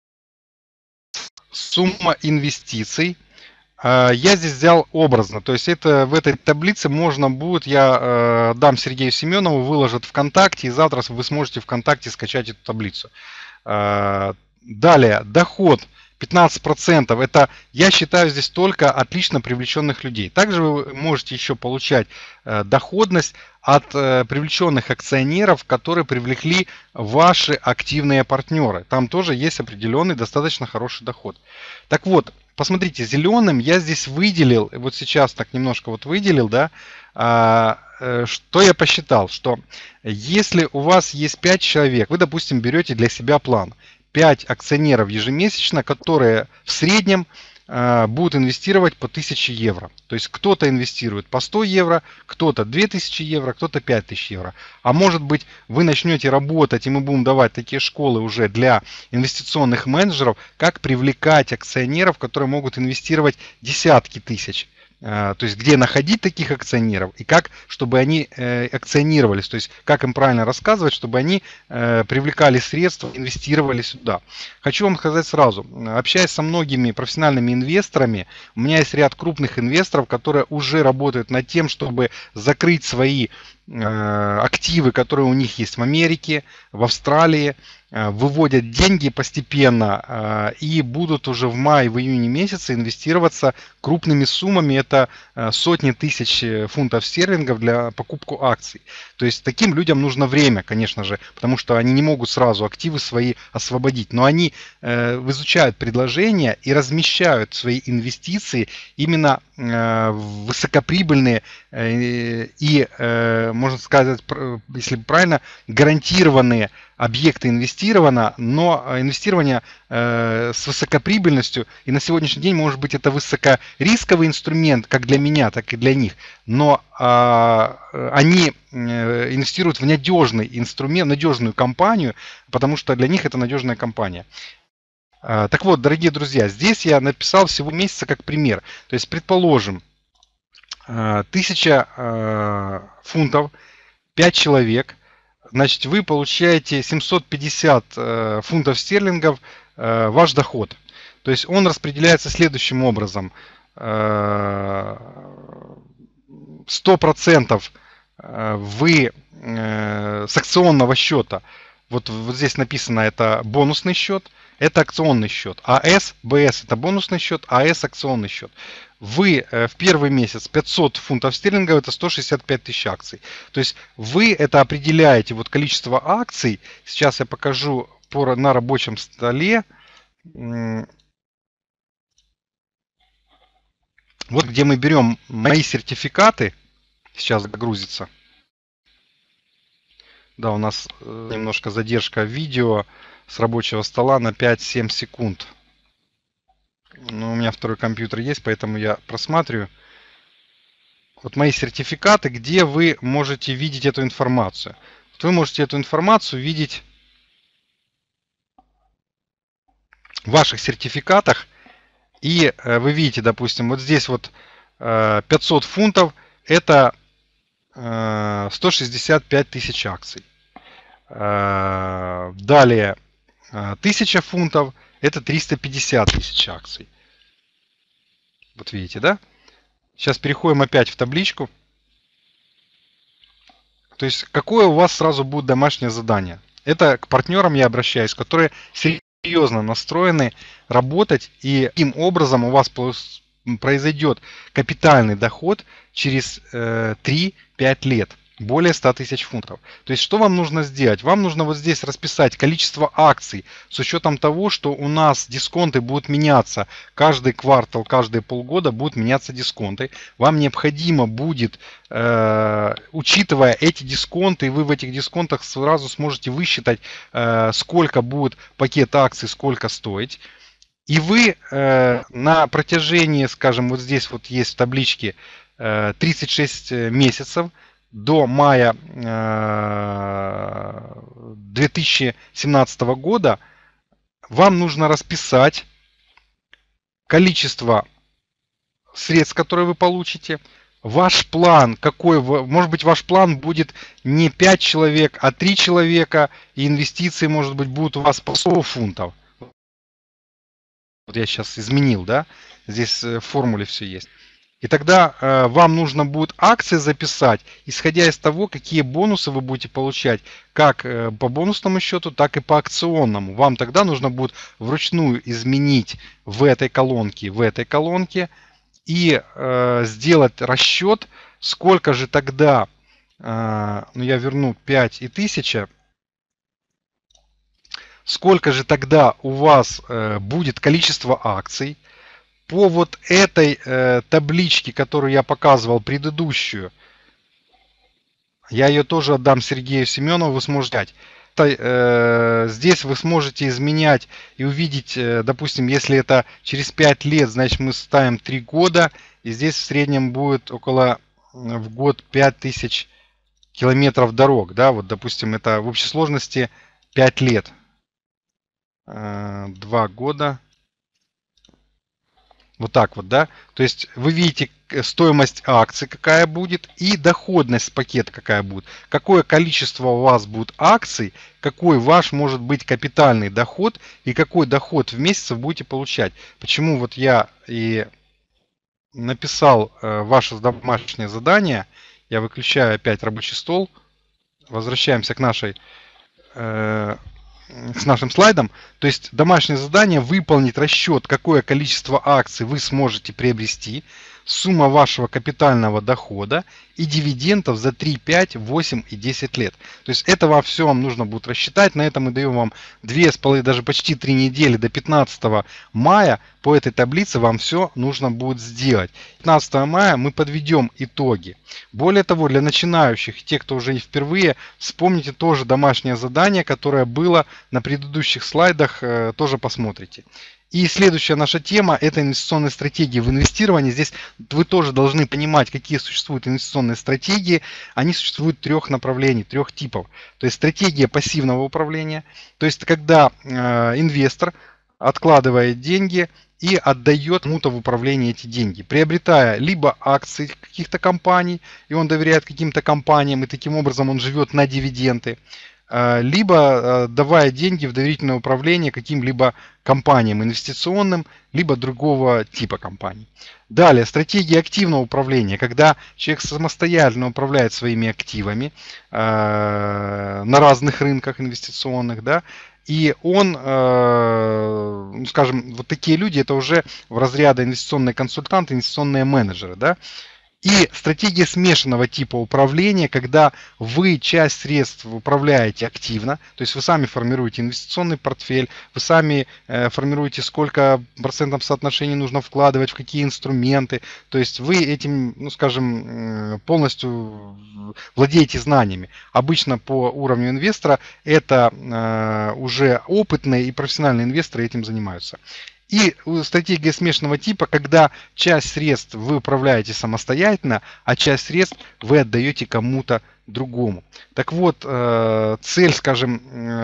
сумма инвестиций. Э, я здесь взял образно. То есть это в этой таблице можно будет, я э, дам Сергею Семенову, выложит ВКонтакте, и завтра вы сможете ВКонтакте скачать эту таблицу. Э, далее, доход. пятнадцать процентов это, я считаю, здесь только отлично привлеченных людей. Также вы можете еще получать э, доходность от э, привлеченных акционеров, которые привлекли ваши активные партнеры. Там тоже есть определенный достаточно хороший доход. Так вот, посмотрите, зеленым я здесь выделил, вот сейчас так немножко вот выделил, да, э, э, что я посчитал, что если у вас есть пять человек, вы, допустим, берете для себя план. пять акционеров ежемесячно, которые в среднем э, будут инвестировать по тысяче евро. То есть кто-то инвестирует по сто евро, кто-то две тысячи евро, кто-то пять тысяч евро. А может быть вы начнете работать, и мы будем давать такие школы уже для инвестиционных менеджеров, как привлекать акционеров, которые могут инвестировать десятки тысяч. то есть где находить таких акционеров и как, чтобы они акционировались, то есть как им правильно рассказывать, чтобы они привлекали средства, инвестировали сюда. Хочу вам сказать сразу, общаясь со многими профессиональными инвесторами, у меня есть ряд крупных инвесторов, которые уже работают над тем, чтобы закрыть свои активы, которые у них есть в Америке, в Австралии, выводят деньги постепенно и будут уже в мае, в июне месяце инвестироваться крупными суммами. Это сотни тысяч фунтов стерлингов для покупки акций. То есть таким людям нужно время, конечно же, потому что они не могут сразу активы свои освободить. Но они изучают предложения и размещают свои инвестиции именно в высокоприбыльные и, можно сказать, если правильно, гарантированные объекты инвестировано, но инвестирование э, с высокоприбыльностью, и на сегодняшний день, может быть, это высокорисковый инструмент, как для меня, так и для них, но э, они э, инвестируют в надежный инструмент, надежную компанию, потому что для них это надежная компания. Э, так вот, дорогие друзья, здесь я написал всего месяца как пример. То есть, предположим, э, тысяча э, фунтов, пять человек, значит, вы получаете семьсот пятьдесят э, фунтов стерлингов э, ваш доход. То есть он распределяется следующим образом. Э, сто процентов вы э, с акционного счета, вот, вот здесь написано, это бонусный счет, это акционный счет. АС, БС это бонусный счет, АС акционный счет. Вы в первый месяц пятьсот фунтов стерлингов, это сто шестьдесят пять тысяч акций. То есть вы это определяете, вот количество акций. Сейчас я покажу по, на рабочем столе. Вот где мы берем мои сертификаты. Сейчас загрузится. Да, у нас немножко задержка видео с рабочего стола на пять-семь секунд. Но у меня второй компьютер есть, поэтому я просматриваю. Вот мои сертификаты, где вы можете видеть эту информацию. Вот вы можете эту информацию видеть в ваших сертификатах. И вы видите, допустим, вот здесь вот пятьсот фунтов, это сто шестьдесят пять тысяч акций. Далее тысяча фунтов, это триста пятьдесят тысяч акций. Вот видите, да? Сейчас переходим опять в табличку. То есть, какое у вас сразу будет домашнее задание? Это к партнерам я обращаюсь, которые серьезно настроены работать, и таким образом у вас произойдет капитальный доход через три-пять лет. Более ста тысяч фунтов. То есть, что вам нужно сделать? Вам нужно вот здесь расписать количество акций с учетом того, что у нас дисконты будут меняться. Каждый квартал, каждые полгода будут меняться дисконты. Вам необходимо будет, э, учитывая эти дисконты, вы в этих дисконтах сразу сможете высчитать, э, сколько будет пакет акций, сколько стоить. И вы э, на протяжении, скажем, вот здесь вот есть в табличке э, тридцать шесть месяцев, до мая две тысячи семнадцатого года вам нужно расписать количество средств, которые вы получите, ваш план, какой, может быть, ваш план будет не пять человек, а три человека, и инвестиции, может быть, будут у вас по сто фунтов. Вот я сейчас изменил, да, здесь в формуле все есть. И тогда э, вам нужно будет акции записать, исходя из того, какие бонусы вы будете получать, как э, по бонусному счету, так и по акционному. Вам тогда нужно будет вручную изменить в этой колонке, в этой колонке и э, сделать расчет, сколько же тогда, э, ну я верну пять и тысяча, сколько же тогда у вас э, будет количество акций. По вот этой э, табличке, которую я показывал предыдущую, я ее тоже отдам Сергею Семенову, вы сможете взять. Э, здесь вы сможете изменять и увидеть, э, допустим, если это через пять лет, значит мы ставим три года, и здесь в среднем будет около в год пять тысяч километров дорог, да, вот допустим это в общей сложности пять лет, э, два года. Вот так вот, да. То есть вы видите стоимость акций, какая будет, и доходность пакета какая будет. Какое количество у вас будет акций, какой ваш может быть капитальный доход и какой доход в месяц вы будете получать. Почему вот я и написал э, ваше домашнее задание. Я выключаю опять рабочий стол. Возвращаемся к нашей э, с нашим слайдом. То есть домашнее задание выполнить расчет, какое количество акций вы сможете приобрести, сумма вашего капитального дохода и дивидендов за три, пять, восемь и десять лет. То есть это вам все вам нужно будет рассчитать. На этом мы даем вам две с половиной, даже почти три недели до пятнадцатого мая. По этой таблице вам все нужно будет сделать. пятнадцатого мая мы подведем итоги. Более того, для начинающих, те, кто уже не впервые, вспомните тоже домашнее задание, которое было на предыдущих слайдах, тоже посмотрите. И следующая наша тема – это инвестиционные стратегии в инвестировании. Здесь вы тоже должны понимать, какие существуют инвестиционные стратегии. Они существуют трех направлений, трех типов. То есть стратегия пассивного управления, то есть когда э, инвестор откладывает деньги и отдает кому-то в управление эти деньги, приобретая либо акции каких-то компаний, и он доверяет каким-то компаниям, и таким образом он живет на дивиденды, либо давая деньги в доверительное управление каким-либо компаниям инвестиционным, либо другого типа компаний. Далее, стратегия активного управления, когда человек самостоятельно управляет своими активами э, на разных рынках инвестиционных, да, и он, э, ну, скажем, вот такие люди, это уже в разряде инвестиционные консультанты, инвестиционные менеджеры, да. И стратегия смешанного типа управления, когда вы часть средств управляете активно, то есть вы сами формируете инвестиционный портфель, вы сами э, формируете, сколько процентов соотношений нужно вкладывать, в какие инструменты, то есть вы этим, ну скажем, полностью владеете знаниями. Обычно по уровню инвестора это э, уже опытные и профессиональные инвесторы этим занимаются. И стратегия смешанного типа, когда часть средств вы управляете самостоятельно, а часть средств вы отдаете кому-то другому. Так вот, цель, скажем,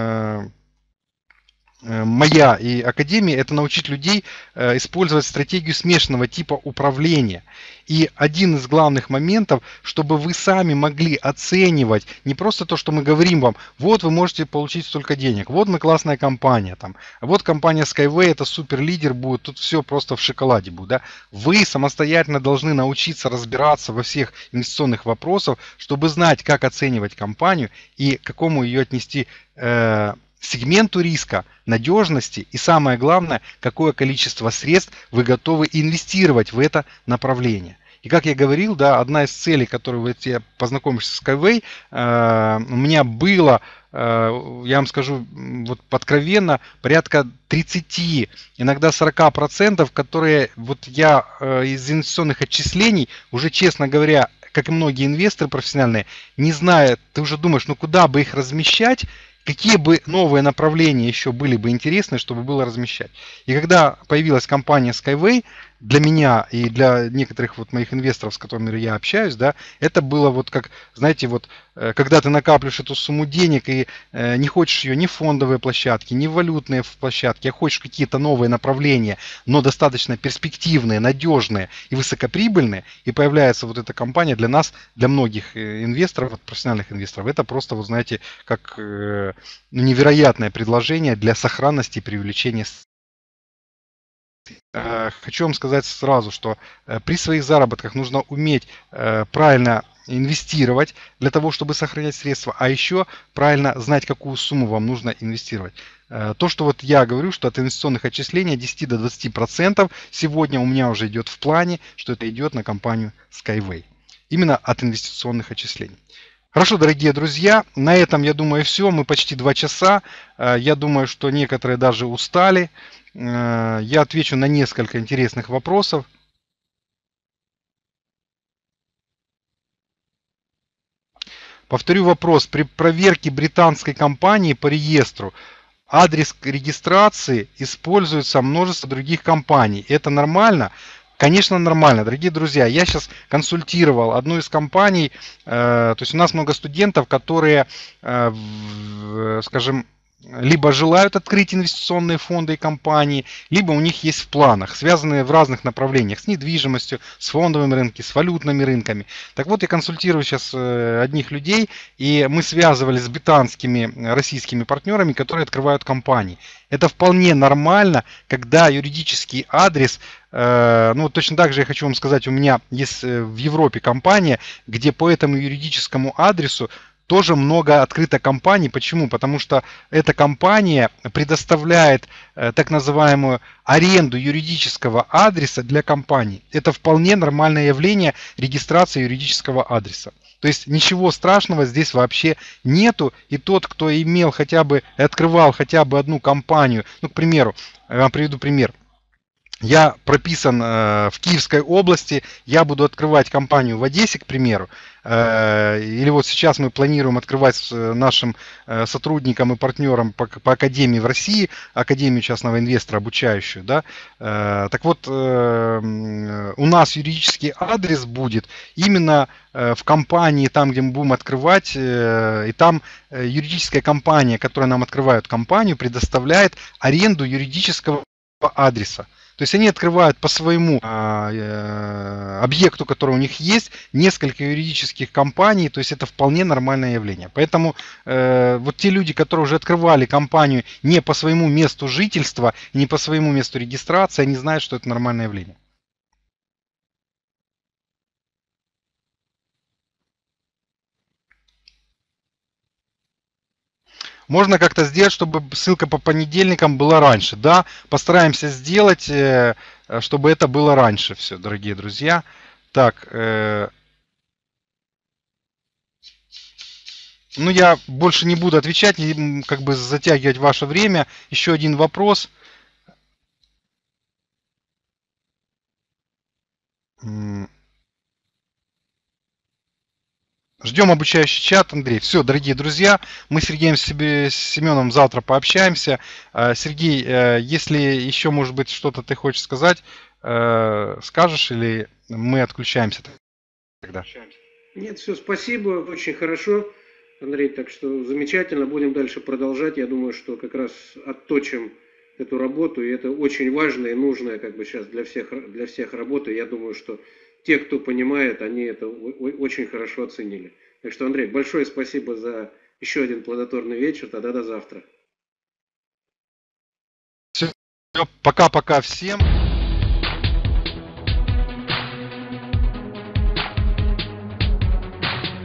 моя и академия — это научить людей использовать стратегию смешанного типа управления. И один из главных моментов, чтобы вы сами могли оценивать не просто то, что мы говорим вам, вот вы можете получить столько денег, вот мы классная компания, там, вот компания Skyway это супер лидер будет, тут все просто в шоколаде будет. Да? Вы самостоятельно должны научиться разбираться во всех инвестиционных вопросах, чтобы знать, как оценивать компанию и к какому ее отнести э, сегменту риска, надежности и самое главное, какое количество средств вы готовы инвестировать в это направление. И как я говорил, да, одна из целей, которую вы я познакомишься с Skyway, э, у меня было, э, я вам скажу вот откровенно, порядка тридцати, иногда сорока процентов, которые вот я э, из инвестиционных отчислений, уже честно говоря, как и многие инвесторы профессиональные, не зная, ты уже думаешь, ну куда бы их размещать, какие бы новые направления еще были бы интересны, чтобы было размещать. И когда появилась компания Skyway, для меня и для некоторых вот моих инвесторов, с которыми я общаюсь, да, это было вот как, знаете, вот когда ты накапливаешь эту сумму денег и э, не хочешь ее ни в фондовые площадки, ни в валютные площадки, а хочешь какие-то новые направления, но достаточно перспективные, надежные и высокоприбыльные, и появляется вот эта компания для нас, для многих инвесторов, профессиональных инвесторов, это просто, вот знаете, как э, невероятное предложение для сохранности и привлечения. Хочу вам сказать сразу, что при своих заработках нужно уметь правильно инвестировать для того, чтобы сохранять средства, а еще правильно знать, какую сумму вам нужно инвестировать. То, что вот я говорю, что от инвестиционных отчислений от десяти до двадцати процентов сегодня у меня уже идет в плане, что это идет на компанию Skyway. Именно от инвестиционных отчислений. Хорошо, дорогие друзья, на этом, я думаю, все. Мы почти два часа. Я думаю, что некоторые даже устали. Я отвечу на несколько интересных вопросов. Повторю вопрос. При проверке британской компании по реестру адрес регистрации используется множество других компаний. Это нормально? Конечно, нормально, дорогие друзья. Я сейчас консультировал одну из компаний. Э, то есть у нас много студентов, которые, э, в, скажем, либо желают открыть инвестиционные фонды и компании, либо у них есть в планах, связанные в разных направлениях, с недвижимостью, с фондовыми рынками, с валютными рынками. Так вот, я консультирую сейчас одних людей, и мы связывались с британскими, российскими партнерами, которые открывают компании. Это вполне нормально, когда юридический адрес, ну точно так же я хочу вам сказать, у меня есть в Европе компания, где по этому юридическому адресу тоже много открыто компаний. Почему? Потому что эта компания предоставляет э, так называемую аренду юридического адреса для компаний. Это вполне нормальное явление регистрации юридического адреса. То есть ничего страшного здесь вообще нету. И тот, кто имел хотя бы, открывал хотя бы одну компанию, ну, к примеру, я вам приведу пример. Я прописан э, в Киевской области, я буду открывать компанию в Одессе, к примеру, э, или вот сейчас мы планируем открывать с нашим э, сотрудникам и партнерам по, по Академии в России, Академию частного инвестора обучающую, да, э, так вот, э, у нас юридический адрес будет именно э, в компании, там, где мы будем открывать, э, и там э, юридическая компания, которая нам открывает компанию, предоставляет аренду юридического адреса. То есть они открывают по своему э, объекту, который у них есть, несколько юридических компаний, то есть это вполне нормальное явление. Поэтому э, вот те люди, которые уже открывали компанию не по своему месту жительства, не по своему месту регистрации, они знают, что это нормальное явление. Можно как-то сделать, чтобы ссылка по понедельникам была раньше. Да, постараемся сделать, чтобы это было раньше все, дорогие друзья. Так, э... ну я больше не буду отвечать, как бы затягивать ваше время. Еще один вопрос. Ждем обучающий чат, Андрей. Все, дорогие друзья, мы с Сергеем себе, с Семеном завтра пообщаемся. Сергей, если еще, может быть, что-то ты хочешь сказать, скажешь, или мы отключаемся тогда? Нет, все, спасибо, очень хорошо, Андрей, так что замечательно, будем дальше продолжать. Я думаю, что как раз отточим эту работу, и это очень важная и нужная как бы сейчас для всех, для всех работа. Я думаю, что те, кто понимает, они это очень хорошо оценили. Так что, Андрей, большое спасибо за еще один плодотворный вечер. Тогда до завтра. Все, пока-пока всем.